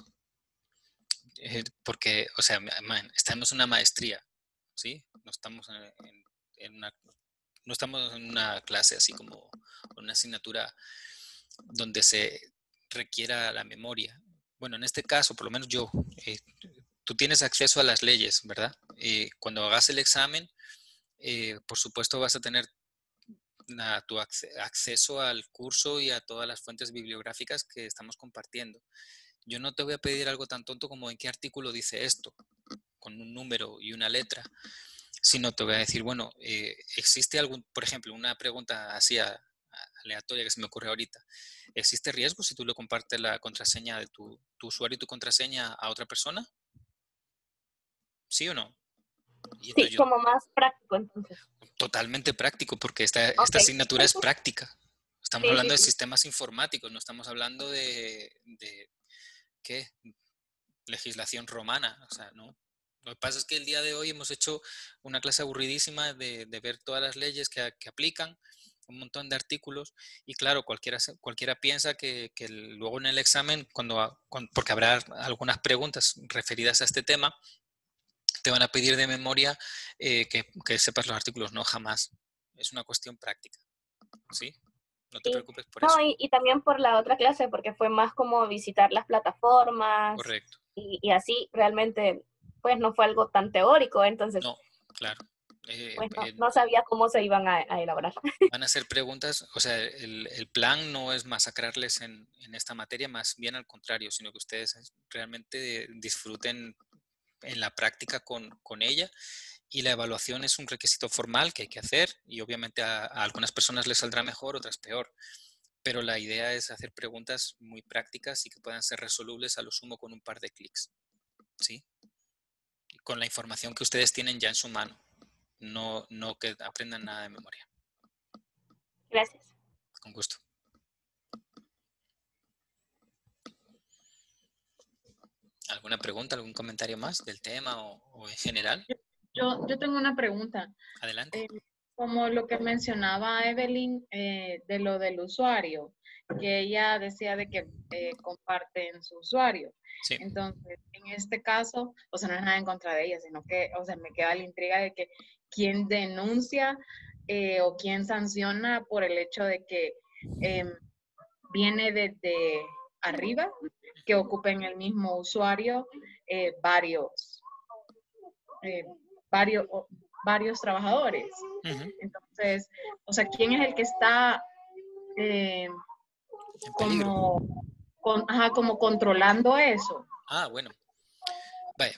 Porque, o sea, estamos en una maestría, ¿sí? No estamos en una, no estamos en una clase así como una asignatura donde se requiera la memoria. Bueno, en este caso, por lo menos yo, tú tienes acceso a las leyes, ¿verdad? Cuando hagas el examen, por supuesto vas a tener tu acceso al curso y a todas las fuentes bibliográficas que estamos compartiendo. Yo no te voy a pedir algo tan tonto como en qué artículo dice esto, con un número y una letra, sino te voy a decir, bueno, ¿existe algún, por ejemplo, una pregunta así aleatoria que se me ocurre ahorita? ¿Existe riesgo si tú le compartes la contraseña de tu usuario y tu contraseña a otra persona? ¿Sí o no? Y Sí, entonces yo, como más práctico entonces. totalmente práctico, porque esta Ok, asignatura es práctica. Estamos sí, sí, hablando de sí. sistemas informáticos, no estamos hablando de ¿qué? Legislación romana, o sea, no. Lo que pasa es que el día de hoy hemos hecho una clase aburridísima de ver todas las leyes que aplican, un montón de artículos, y claro, cualquiera piensa que luego en el examen, porque habrá algunas preguntas referidas a este tema, te van a pedir de memoria que sepas los artículos. No, jamás. Es una cuestión práctica, ¿sí? No te Sí. preocupes por No, eso. y también por la otra clase, porque fue más como visitar las plataformas Correcto. y así realmente, pues no fue algo tan teórico, entonces, No, claro. pues no sabía cómo se iban a elaborar. Van a ser preguntas, o sea, el plan no es masacrarles en esta materia, más bien al contrario, sino que ustedes realmente disfruten en la práctica con ella, y la evaluación es un requisito formal que hay que hacer, y obviamente a algunas personas les saldrá mejor, otras peor, pero la idea es hacer preguntas muy prácticas y que puedan ser resolubles a lo sumo con un par de clics, ¿sí? Con la información que ustedes tienen ya en su mano, no que aprendan nada de memoria. Gracias. Con gusto. ¿Alguna pregunta, algún comentario más del tema o en general? Yo tengo una pregunta. Adelante. Como lo que mencionaba Evelyn de lo del usuario, que ella decía de que comparten su usuario. Sí. Entonces, en este caso, o sea, no es nada en contra de ella, sino que, o sea, me queda la intriga de que quién denuncia o quién sanciona por el hecho de que viene desde arriba, que ocupen el mismo usuario varios, eh, varios, varios trabajadores. Uh-huh. Entonces, o sea, ¿quién es el que está En peligro. como controlando eso? Ah, bueno. Vaya.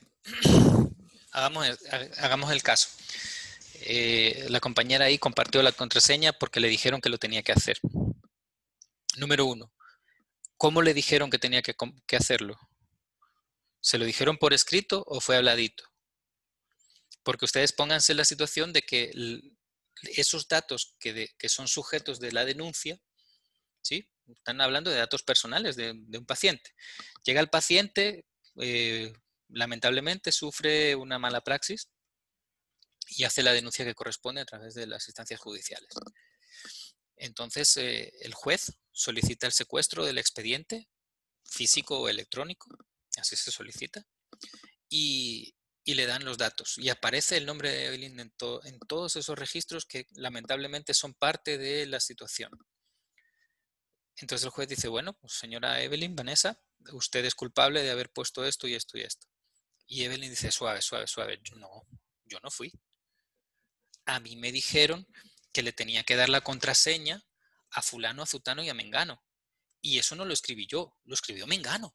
Hagamos el caso. La compañera ahí compartió la contraseña porque le dijeron que lo tenía que hacer. Número 1. ¿Cómo le dijeron que tenía que hacerlo? ¿Se lo dijeron por escrito o fue habladito? Porque ustedes pónganse en la situación de que esos datos que son sujetos de la denuncia, ¿sí? Están hablando de datos personales de un paciente. Llega el paciente, lamentablemente sufre una mala praxis y hace la denuncia que corresponde a través de las instancias judiciales. Entonces, el juez solicita el secuestro del expediente, físico o electrónico, así se solicita, y le dan los datos. Y aparece el nombre de Evelyn en todos esos registros que lamentablemente son parte de la situación. Entonces el juez dice, bueno, pues señora Evelyn, Vanessa, usted es culpable de haber puesto esto y esto y esto. Y Evelyn dice, suave, suave, suave. Yo no fui. A mí me dijeron que le tenía que dar la contraseña a fulano, a zutano y a mengano. Y eso no lo escribí yo, lo escribió Mengano.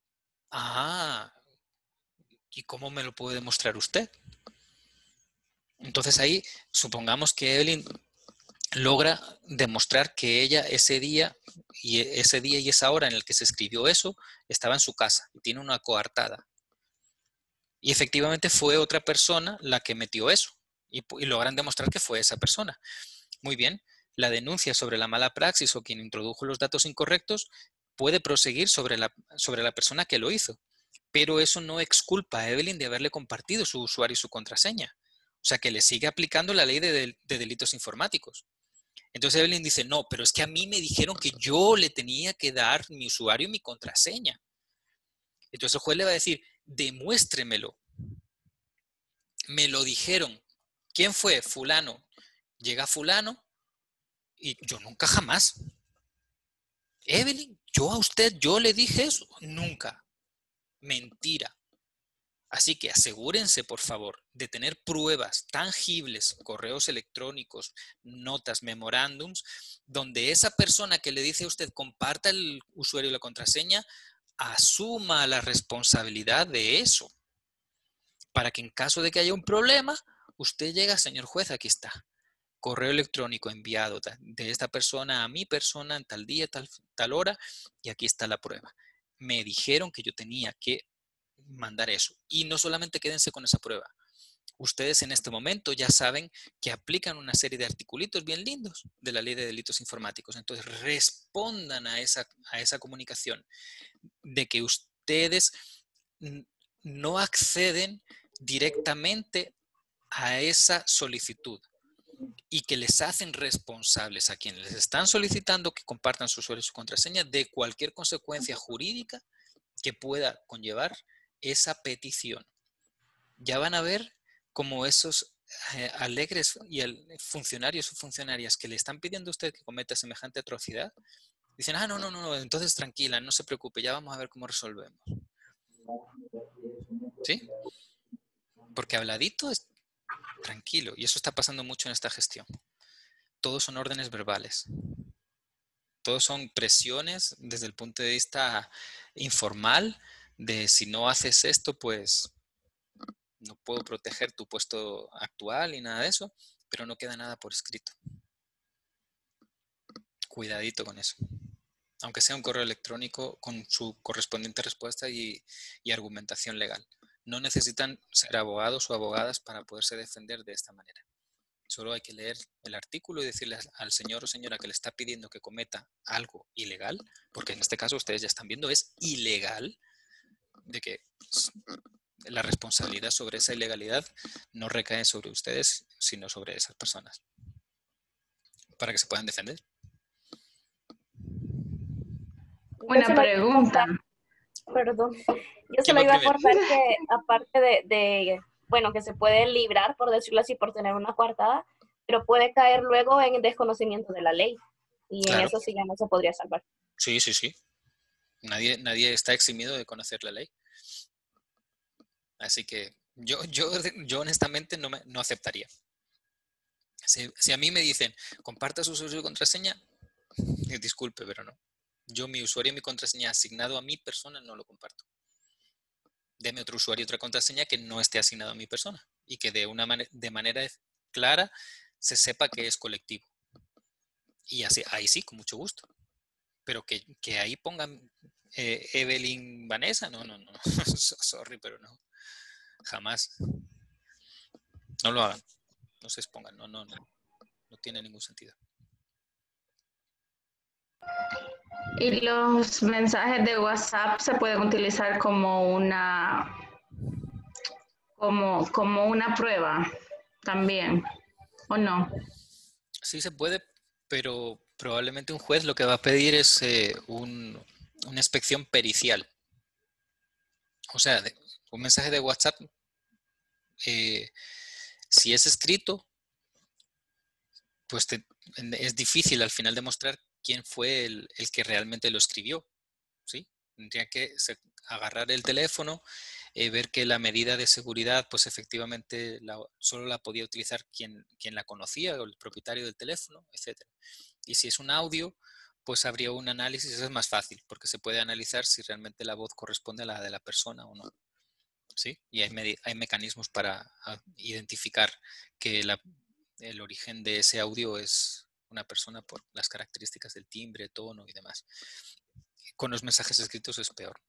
Ah, ¿y cómo me lo puede demostrar usted? Entonces ahí supongamos que Evelyn logra demostrar que ella ese día y esa hora en el que se escribió eso estaba en su casa y tiene una coartada. Y efectivamente fue otra persona la que metió eso y logran demostrar que fue esa persona. Muy bien, la denuncia sobre la mala praxis o quien introdujo los datos incorrectos puede proseguir sobre la persona que lo hizo, pero eso no exculpa a Evelyn de haberle compartido su usuario y su contraseña. O sea, que le sigue aplicando la ley de delitos informáticos. Entonces Evelyn dice, no, pero es que a mí me dijeron que yo le tenía que dar mi usuario y mi contraseña. Entonces el juez le va a decir, demuéstremelo. Me lo dijeron. ¿Quién fue? Fulano. Llega fulano y yo nunca jamás. Evelyn, yo le dije eso. Nunca. Mentira. Así que asegúrense, por favor, de tener pruebas tangibles, correos electrónicos, notas, memorándums, donde esa persona que le dice a usted comparta el usuario y la contraseña, asuma la responsabilidad de eso. Para que en caso de que haya un problema, usted llega, señor juez, aquí está. Correo electrónico enviado de esta persona a mi persona en tal día, tal hora, y aquí está la prueba. Me dijeron que yo tenía que mandar eso. Y no solamente quédense con esa prueba. Ustedes en este momento ya saben que aplican una serie de articulitos bien lindos de la ley de delitos informáticos. Entonces respondan a esa comunicación de que ustedes no acceden directamente a esa solicitud y que les hacen responsables a quienes les están solicitando que compartan su usuario y su contraseña de cualquier consecuencia jurídica que pueda conllevar esa petición. Ya van a ver cómo esos alegres y funcionarios o funcionarias que le están pidiendo a usted que cometa semejante atrocidad, dicen, no, entonces tranquila, no se preocupe, ya vamos a ver cómo resolvemos. ¿Sí? Porque habladito es tranquilo, y eso está pasando mucho en esta gestión. Todos son órdenes verbales. Todos son presiones desde el punto de vista informal, de si no haces esto, pues no puedo proteger tu puesto actual y nada de eso, pero no queda nada por escrito. Cuidadito con eso. Aunque sea un correo electrónico con su correspondiente respuesta y argumentación legal. No necesitan ser abogados o abogadas para poderse defender de esta manera. Solo hay que leer el artículo y decirle al señor o señora que le está pidiendo que cometa algo ilegal, porque en este caso ustedes ya están viendo, es ilegal, de que la responsabilidad sobre esa ilegalidad no recae sobre ustedes, sino sobre esas personas, para que se puedan defender. Una pregunta. Perdón, yo solo iba a aportar que aparte de bueno, que se puede librar, por decirlo así, por tener una coartada, pero puede caer luego en desconocimiento de la ley. Y claro, en eso sí ya no se podría salvar. Sí. Nadie está eximido de conocer la ley. Así que yo honestamente no aceptaría. Si a mí me dicen, comparta su usuario y contraseña, disculpe, pero no. Yo mi usuario y mi contraseña asignado a mi persona no lo comparto. Deme otro usuario y otra contraseña que no esté asignado a mi persona y que de manera clara se sepa que es colectivo. Y así, ahí sí, con mucho gusto. Pero que ahí pongan Evelyn Vanessa, no. Sorry, pero no. Jamás. No lo hagan. No se expongan. No tiene ningún sentido. Y los mensajes de WhatsApp se pueden utilizar como una prueba también, ¿o no? Sí se puede, pero probablemente un juez lo que va a pedir es una inspección pericial. O sea, un mensaje de WhatsApp, si es escrito, pues es difícil al final demostrar quién fue el que realmente lo escribió, ¿sí? Tendría que agarrar el teléfono, ver que la medida de seguridad, pues efectivamente solo la podía utilizar quien la conocía, o el propietario del teléfono, etc. Y si es un audio, pues habría un análisis, eso es más fácil, porque se puede analizar si realmente la voz corresponde a la de la persona o no. ¿sí? Y hay mecanismos para identificar que el origen de ese audio es una persona por las características del timbre, tono y demás. Con los mensajes escritos es peor.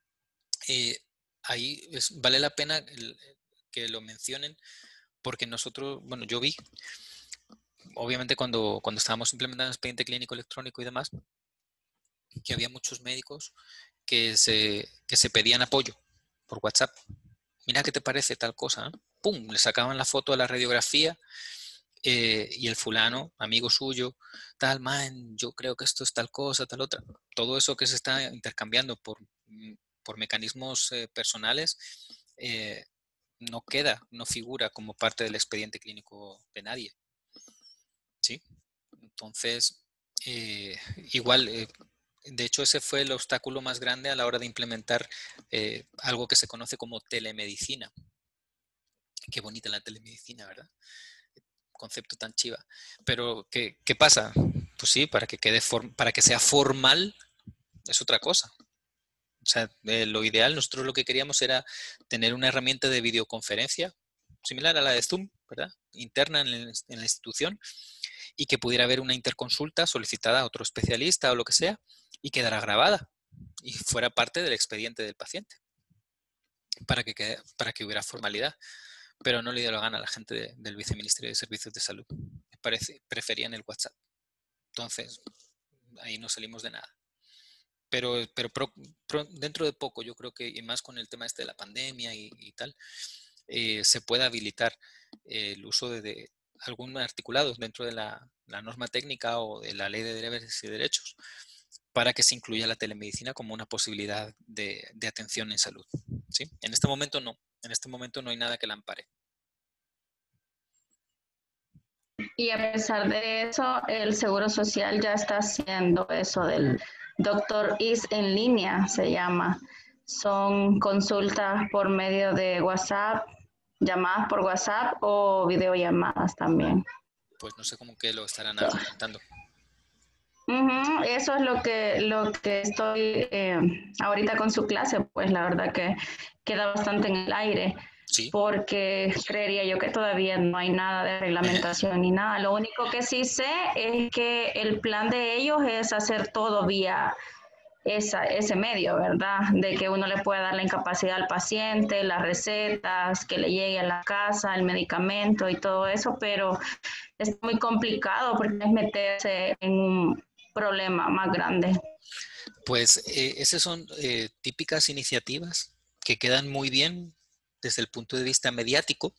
Ahí vale la pena que lo mencionen porque nosotros, bueno, yo vi, obviamente cuando estábamos implementando el expediente clínico electrónico y demás, que había muchos médicos que se pedían apoyo por WhatsApp. Mira qué te parece tal cosa, ¿eh? ¡Pum! Le sacaban la foto de la radiografía y el fulano, amigo suyo, tal, man, yo creo que esto es tal cosa, tal otra. Todo eso que se está intercambiando por mecanismos personales no queda, no figura como parte del expediente clínico de nadie. ¿Sí? Entonces, igual, de hecho, ese fue el obstáculo más grande a la hora de implementar algo que se conoce como telemedicina. Qué bonita la telemedicina, ¿verdad? Concepto tan chiva. Pero, ¿qué pasa? Pues sí, para que sea formal es otra cosa. O sea, lo ideal, nosotros lo que queríamos era tener una herramienta de videoconferencia similar a la de Zoom, ¿verdad? Interna en la institución y que pudiera haber una interconsulta solicitada a otro especialista o lo que sea y quedara grabada y fuera parte del expediente del paciente para que hubiera formalidad. Pero no le dio la gana a la gente del Viceministerio de Servicios de Salud. Me parece, preferían el WhatsApp. Entonces, ahí no salimos de nada. Pero dentro de poco, yo creo que, y más con el tema de la pandemia y tal, se puede habilitar el uso de algún articulado dentro de la norma técnica o de la ley de deberes y derechos para que se incluya la telemedicina como una posibilidad de atención en salud. ¿Sí? En este momento no. En este momento no hay nada que la ampare. Y a pesar de eso, el Seguro Social ya está haciendo eso del Doctor Is en línea, se llama. Son consultas por medio de WhatsApp, llamadas por WhatsApp o videollamadas también. Pues no sé cómo que lo estarán argumentando. Eso es lo que estoy ahorita con su clase, pues la verdad que queda bastante en el aire. Sí. Porque creería yo que todavía no hay nada de reglamentación ni nada. Lo único que sí sé es que el plan de ellos es hacer todo vía ese medio, ¿verdad? De que uno le pueda dar la incapacidad al paciente, las recetas, que le llegue a la casa, el medicamento y todo eso, pero es muy complicado porque es meterse en un problema más grande. Pues esas son típicas iniciativas que quedan muy bien desde el punto de vista mediático.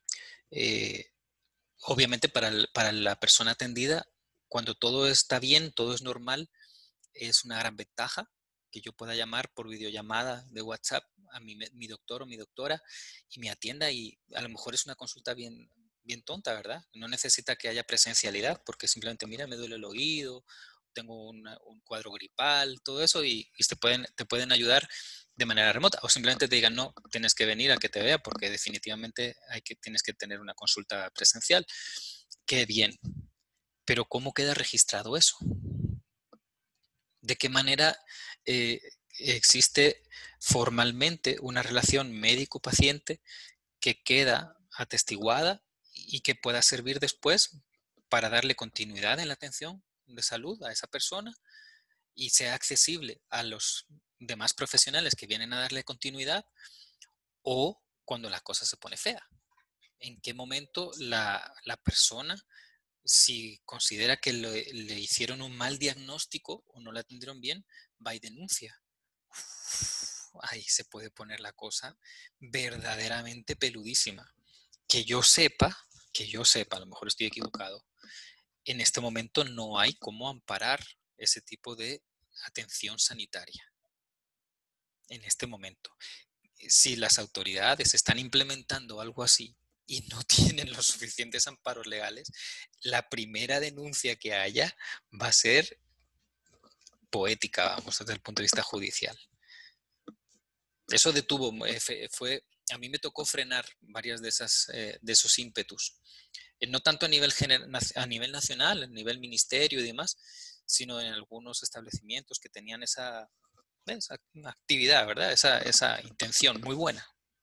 Obviamente para la persona atendida, cuando todo está bien, todo es normal, es una gran ventaja que yo pueda llamar por videollamada de WhatsApp a mi doctor o mi doctora y me atienda y a lo mejor es una consulta bien tonta, ¿verdad? No necesita que haya presencialidad porque simplemente, mira, me duele el oído, tengo un cuadro gripal, todo eso y te pueden ayudar de manera remota o simplemente te digan, no, tienes que venir a que te vea porque definitivamente tienes que tener una consulta presencial. Qué bien, pero ¿cómo queda registrado eso? ¿De qué manera existe formalmente una relación médico-paciente que queda atestiguada y que pueda servir después para darle continuidad en la atención de salud a esa persona y sea accesible a los demás profesionales que vienen a darle continuidad o cuando la cosa se pone fea? ¿En qué momento la persona, si considera que le hicieron un mal diagnóstico o no la atendieron bien, va y denuncia? Ahí se puede poner la cosa verdaderamente peludísima. Que yo sepa, a lo mejor estoy equivocado, en este momento no hay cómo amparar ese tipo de atención sanitaria. En este momento. Si las autoridades están implementando algo así y no tienen los suficientes amparos legales, la primera denuncia que haya va a ser poética, vamos, desde el punto de vista judicial. Eso detuvo, a mí me tocó frenar varias de esos ímpetus. No tanto a nivel nacional, a nivel ministerio y demás, sino en algunos establecimientos que tenían esa actividad, ¿verdad? Esa intención muy buena,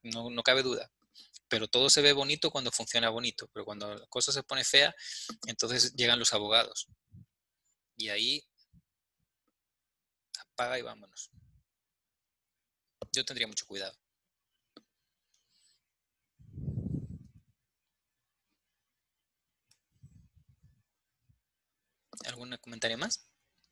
no cabe duda. Pero todo se ve bonito cuando funciona bonito, pero cuando la cosa se pone fea, entonces llegan los abogados. Y ahí apaga y vámonos. Yo tendría mucho cuidado. ¿Algún comentario más?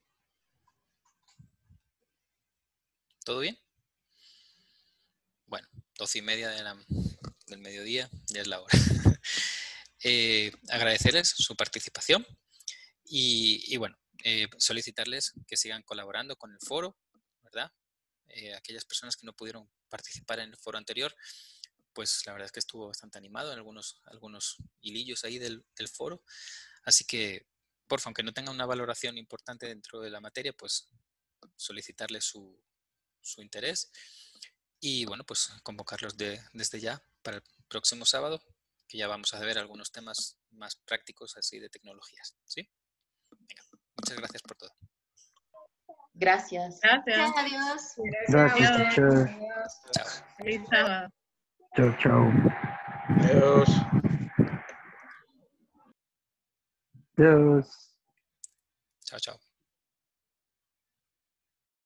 ¿Todo bien? Bueno, 12:30 del mediodía, ya es la hora. Agradecerles su participación y bueno, solicitarles que sigan colaborando con el foro, ¿verdad? Aquellas personas que no pudieron participar en el foro anterior, pues la verdad es que estuvo bastante animado en algunos hilillos ahí del foro. Así que, porfa, aunque no tenga una valoración importante dentro de la materia, pues solicitarles su interés y bueno, pues convocarlos desde ya para el próximo sábado, que ya vamos a ver algunos temas más prácticos así de tecnologías, ¿sí? Venga, muchas gracias por todo. Gracias. Gracias. Adiós. Gracias, teacher. Chao. Feliz sábado. Chao, chao. Adiós. Adiós. Chao, chao.